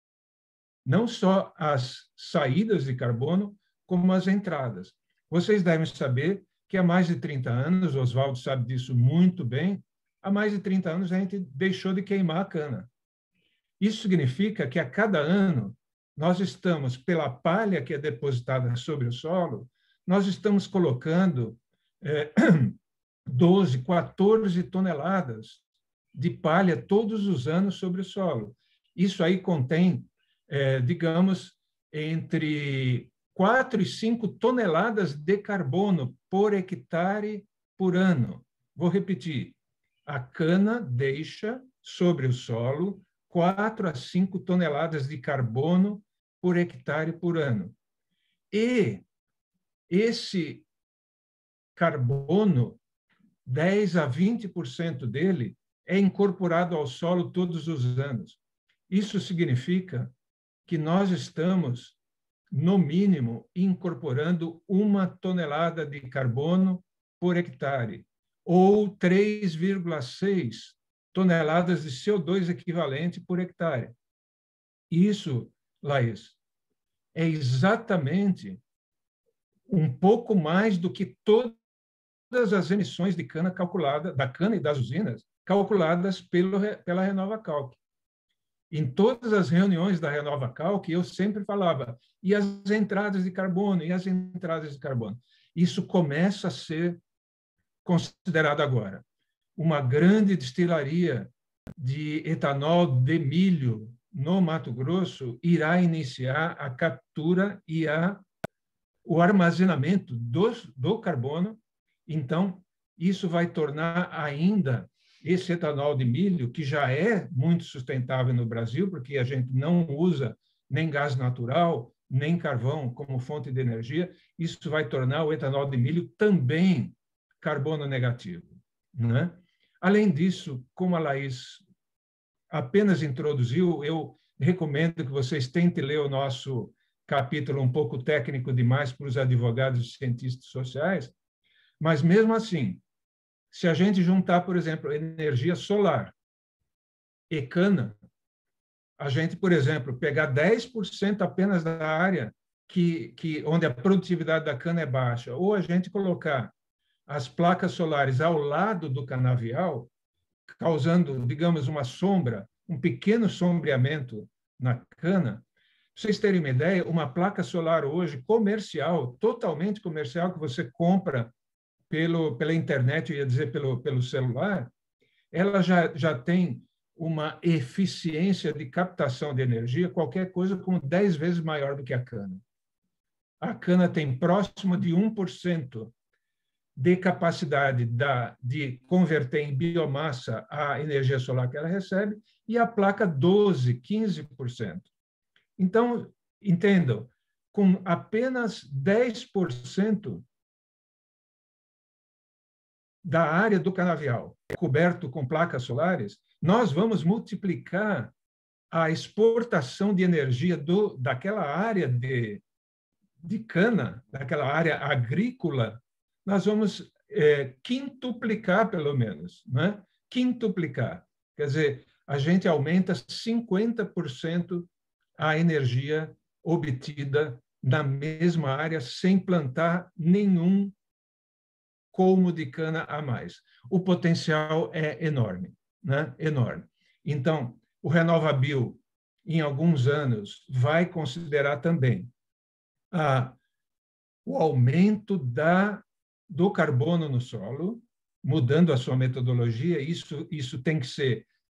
Não só as saídas de carbono, como as entradas. Vocês devem saber que há mais de trinta anos, o Oswaldo sabe disso muito bem, há mais de trinta anos a gente deixou de queimar a cana. Isso significa que a cada ano nós estamos, pela palha que é depositada sobre o solo, nós estamos colocando é, doze, quatorze toneladas de palha todos os anos sobre o solo. Isso aí contém, é, digamos, entre quatro e cinco toneladas de carbono por hectare por ano. Vou repetir. A cana deixa sobre o solo quatro a cinco toneladas de carbono por hectare por ano. E esse carbono, dez a vinte por cento dele, é incorporado ao solo todos os anos. Isso significa que nós estamos, no mínimo, incorporando uma tonelada de carbono por hectare, ou três vírgula seis toneladas de C O dois equivalente por hectare. Isso, Laís, é exatamente um pouco mais do que todas as emissões de cana calculada, da cana e das usinas, calculadas pelo, pela Renova Calc. Em todas as reuniões da Renova Calc, eu sempre falava, e as entradas de carbono, e as entradas de carbono. Isso começa a ser considerado agora. Uma grande destilaria de etanol de milho no Mato Grosso irá iniciar a captura e a, o armazenamento do, do carbono. Então, isso vai tornar ainda esse etanol de milho, que já é muito sustentável no Brasil, porque a gente não usa nem gás natural, nem carvão como fonte de energia, isso vai tornar o etanol de milho também carbono negativo, né? Além disso, como a Laís apenas introduziu, eu recomendo que vocês tentem ler o nosso capítulo um pouco técnico demais para os advogados e cientistas sociais, mas mesmo assim, se a gente juntar, por exemplo, energia solar e cana, a gente, por exemplo, pegar dez por cento apenas da área que, que, onde a produtividade da cana é baixa, ou a gente colocar as placas solares ao lado do canavial, causando, digamos, uma sombra, um pequeno sombreamento na cana. Para vocês terem uma ideia, uma placa solar hoje comercial, totalmente comercial, que você compra pelo, pela internet, eu ia dizer pelo, pelo celular, ela já, já tem uma eficiência de captação de energia, qualquer coisa como dez vezes maior do que a cana. A cana tem próximo de um por cento de capacidade da, de converter em biomassa a energia solar que ela recebe, e a placa doze, quinze por cento. Então, entendam, com apenas dez por cento da área do canavial coberto com placas solares, nós vamos multiplicar a exportação de energia do, daquela área de, de cana, daquela área agrícola, nós vamos é, quintuplicar, pelo menos, né? Quintuplicar. Quer dizer, a gente aumenta cinquenta por cento a energia obtida na mesma área sem plantar nenhum colmo de cana a mais. O potencial é enorme, né? Enorme. Então, o RenovaBio, em alguns anos, vai considerar também a, o aumento da do carbono no solo, mudando a sua metodologia. Isso, isso tem que ser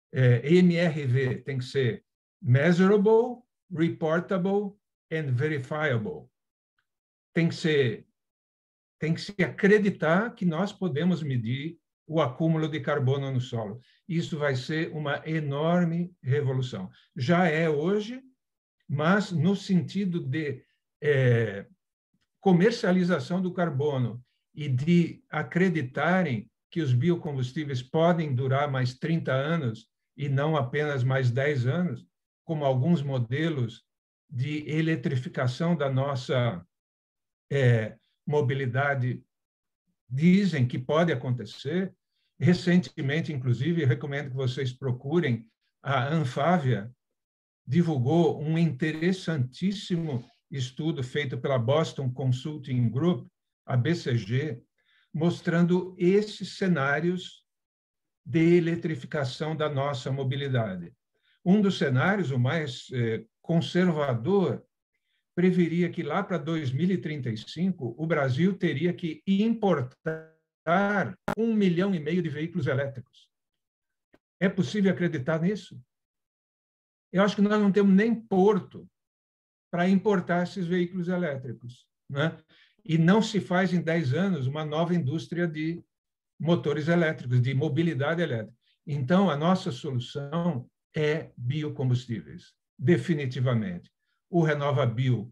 É, M R V tem que ser measurable, reportable and verifiable. Tem que ser, tem que se acreditar que nós podemos medir o acúmulo de carbono no solo. Isso vai ser uma enorme revolução. Já é hoje, mas no sentido de é, comercialização do carbono e de acreditarem que os biocombustíveis podem durar mais trinta anos e não apenas mais dez anos, como alguns modelos de eletrificação da nossa é, mobilidade dizem que pode acontecer. Recentemente, inclusive, recomendo que vocês procurem, a Anfávia divulgou um interessantíssimo estudo feito pela Boston Consulting Group, a B C G, mostrando esses cenários de eletrificação da nossa mobilidade. Um dos cenários, o mais eh, conservador, preveria que lá para dois mil e trinta e cinco o Brasil teria que importar um milhão e meio de veículos elétricos. É possível acreditar nisso? Eu acho que nós não temos nem porto para importar esses veículos elétricos, né? E não se faz em dez anos uma nova indústria de motores elétricos, de mobilidade elétrica. Então, a nossa solução é biocombustíveis, definitivamente. O RenovaBio,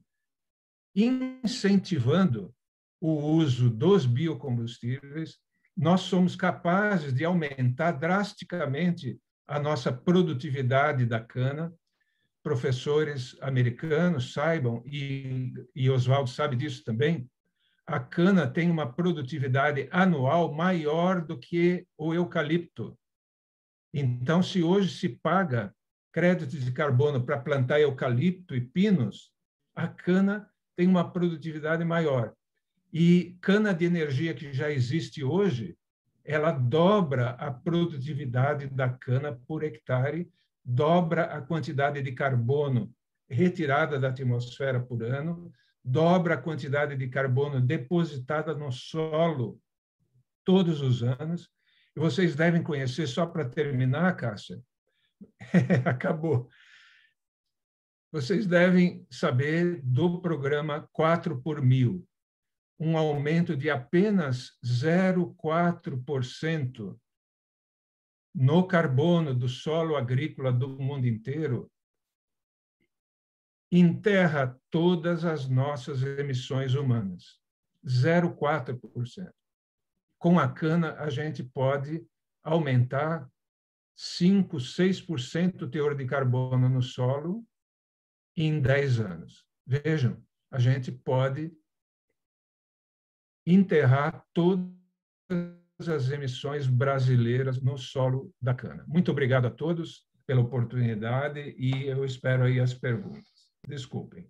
incentivando o uso dos biocombustíveis, nós somos capazes de aumentar drasticamente a nossa produtividade da cana. Professores americanos saibam, e, e Oswaldo sabe disso também, a cana tem uma produtividade anual maior do que o eucalipto. Então, se hoje se paga créditos de carbono para plantar eucalipto e pinos, a cana tem uma produtividade maior. E cana de energia que já existe hoje, ela dobra a produtividade da cana por hectare, dobra a quantidade de carbono retirada da atmosfera por ano, dobra a quantidade de carbono depositada no solo todos os anos. E vocês devem conhecer, só para terminar, Cássia, acabou. Vocês devem saber do programa quatro por mil, um aumento de apenas zero vírgula quatro por cento no carbono do solo agrícola do mundo inteiro, enterra todas as nossas emissões humanas. zero vírgula quatro por cento. Com a cana, a gente pode aumentar cinco, seis por cento o teor de carbono no solo em dez anos. Vejam, a gente pode enterrar todas as emissões brasileiras no solo da cana. Muito obrigado a todos pela oportunidade e eu espero aí as perguntas. Desculpem.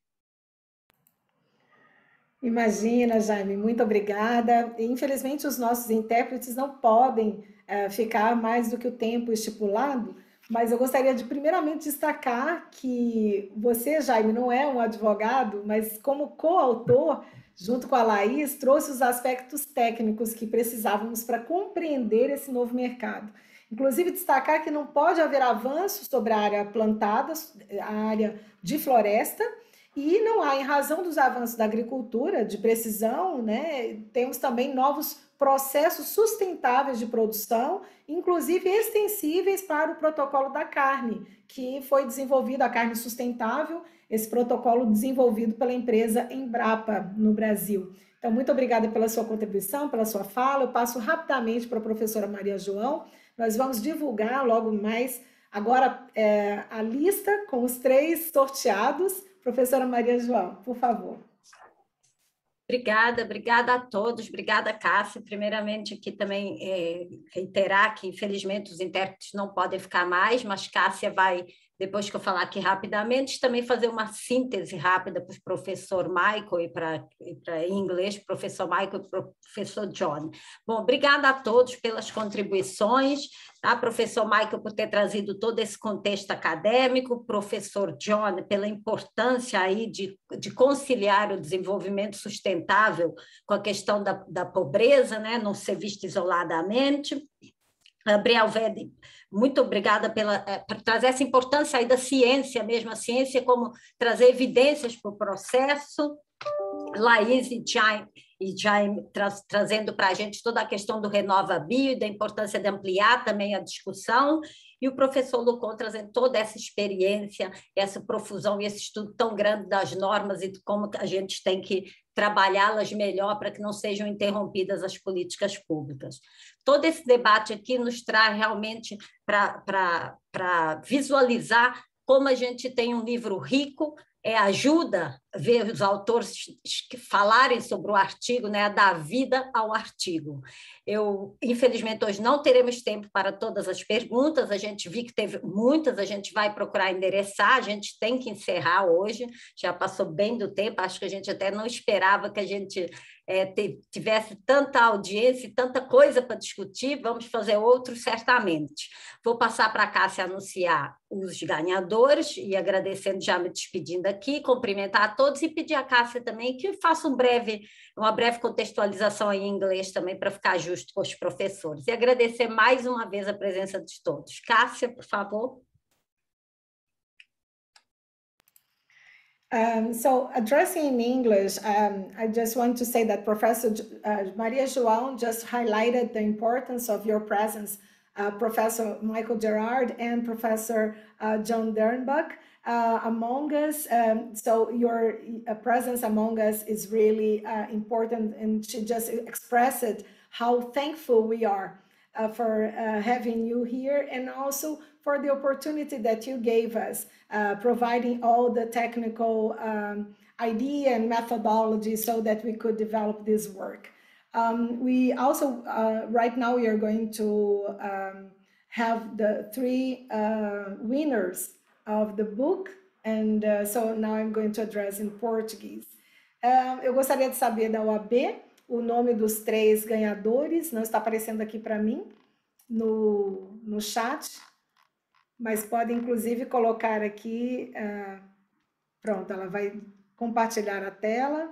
Imagina, Jaime, muito obrigada. Infelizmente, os nossos intérpretes não podem uh, ficar mais do que o tempo estipulado, mas eu gostaria de, primeiramente, destacar que você, Jaime, não é um advogado, mas como coautor, junto com a Laís, trouxe os aspectos técnicos que precisávamos para compreender esse novo mercado. Inclusive, destacar que não pode haver avanço sobre a área plantada, a área de floresta, e não há, em razão dos avanços da agricultura de precisão, né, temos também novos processos sustentáveis de produção, inclusive extensíveis para o protocolo da carne, que foi desenvolvido, a carne sustentável, esse protocolo desenvolvido pela empresa Embrapa no Brasil. Então, muito obrigada pela sua contribuição, pela sua fala. Eu passo rapidamente para a professora Maria João. Nós vamos divulgar logo mais agora é, a lista com os três sorteados. Professora Maria João, por favor. Obrigada, obrigada a todos, obrigada, Cássia. Primeiramente, aqui também é, reiterar que, infelizmente, os intérpretes não podem ficar mais, mas Cássia vai, depois que eu falar aqui rapidamente, também fazer uma síntese rápida para o professor Michael e para em inglês, professor Michael e professor John. Bom, obrigada a todos pelas contribuições, tá? Professor Michael por ter trazido todo esse contexto acadêmico, professor John pela importância aí de, de conciliar o desenvolvimento sustentável com a questão da, da pobreza, né? Não ser vista isoladamente. Gabriel Vede, muito obrigada pela, por trazer essa importância aí da ciência mesmo, a ciência como trazer evidências para o processo. Laís e Jaime, e Jaime tra trazendo para a gente toda a questão do Renova Bio e da importância de ampliar também a discussão, e o professor Lucon trazendo toda essa experiência, essa profusão e esse estudo tão grande das normas e de como a gente tem que trabalhá-las melhor para que não sejam interrompidas as políticas públicas. Todo esse debate aqui nos traz realmente para visualizar como a gente tem um livro rico, é, ajuda a ver os autores falarem sobre o artigo, né, a dar vida ao artigo. Eu, infelizmente, hoje não teremos tempo para todas as perguntas, a gente viu que teve muitas, a gente vai procurar endereçar, a gente tem que encerrar hoje, já passou bem do tempo, acho que a gente até não esperava que a gente é, tivesse tanta audiência e tanta coisa para discutir, vamos fazer outros certamente. Vou passar para a Cássia anunciar os ganhadores e agradecendo, já me despedindo aqui, cumprimentar a todos e pedir a Cássia também que faça um breve, uma breve contextualização em inglês também para ficar justo com os professores. E agradecer mais uma vez a presença de todos. Cássia, por favor. Um, so addressing in English, um, I just want to say that Professor uh, Maria João just highlighted the importance of your presence, uh, Professor Michael Gerard and Professor uh, John Dernbach uh, among us. Um, so your uh, presence among us is really uh, important, and she just expressed how thankful we are uh, for uh, having you here, and also for the opportunity that you gave us, uh, providing all the technical um, idea and methodology so that we could develop this work. Um, we also, uh, right now, we are going to um, have the three uh, winners of the book, and uh, so now I'm going to address in Portuguese. Uh, eu gostaria de saber da O A B o nome dos três ganhadores, não está aparecendo aqui para mim no, no chat, mas pode inclusive colocar aqui, uh, pronto, ela vai compartilhar a tela.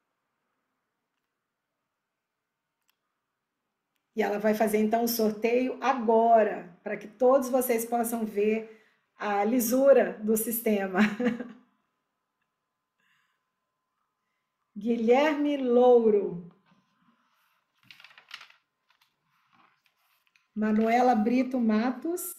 E ela vai fazer então o sorteio agora, para que todos vocês possam ver a lisura do sistema. Guilherme Louro. Manuela Brito Matos.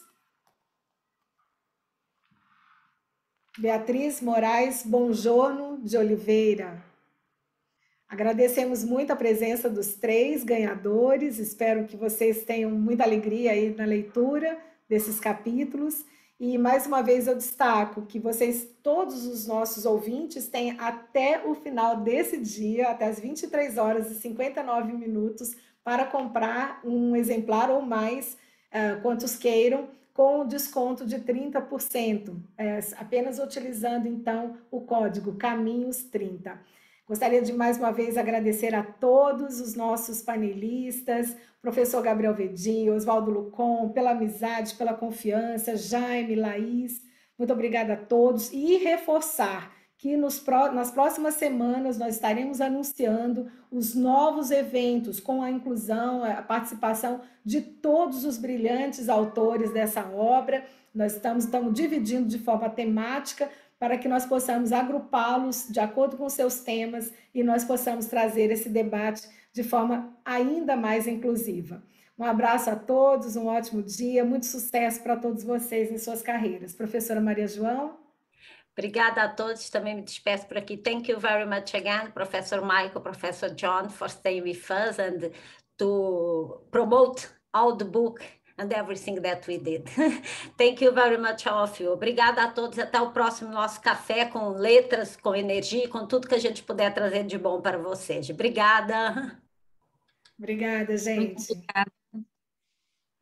Beatriz Moraes Bonjorno de Oliveira. Agradecemos muito a presença dos três ganhadores, espero que vocês tenham muita alegria aí na leitura desses capítulos, e mais uma vez eu destaco que vocês, todos os nossos ouvintes, têm até o final desse dia, até as vinte e três horas e cinquenta e nove minutos, para comprar um exemplar ou mais, uh, quantos queiram, com desconto de trinta por cento, é, apenas utilizando então o código Caminhos trinta. Gostaria de mais uma vez agradecer a todos os nossos panelistas, professor Gabriel Vedinho, Oswaldo Lucon, pela amizade, pela confiança, Jaime, Laís, muito obrigada a todos, e reforçar que nos, nas próximas semanas nós estaremos anunciando os novos eventos com a inclusão, a participação de todos os brilhantes autores dessa obra. Nós estamos, estamos dividindo de forma temática para que nós possamos agrupá-los de acordo com seus temas e nós possamos trazer esse debate de forma ainda mais inclusiva. Um abraço a todos, um ótimo dia, muito sucesso para todos vocês em suas carreiras. Professora Maria João. Obrigada a todos, também me despeço por aqui. Thank you very much again, Professor Michael, Professor John, for staying with us and to promote all the book and everything that we did. Thank you very much, all of you. Obrigada a todos, até o próximo nosso café com letras, com energia, com tudo que a gente puder trazer de bom para vocês. Obrigada. Obrigada, gente. Muito obrigada.